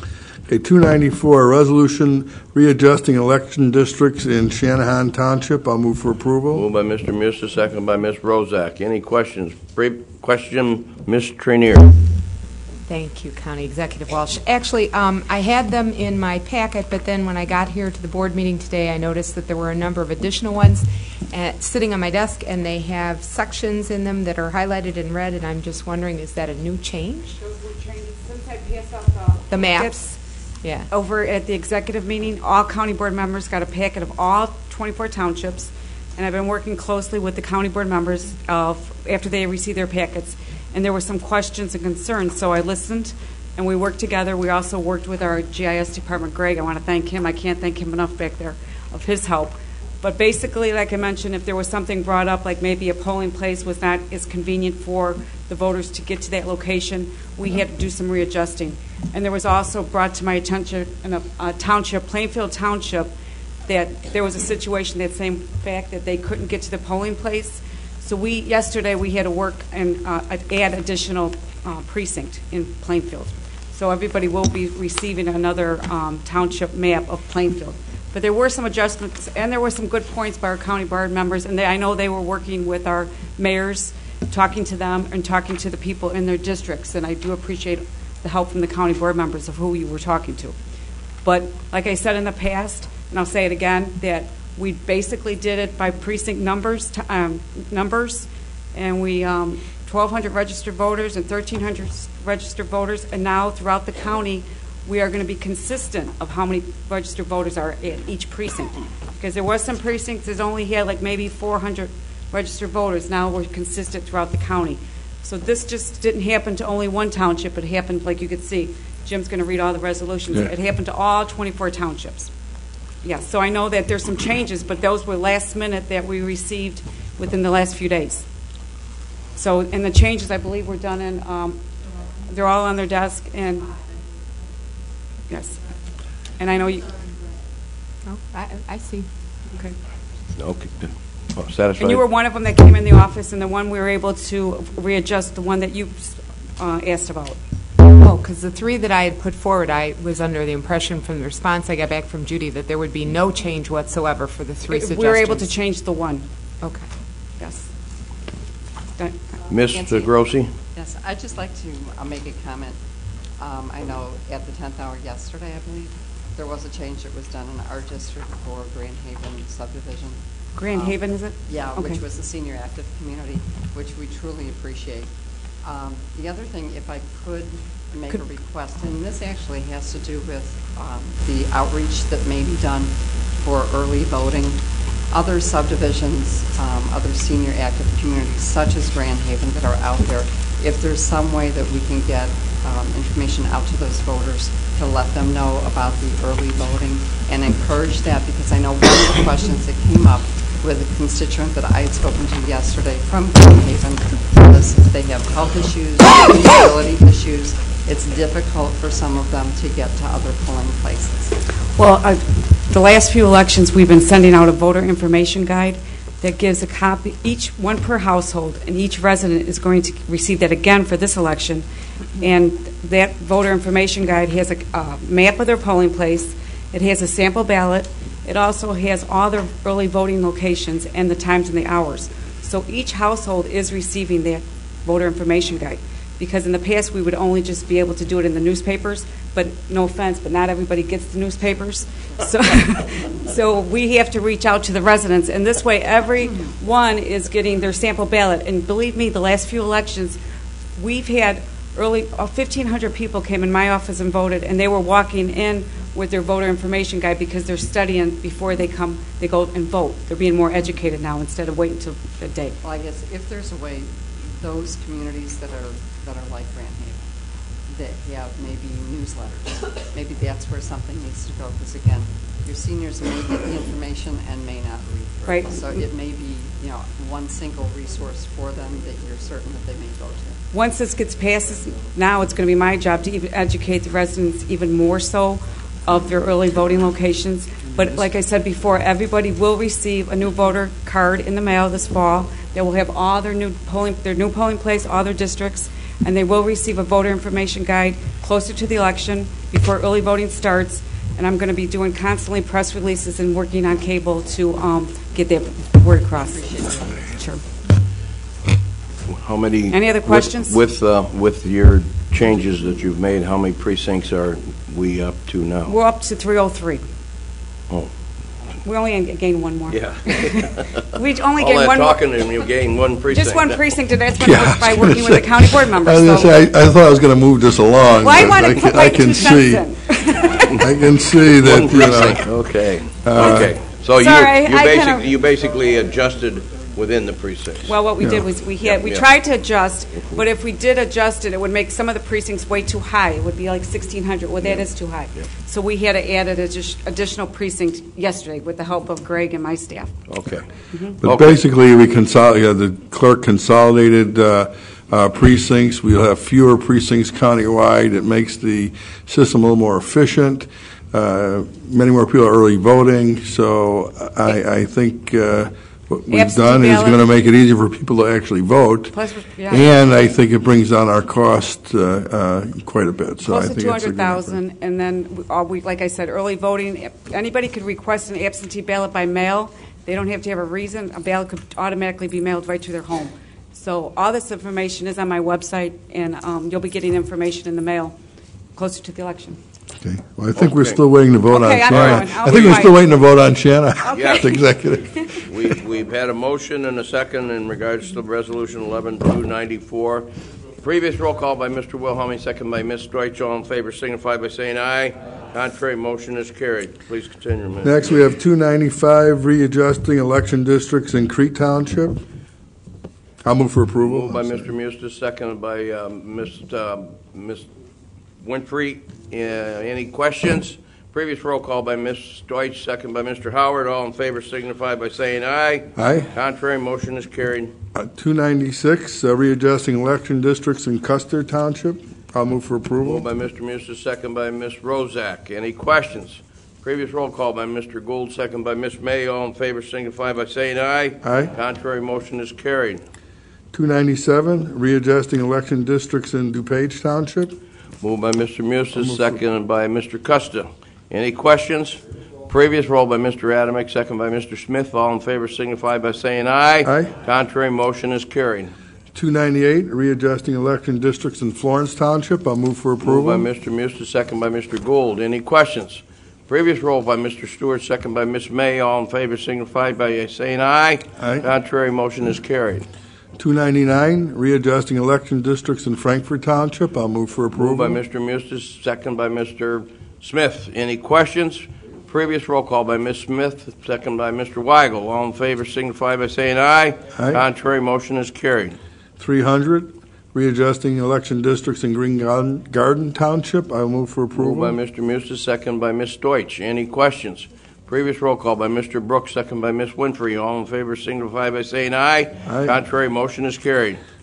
A 294, a resolution readjusting election districts in Shanahan Township. I'll move for approval. Moved by Mr. Mustis, second by Ms. Rozak. Any questions? Question, Ms. Trainier. Thank you, County Executive Walsh. Actually, I had them in my packet, but then when I got here to the board meeting today, I noticed that there were a number of additional ones sitting on my desk, and they have sections in them that are highlighted in red, and I'm just wondering, is that a new change? Those were changes since I passed out the maps. Yeah. Over at the executive meeting, all county board members got a packet of all 24 townships, and I've been working closely with the county board members after they received their packets, and there were some questions and concerns, so I listened, and we worked together. We also worked with our GIS department, Greg. I want to thank him. I can't thank him enough back there of his help. But basically, like I mentioned, if there was something brought up, like maybe a polling place was not as convenient for the voters to get to that location, we had to do some readjusting. And there was also brought to my attention in a township, Plainfield Township, that there was a situation, that same fact, that they couldn't get to the polling place. So yesterday we had to work and add additional precinct in Plainfield. So everybody will be receiving another township map of Plainfield. But there were some adjustments, and there were some good points by our county board members, and I know they were working with our mayors, talking to them and talking to the people in their districts, and I do appreciate the help from the county board members of who you were talking to. But like I said in the past, and I'll say it again, that we basically did it by precinct numbers, and we 1,200 registered voters and 1,300 registered voters, and now throughout the county we are going to be consistent of how many registered voters are at each precinct. Because there was some precincts that only had like maybe 400 registered voters. Now we're consistent throughout the county. So this just didn't happen to only one township. It happened, like you could see, Jim's going to read all the resolutions. Yeah. It happened to all 24 townships. Yes, so I know that there's some changes, but those were last minute that we received within the last few days. So, and the changes, I believe, were done in, they're all on their desk, and yes. And I know you. Oh, I see. Okay. Okay. Oh, satisfied. And you were one of them that came in the office, and the one we were able to readjust, the one that you asked about. Oh, because the three that I had put forward, I was under the impression from the response I got back from Judy that there would be no change whatsoever for the three suggestions. We were able to change the one. Okay. Yes. Ms. Grossi? Yes, I'd just like to make a comment. I know at the 10th hour yesterday, I believe, there was a change that was done in our district for Grand Haven subdivision. Grand Haven, is it? Yeah, okay. Which was the senior active community, which we truly appreciate. The other thing, if I could make a request, and this actually has to do with the outreach that may be done for early voting. Other subdivisions, other senior active communities, such as Grand Haven, that are out there, if there's some way that we can get information out to those voters to let them know about the early voting and encourage that, because I know one of the questions that came up with a constituent that I had spoken to yesterday from Grand Haven was they have health issues, disability issues, it's difficult for some of them to get to other polling places. Well, the last few elections, we've been sending out a voter information guide that gives a copy, each one per household, and each resident is going to receive that again for this election. And that voter information guide has a map of their polling place. It has a sample ballot. It also has all their early voting locations and the times and the hours. So each household is receiving that voter information guide. Because in the past, we would only just be able to do it in the newspapers, but no offense, but not everybody gets the newspapers. So, so we have to reach out to the residents, and this way everyone is getting their sample ballot. And believe me, the last few elections, we've had 1,500 people came in my office and voted, and they were walking in with their voter information guide because they're studying before they go and vote. They're being more educated now instead of waiting until the day. Well, I guess if there's a way, those communities that are like Grand Haven, that have maybe newsletters, maybe that's where something needs to go, because again, your seniors may get the information and may not read through. Right. So it may be, one single resource for them that you're certain that they may go to. Once this gets passed, now it's going to be my job to even educate the residents even more so of their early voting locations. But like I said before, everybody will receive a new voter card in the mail this fall. They will have all their new polling place, all their districts, and they will receive a voter information guide closer to the election before early voting starts. And I'm going to be doing constantly press releases and working on cable to get that word across. Sure. How many? Any other questions? With your changes that you've made, how many precincts are we up to now? We're up to 303. Oh. We only gained one more. Yeah. We only all gained that one talking and you gained one precinct. Just one precinct, and that's by working with the county board members. I was gonna say, I thought I was going to move this along. Well, I but want to put my 2 cents in. I can see that, One precinct. Okay. Okay. So Sorry, you basically adjusted within the precincts. Well, what we did was we tried to adjust, but if we did adjust it, it would make some of the precincts way too high. It would be like 1,600. Well, that is too high. So we had to add an additional precinct yesterday with the help of Greg and my staff. Okay. But basically, the clerk consolidated precincts. We'll have fewer precincts countywide. It makes the system a little more efficient. Many more people are early voting. So I think what we've done is going to make it easier for people to actually vote. Plus, and I think it brings down our cost quite a bit. So close I to think $200,000, and then like I said, early voting. Anybody could request an absentee ballot by mail. They don't have to have a reason. A ballot could automatically be mailed right to their home. So all this information is on my website, and you'll be getting information in the mail closer to the election. Okay. Well, I think we're still waiting to vote on Shanna. I think we're still waiting to vote on Shanna. Yes. Executive. We've had a motion and a second in regards to Resolution 11-294. Previous roll call by Mr. Wilhelmy, second by Ms. Deutsch. All in favor signify by saying aye. Contrary, motion is carried. Please continue, Ms. Next, we have 295, readjusting election districts in Crete Township. I'll move for approval. Moved by Mr. Mustis, seconded by Ms. Winfrey. Any questions? Previous roll call by Ms. Deutsch, second by Mr. Howard. All in favor signify by saying aye. Aye. Contrary, motion is carried. 296, readjusting election districts in Custer Township. I'll move for approval. Moved by Mr. Mustis, second by Ms. Rozak. Any questions? Previous roll call by Mr. Gould, second by Ms. May. All in favor signify by saying aye. Aye. Contrary, motion is carried. 297, readjusting election districts in DuPage Township. Moved by Mr. Mustis, seconded by Mr. Costa. Any questions? Previous roll by Mr. Adamick, second by Mr. Smith. All in favor signify by saying aye. Aye. Contrary, motion is carried. 298, readjusting election districts in Florence Township. I'll move for approval. Moved by Mr. Mustis, second by Mr. Gould. Any questions? Previous roll by Mr. Stewart, second by Ms. May. All in favor signify by saying aye. Aye. Contrary, motion is carried. 299, readjusting election districts in Frankfort Township. I'll move for approval. Moved by Mr. Mustis, second by Mr. Smith. Any questions? Previous roll call by Ms. Smith, second by Mr. Weigel. All in favor signify by saying aye. Aye. Contrary, motion is carried. 300, readjusting election districts in Green Garden Township. I'll move for approval. Moved by Mr. Mustis, second by Ms. Deutsch. Any questions? Previous roll call by Mr. Brooks, second by Ms. Winfrey. All in favor signify by saying aye. Aye. Contrary, motion is carried.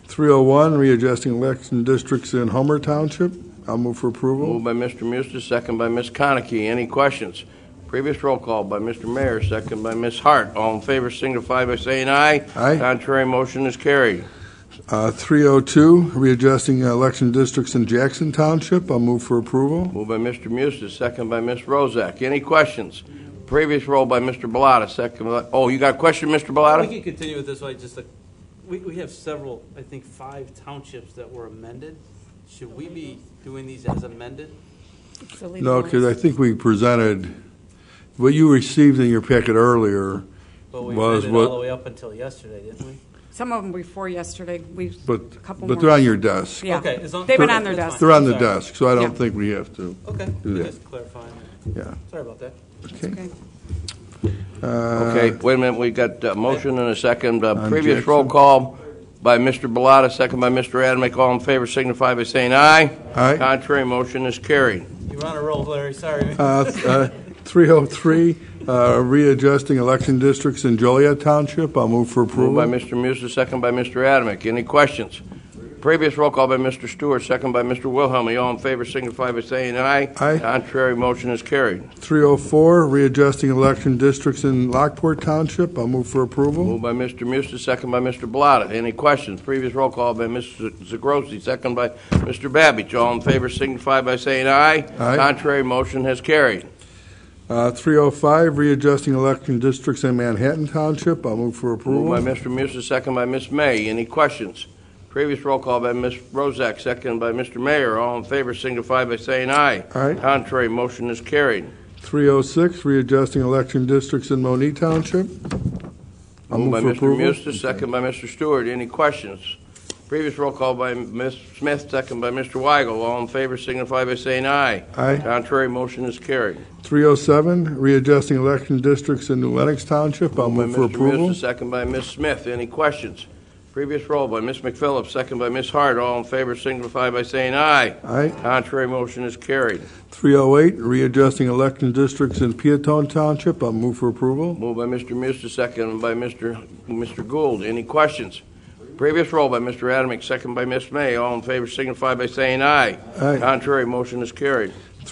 301, readjusting election districts in Homer Township. I'll move for approval. Moved by Mr. Musta, second by Ms. Konecki. Any questions? Previous roll call by Mr. Mayor, second by Ms. Hart. All in favor signify by saying aye. Aye. Contrary motion is carried. 302, readjusting election districts in Jackson Township. I'll move for approval. Moved by Mr. Musta, second by Ms. Rozak. Any questions? Previous roll by Mr. Bellotta, second by... Oh, you got a question, Mr. Bellotta? We can continue with this way. We have several, I think 5 townships that were amended. Should we be doing these as amended? No, because I think we presented, what you received in your packet earlier But we was amended what... all the way up until yesterday, didn't we? Some of them before yesterday. A couple But more. they're on your desk. Yeah. Okay, They've been on their desk. They're on the desk, so I don't think we have to Okay, do that. just clarifying. Yeah. Sorry about that. Okay. Okay, wait a minute. We got a motion and a second. Previous Jackson. roll call by Mr. Bellotta, second by Mr. Adamick. All in favor signify by saying aye. Aye. Contrary motion is carried. You're on a roll, Larry. Sorry. 303, readjusting election districts in Joliet Township. I'll move for approval. Moved by Mr. Musa, second by Mr. Adamick. Any questions? Previous roll call by Mr. Stewart, second by Mr. Wilhelmy. All in favor signify by saying aye. Aye. Contrary motion is carried. 304, readjusting election districts in Lockport Township. I'll move for approval. Moved by Mr. Musa, second by Mr. Bellotta. Any questions? Previous roll call by Mr. Zagrosi, second by Mr. Babbage. All in favor signify by saying aye. Aye. Contrary motion has carried. 305, readjusting election districts in Manhattan Township. I'll move for approval. Moved by Mr. Musa, second by Ms. May. Any questions? Previous roll call by Ms. Rozak, second by Mr. Mayor. All in favor signify by saying aye. Aye. Contrary motion is carried. 306, readjusting election districts in Monee Township. I'll Moved by move for Mr. approval. Musta, second by Mr. Stewart. Any questions? Previous roll call by Ms. Smith, second by Mr. Weigel. All in favor signify by saying aye. Aye. Contrary motion is carried. 307, readjusting election districts in New Lenox Township. I'll move for Moved by Mr. approval. Musta, second by Ms. Smith. Any questions? Previous roll by Ms. McPhillips, second by Ms. Hart. All in favor signify by saying aye. Aye. Contrary motion is carried. 308, readjusting election districts in Peatone Township. I'll move for approval. Moved by Mr. Musta, second by Mr. Gould. Any questions? Previous roll by Mr. Adamick, second by Ms. May. All in favor signify by saying aye. Aye. Contrary motion is carried.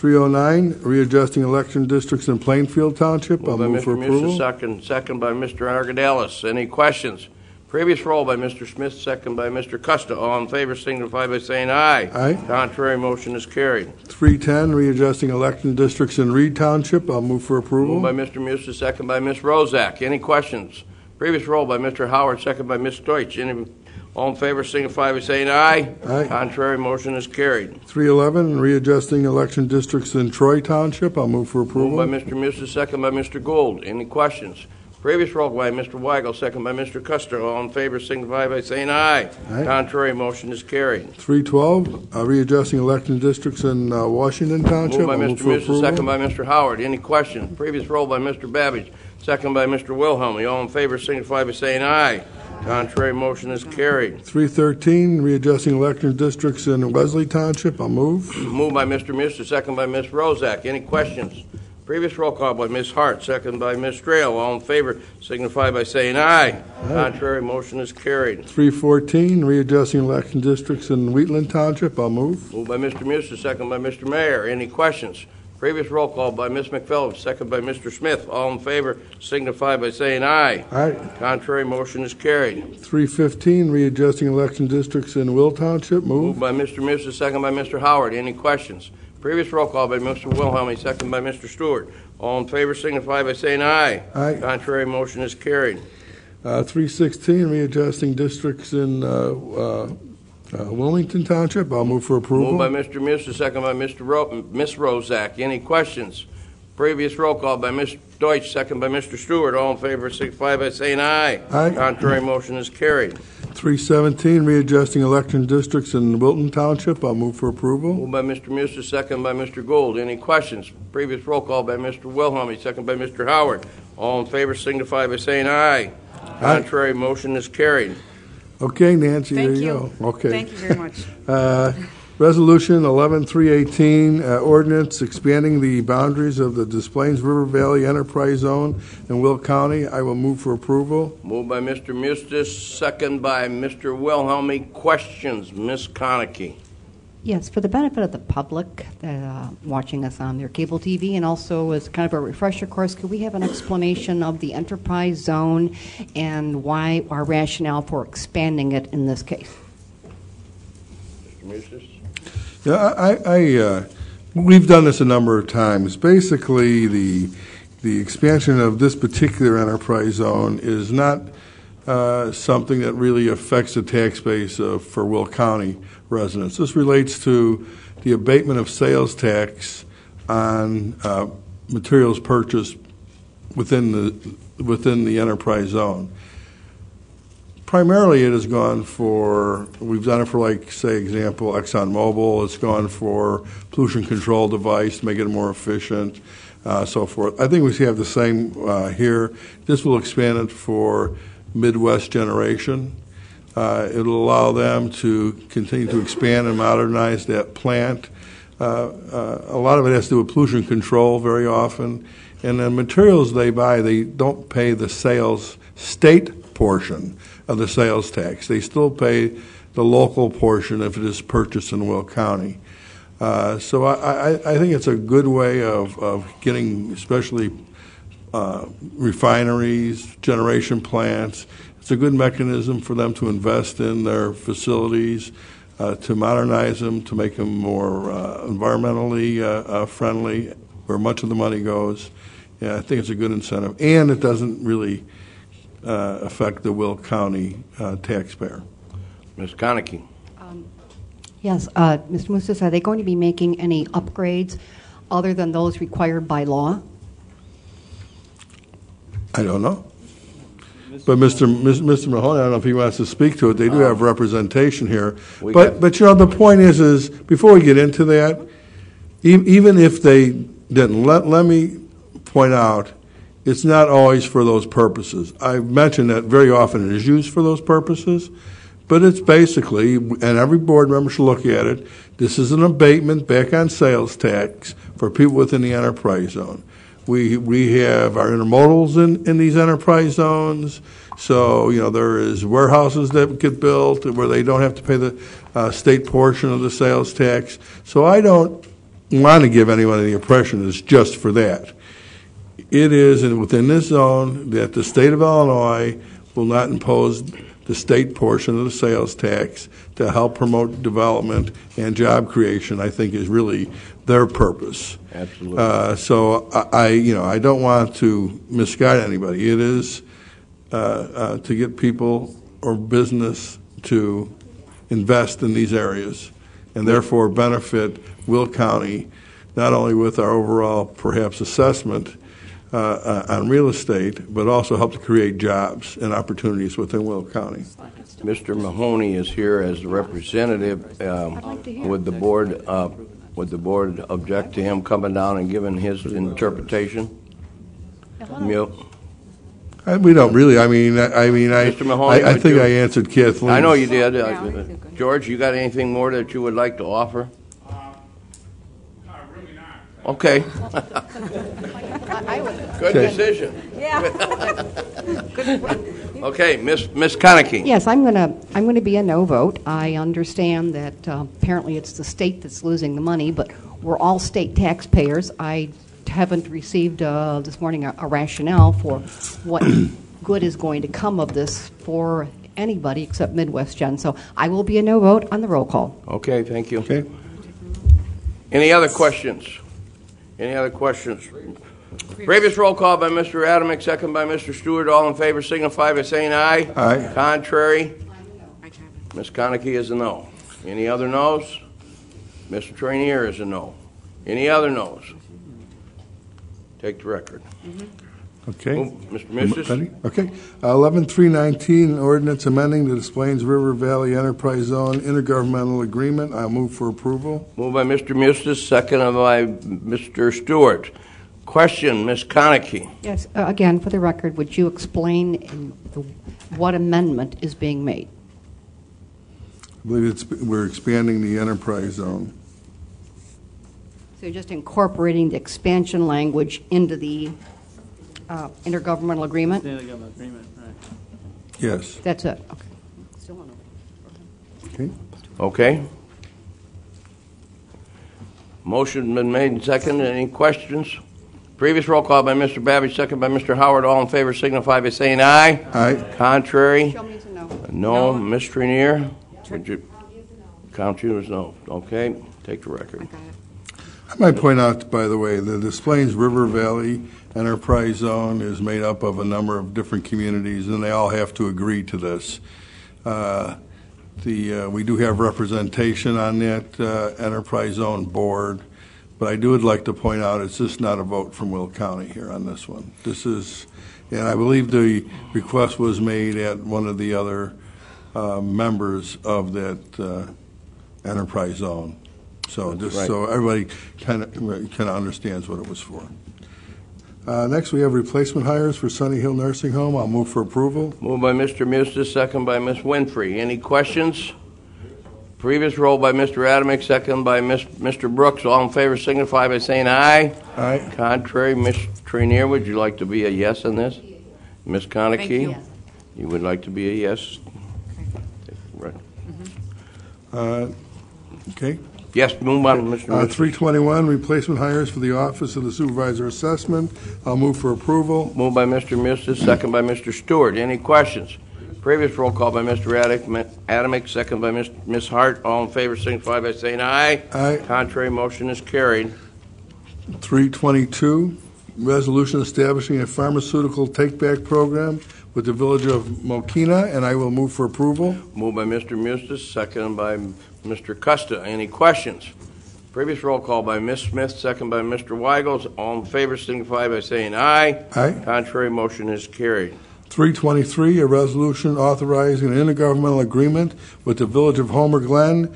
309, readjusting election districts in Plainfield Township. I'll Moved by move for Mr. approval. Musa, second by Mr. Argadelis. Any questions? Previous roll by Mr. Smith, second by Mr. Custa. All in favor signify by saying aye. Aye. Contrary motion is carried. 310, readjusting election districts in Reed Township. I'll move for approval. Moved by Mr. Musa, second by Ms. Rozak. Any questions? Previous roll by Mr. Howard, second by Ms. Deutsch. All in favor signify by saying aye. Aye. Contrary motion is carried. 311, readjusting election districts in Troy Township. I'll move for approval. Moved by Mr. Musa, second by Mr. Gould. Any questions? Previous roll by Mr. Weigel, second by Mr. Custer. All in favor signify by saying aye. Aye. Contrary motion is carried. 312, readjusting election districts in Washington Township. Moved by I'll move Mr. for Musa, approval. second by Mr. Howard. Any questions? Previous roll by Mr. Babbage, second by Mr. Wilhelmy. All in favor signify by saying aye. Contrary motion is carried. 313, readjusting election districts in Wesley Township. I'll move. Moved by Mr. Musa, second by Ms. Rozak. Any questions? Previous roll call by Ms. Hart, second by Ms. Strail. All in favor signify by saying aye. Contrary motion is carried. 314, readjusting election districts in Wheatland Township. I'll move. Moved by Mr. Musa, second by Mr. Mayor. Any questions? Previous roll call by Ms. McPhillips, second by Mr. Smith. All in favor signify by saying aye. Aye. Contrary motion is carried. 315, readjusting election districts in Will Township. Move. Moved by Mr. Musa, second by Mr. Howard. Any questions? Previous roll call by Mr. Wilhelmy, second by Mr. Stewart. All in favor signify by saying aye. Aye. Contrary motion is carried. 316, readjusting districts in Wilmington Township. I'll move for approval. Moved by Mr. Musa, second by Ms. Rozak. Any questions? Previous roll call by Ms. Deutsch, second by Mr. Stewart. All in favor signify by saying aye. Aye. Contrary motion is carried. 317, readjusting election districts in Wilton Township. I'll move for approval. Moved by Mr. Musa, second by Mr. Gould. Any questions? Previous roll call by Mr. Wilhelmy, second by Mr. Howard. All in favor signify by saying aye. Contrary motion is carried. Okay, Nancy, Thank there you you. go. Okay. Thank you very much. Resolution 11318, ordinance expanding the boundaries of the Des Plaines River Valley Enterprise Zone in Will County. I will move for approval. Moved by Mr. Mustis, second by Mr. Wilhelmy. Questions? Ms. Konecki. Yes, for the benefit of the public watching us on their cable TV, and also as kind of a refresher course, could we have an explanation of the enterprise zone and why our rationale for expanding it in this case? Mr. Mustis? Yeah, we've done this a number of times. Basically, the expansion of this particular enterprise zone is not something that really affects the tax base for Will County residents. This relates to the abatement of sales tax on materials purchased within the enterprise zone. Primarily, it has gone for, we've done it for, like, say, example, ExxonMobil. It's gone for pollution control device to make it more efficient, so forth. I think we have the same here. This will expand it for Midwest Generation. It'll allow them to continue to expand and modernize that plant. A lot of it has to do with pollution control very often. And the materials they buy, they don't pay the sales state portion of the sales tax. They still pay the local portion if it is purchased in Will County. So I think it's a good way of getting, especially refineries, generation plants. It's a good mechanism for them to invest in their facilities, to modernize them, to make them more environmentally friendly, where much of the money goes. Yeah, I think it's a good incentive, and it doesn't really affect the Will County taxpayer. Ms. Konecki. Yes, Mr. Mustis, are they going to be making any upgrades other than those required by law? I don't know. But Mr. Mahoney, I don't know if he wants to speak to it. They do have representation here. But you know, the point is before we get into that, even if they didn't, let me point out, it's not always for those purposes. I've mentioned that very often it is used for those purposes, but it's basically, and every board member should look at it, this is an abatement back on sales tax for people within the enterprise zone. We have our intermodals in these enterprise zones, so you know there is warehouses that get built where they don't have to pay the state portion of the sales tax. So I don't want to give anyone the impression it's just for that. It is within this zone that the state of Illinois will not impose the state portion of the sales tax to help promote development and job creation. I think is really their purpose. Absolutely. So I don't want to misguide anybody. It is to get people or business to invest in these areas and therefore benefit Will County not only with our overall perhaps assessment on real estate, but also help to create jobs and opportunities within Will County. Mr. Mahoney is here as the representative. Would the board object to him coming down and giving his interpretation? We don't really. Mr. Mahoney, I think I answered Kathleen. I know you did. George, you got anything more that you would like to offer? Really not. Okay. Good decision. Yeah. Okay, Miss Konecki. Yes, I'm going to be a no vote. I understand that apparently it's the state that's losing the money, but we're all state taxpayers. I haven't received this morning a rationale for what good is going to come of this for anybody except Midwest Gen. So I will be a no vote on the roll call. Okay, thank you. Okay. Any other questions? Any other questions? Previous roll call by Mr. Adamick, second by Mr. Stewart. All in favor signify by saying aye. Aye. Contrary? Ms. Konecki is a no. Any other no's? Mr. Trainier is a no. Any other no's? Take the record. Okay. Mr. Mustis? Okay. 11319, ordinance amending the Des Plaines River Valley Enterprise Zone intergovernmental agreement. I'll move for approval. Moved by Mr. Mustis, second by Mr. Stewart. Question, Ms. Konecki. Yes, again, for the record, would you explain what amendment is being made? I believe we're expanding the enterprise zone. So you're just incorporating the expansion language into the intergovernmental agreement? The intergovernmental agreement, right. Yes. That's it. Okay. Okay. Okay. Motion been made and seconded. Any questions? Previous roll call by Mr. Babbage, second by Mr. Howard. All in favor signify by saying aye. Aye. Contrary? Show me as a no. No. Ms. Trenier? Would you count you as no? Okay. Take the record. I might point out, by the way, the Des Plaines River Valley Enterprise Zone is made up of a number of different communities, and they all have to agree to this. We do have representation on that Enterprise Zone board, but I would like to point out it's just not a vote from Will County here on this one. This is, and I believe the request was made at one of the other members of that Enterprise Zone. So just right. So everybody kind of understands what it was for. Next, we have replacement hires for Sunny Hill Nursing Home. I'll move for approval. Moved by Mr. Mustis, second by Ms. Winfrey. Any questions? Previous roll by Mr. Adamick, second by Mr. Brooks. All in favor signify by saying aye. Aye. Contrary, Ms. Trenier, would you like to be a yes on this? Ms. Konecki? Thank you. You would like to be a yes? Right. Okay. Yes, move on, Mr. Mustis. 321, replacement hires for the Office of the Supervisor Assessment. I'll move for approval. Moved by Mr. Mustis, second by Mr. Stewart. Any questions? Previous roll call by Mr. Adamick, second by Ms. Hart. All in favor signify by saying aye. Aye. Contrary, motion is carried. 322, resolution establishing a pharmaceutical take-back program with the Village of Mokina, and I will move for approval. Moved by Mr. Mustis, second by Mr. Costa. Any questions? Previous roll call by Ms. Smith, second by Mr. Weigels. All in favor signify by saying aye. Aye. Contrary, motion is carried. 323, a resolution authorizing an intergovernmental agreement with the Village of Homer Glen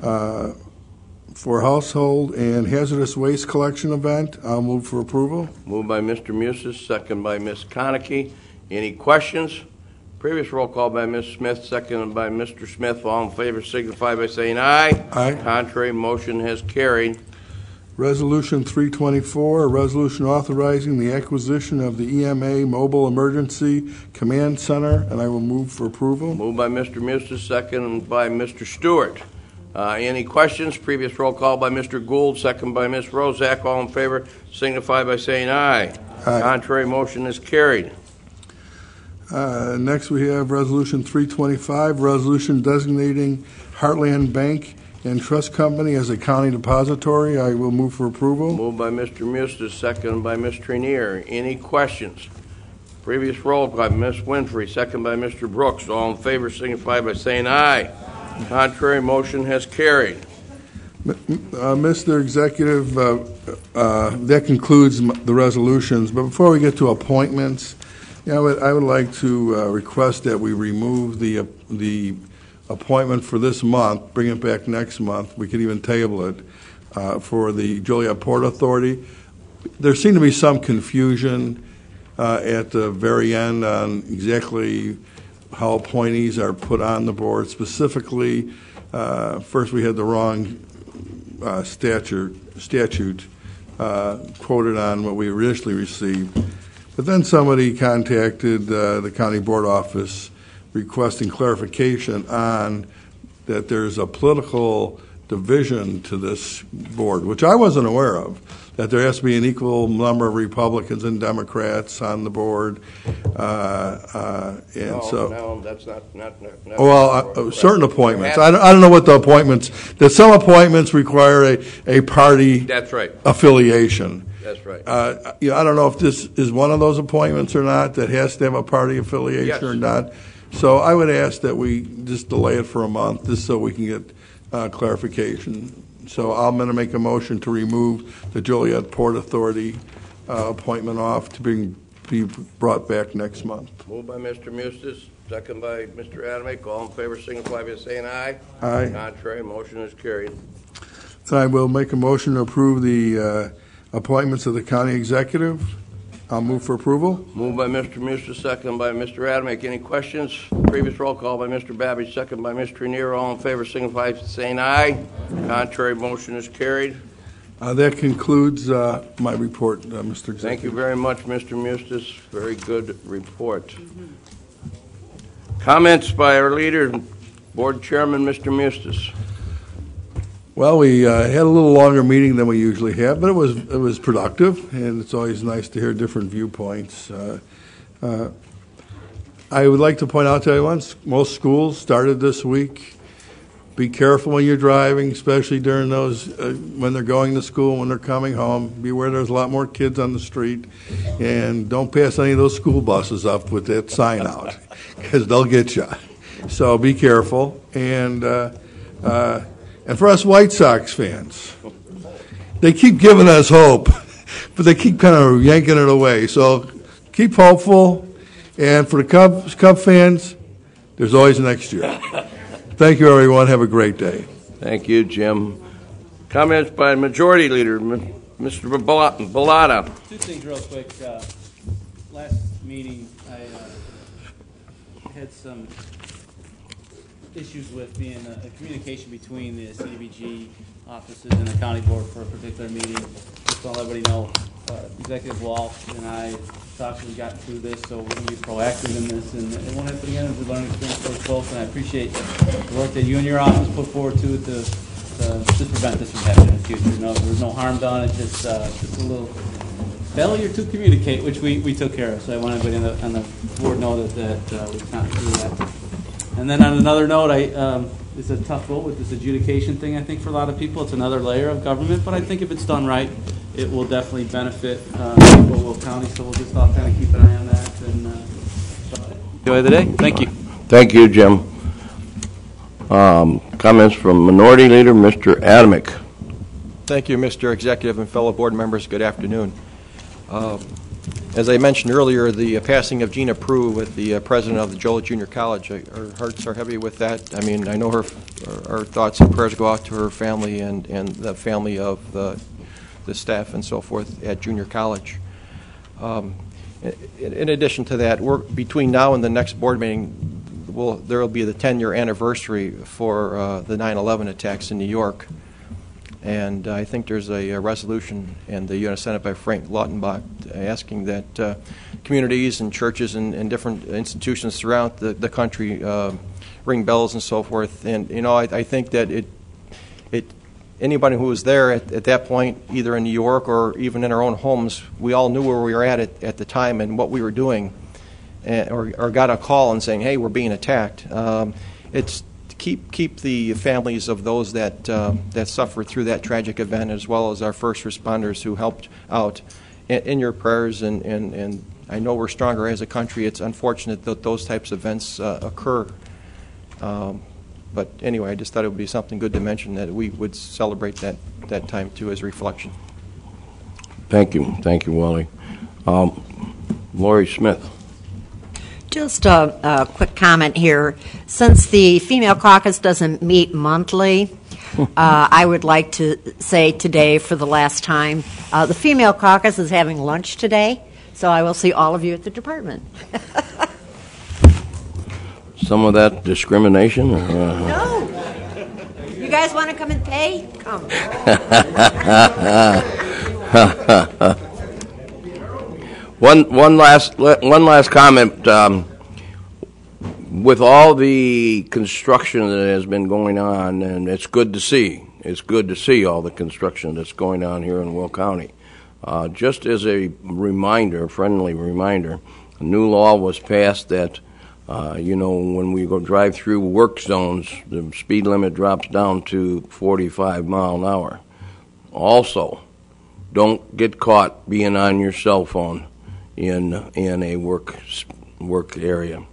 for household and hazardous waste collection event. I'll move for approval. Moved by Mr. Mustis, second by Ms. Konecki. Any questions? Previous roll call by Ms. Smith, second by Mr. Smith. All in favor signify by saying aye. Aye. Contrary, motion has carried. Resolution 324, a resolution authorizing the acquisition of the EMA Mobile Emergency Command Center, and I will move for approval. Moved by Mr. Mustis, second by Mr. Stewart. Any questions? Previous roll call by Mr. Gould, second by Ms. Rozak. All in favor signify by saying aye. Aye. Contrary, motion is carried. Next, we have Resolution 325, resolution designating Heartland Bank and Trust Company as a county depository. I will move for approval. Moved by Mr. Mustis, second by Ms. Trenier. Any questions? Previous roll by Ms. Winfrey, second by Mr. Brooks. All in favor signify by saying aye. Contrary, motion has carried. Mr. Executive, that concludes the resolutions. But before we get to appointments, I would like to request that we remove the appointment for this month, bring it back next month. We could even table it for the Joliet Port Authority. There seemed to be some confusion at the very end on exactly how appointees are put on the board. Specifically, first we had the wrong statute quoted on what we initially received. But then somebody contacted the county board office requesting clarification on that there's a political division to this board, which I wasn't aware of, that there has to be an equal number of Republicans and Democrats on the board. No, that's not well, certain appointments. I don't know what the appointments, that some appointments require a party That's right. affiliation. That's right. I don't know if this is one of those appointments or not that has to have a party affiliation Yes. or not. So I would ask that we just delay it for a month just so we can get clarification. So I'm going to make a motion to remove the Joliet Port Authority appointment off to be brought back next month. Moved by Mr. Mustis, second by Mr. Adamick. All in favor signify by saying aye. Aye. Contrary, motion is carried. So I will make a motion to approve the appointments of the county executive. I'll move for approval. Moved by Mr. Musta, second by Mr. Adamick. Any questions? Previous roll call by Mr. Babbage, second by Mr. Nero. All in favor signify by saying aye. Contrary, motion is carried. That concludes my report, Mr. Executive. Thank you very much, Mr. Mustis. Very good report. Comments by our leader, Board Chairman, Mr. Mustis. Well, we had a little longer meeting than we usually have, but it was productive, and it's always nice to hear different viewpoints. I would like to point out to everyone, most schools started this week. Be careful when you're driving, especially during those when they're going to school, when they're coming home. Be aware there's a lot more kids on the street, and don't pass any of those school buses up with that sign out, because they'll get you. So be careful, and for us White Sox fans, they keep giving us hope, but they keep kind of yanking it away. So keep hopeful, and for the Cub fans, there's always next year. Thank you, everyone. Have a great day. Thank you, Jim. Comments by Majority Leader, Mr. Bellotta. Two things real quick. Last meeting, I had some issues with being a communication between the CDBG offices and the county board for a particular meeting. Just to let everybody know, Executive Walsh and I talked, we got through this, so we're going to be proactive in this, and it won't happen again. It's a learning experience for us both, and I appreciate the work that you and your office put forward to prevent this from happening in the future. No, there was no harm done. It's just a little failure to communicate, which we took care of. So I want everybody on the board know that we can't do that. And then on another note, it's a tough vote with this adjudication thing, I think, for a lot of people. It's another layer of government, but I think if it's done right, it will definitely benefit Will County, so we'll just all kind of keep an eye on that. And enjoy the day. Thank you. Thank you, Jim. Comments from Minority Leader, Mr. Adamick. Thank you, Mr. Executive and fellow board members. Good afternoon. As I mentioned earlier, the passing of Gina Prue with the president of the Joliet Junior College, our hearts are heavy with that. I mean, I know our thoughts and prayers go out to her family and the family of the staff and so forth at Junior College. In addition to that, between now and the next board meeting, there will be the 10-year anniversary for the 9/11 attacks in New York. And I think there's a resolution in the U.S. Senate by Frank Lautenbach asking that communities and churches and different institutions throughout the country ring bells and so forth. And, you know, I think that anybody who was there at that point, either in New York or even in our own homes, we all knew where we were at the time and what we were doing, or got a call and saying, hey, we're being attacked. It's keep the families of those that suffered through that tragic event, as well as our first responders who helped out, in your prayers. And I know we're stronger as a country. It's unfortunate that those types of events occur. But anyway, I just thought it would be something good to mention, that we would celebrate that time too as reflection. Thank you, Wally. Lori Smith. Just a quick comment here. Since the Female Caucus doesn't meet monthly, I would like to say today for the last time, the Female Caucus is having lunch today, so I will see all of you at the department. Some of that discrimination? No. You guys want to come and pay? Come. One last comment. With all the construction that has been going on, and it's good to see. It's good to see all the construction that's going on here in Will County. Just as a reminder, friendly reminder, a new law was passed that, when we go drive through work zones, the speed limit drops down to 45 mile an hour. Also, don't get caught being on your cell phone in a work area.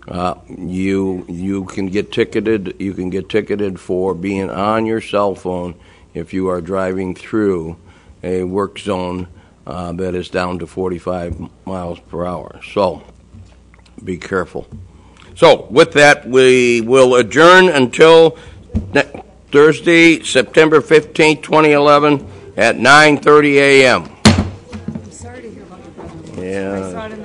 You can get ticketed. You can get ticketed for being on your cell phone if you are driving through a work zone that is down to 45 miles per hour. So be careful. So with that, we will adjourn until Thursday, September 15th, 2011 at 9:30 a.m. Sorry to hear about your brother. Yeah. I saw it in